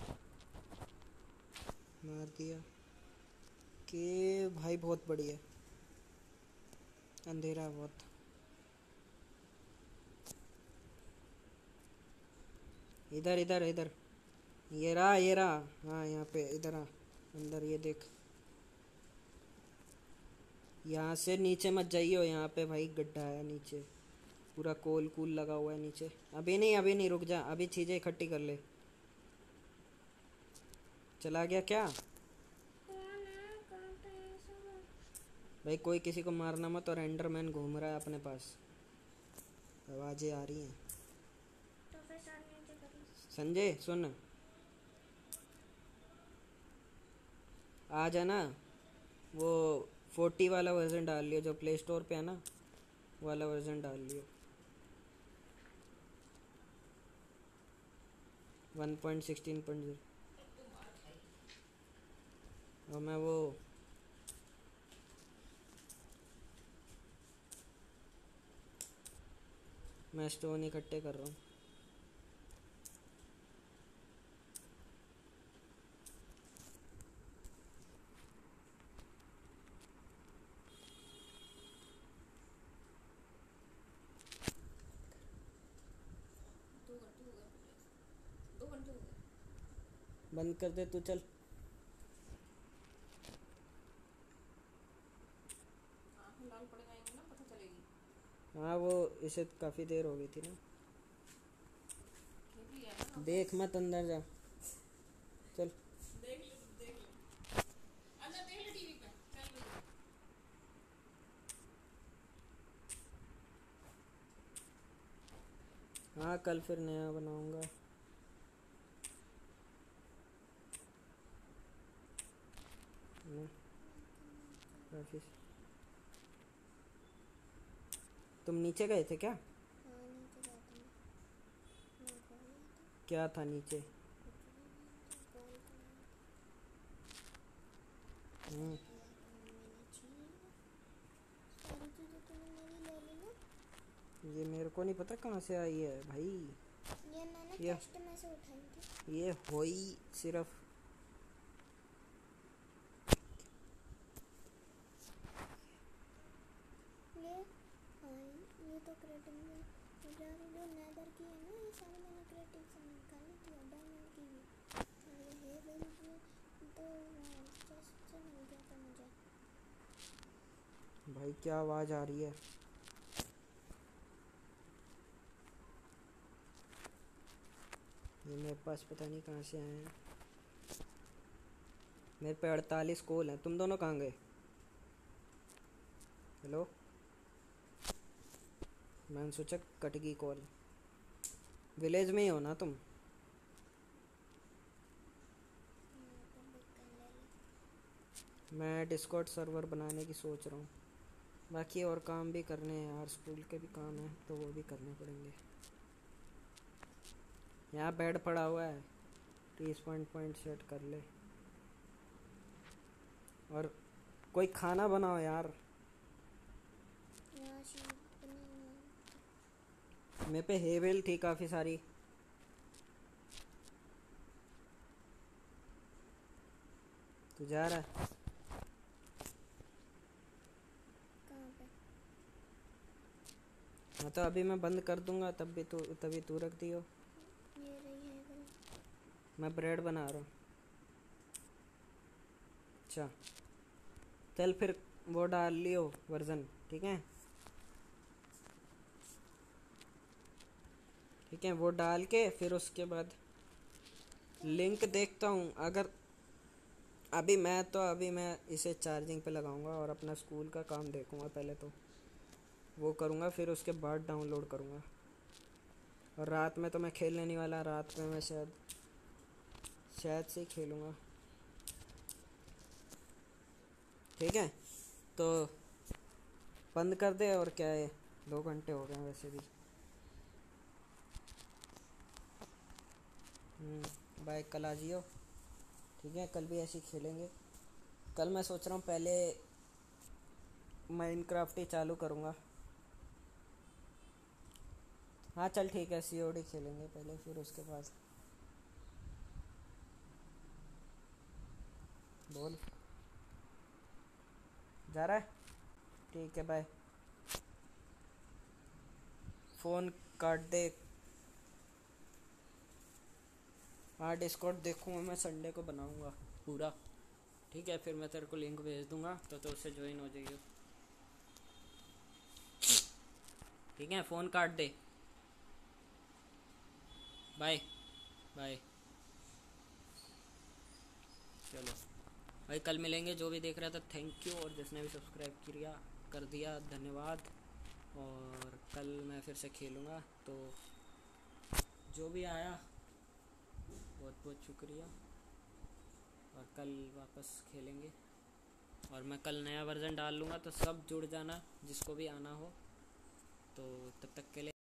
मार दिया। के भाई बहुत बड़ी है, अंधेरा बहुत। इधर इधर इधर, ये रहा ये रहा। हाँ यहाँ पे, इधर आ अंदर, ये देख। यहाँ से नीचे मत जाइयो, यहाँ पे भाई गड्ढा है नीचे, पूरा कोल कूल लगा हुआ है नीचे। अभी नहीं अभी नहीं, रुक जा, अभी चीज़ें इकट्ठी कर ले। चला गया क्या? कौन है? कहाँ पे है सब? भाई कोई किसी को मारना मत, और एंडरमैन घूम रहा है अपने पास, आवाज़ें आ रही हैं। तो फिर सर नीचे कर लो। संजय सुन, आ जाना, वो फोर्टी वाला वर्जन डाल लियो, जो प्ले स्टोर पे है ना, वो वाला वर्जन डाल लियो, one point sixteen point zero. और मैं वो मैं स्टोन इकट्ठे कर रहा हूँ। दो घंटे हो गए पूरे, दो घंटे हो गए। बंद कर दे तू, चल। आँखें लाल पड़ जाएंगी ना, पता चलेगी। हाँ वो इसे काफ़ी देर हो गई थी ना। खेल लिया है ना। देख मत, अंदर जा, चल। देख ले तुम, देख ले अंदर, देख ले टीवी पे चल रही है। हाँ कल फिर नया बनाऊंगा। हम्म, काफी। तुम नीचे गए थे क्या? हाँ नीचे जाता हूँ। मैं कॉल आता क्या था नीचे? कुछ भी नहीं, तो कॉल करना हम्म, किया तो मैंने छीन लिया। सारी चीज़ें तूने मेरी ले ली ना। ये मेरे को नहीं पता कहाँ से आई है भाई। ये मैंने ये चेस्ट में से उठाई थी। ये हो ही सिर्फ ये हाँ ये तो क्रेटिंग में यार, जो नेदर की है ना, ये सारी मैंने क्रेटिंग से निकाली थी, और डायमंड की भी। और ये है वेल की तो चेस्ट से मिल गया था मुझे। भाई क्या आवाज़ आ रही है? ये मेरे पास पता नहीं कहाँ से आए हैं। मेरे पे अड़तालीस कॉल हैं। तुम दोनों कहाँ गए? हेलो, मैंने सोचा कट गई कॉल। विलेज में ही हो ना तुम? हाँ, तो बुक कर ले ले। मैं डिस्कॉर्ड सर्वर बनाने की सोच रहा हूँ। बाकी और काम भी करने हैं यार, स्कूल के भी काम हैं तो वो भी करने पड़ेंगे। यहाँ बेड पड़ा हुआ है, तीस पॉइंट पॉइंट सेट कर ले। और कोई खाना बनाओ यार। यहाँ शीट बनी हुई है। मेरे पे हेवेल थी काफ़ी सारी। तू जा रहा है? कहाँ पे? हाँ तो अभी मैं बंद कर दूंगा, तब भी तू तभी तू रख दियो। ये रही है वेल। मैं ब्रेड बना रहा हूँ। अच्छा चल फिर वो डाल लियो वर्जन, ठीक है? ठीक है, वो डाल के फिर उसके बाद लिंक देखता हूँ। अगर अभी मैं तो अभी मैं इसे चार्जिंग पे लगाऊंगा और अपना स्कूल का काम देखूंगा पहले, तो वो करूंगा, फिर उसके बाद डाउनलोड करूंगा। और रात में तो मैं खेलने नहीं वाला, रात में मैं शायद शायद से ही खेलूंगा। ठीक है, तो बंद कर दे। और क्या है, दो घंटे हो गए हैं वैसे भी। हम्म, बाय, कल आ जियो। ठीक है, कल भी ऐसे ही खेलेंगे। कल मैं सोच रहा हूँ पहले माइनक्राफ्ट ही चालू करूँगा। हाँ चल ठीक है, सीओडी खेलेंगे पहले, फिर उसके बाद बोल। जा रहा है? ठीक है, बाय। फ़ोन काट दे। हाँ डिस्कॉर्ड देखूँगा मैं, संडे को बनाऊँगा पूरा। ठीक है, फिर मैं तेरे को लिंक भेज दूँगा तो तो उससे ज्वाइन हो जाइए। ठीक है, फ़ोन काट दे। Bye bye. चलो। भाई कल मिलेंगे। जो भी देख रहा था थैंक यू, और जिसने भी सब्सक्राइब किया कर दिया धन्यवाद। और कल मैं फिर से खेलूँगा, तो जो भी आया बहुत बहुत शुक्रिया। और कल वापस खेलेंगे, और मैं कल नया वर्ज़न डाल लूँगा, तो सब जुड़ जाना जिसको भी आना हो। तो तब तक के लिए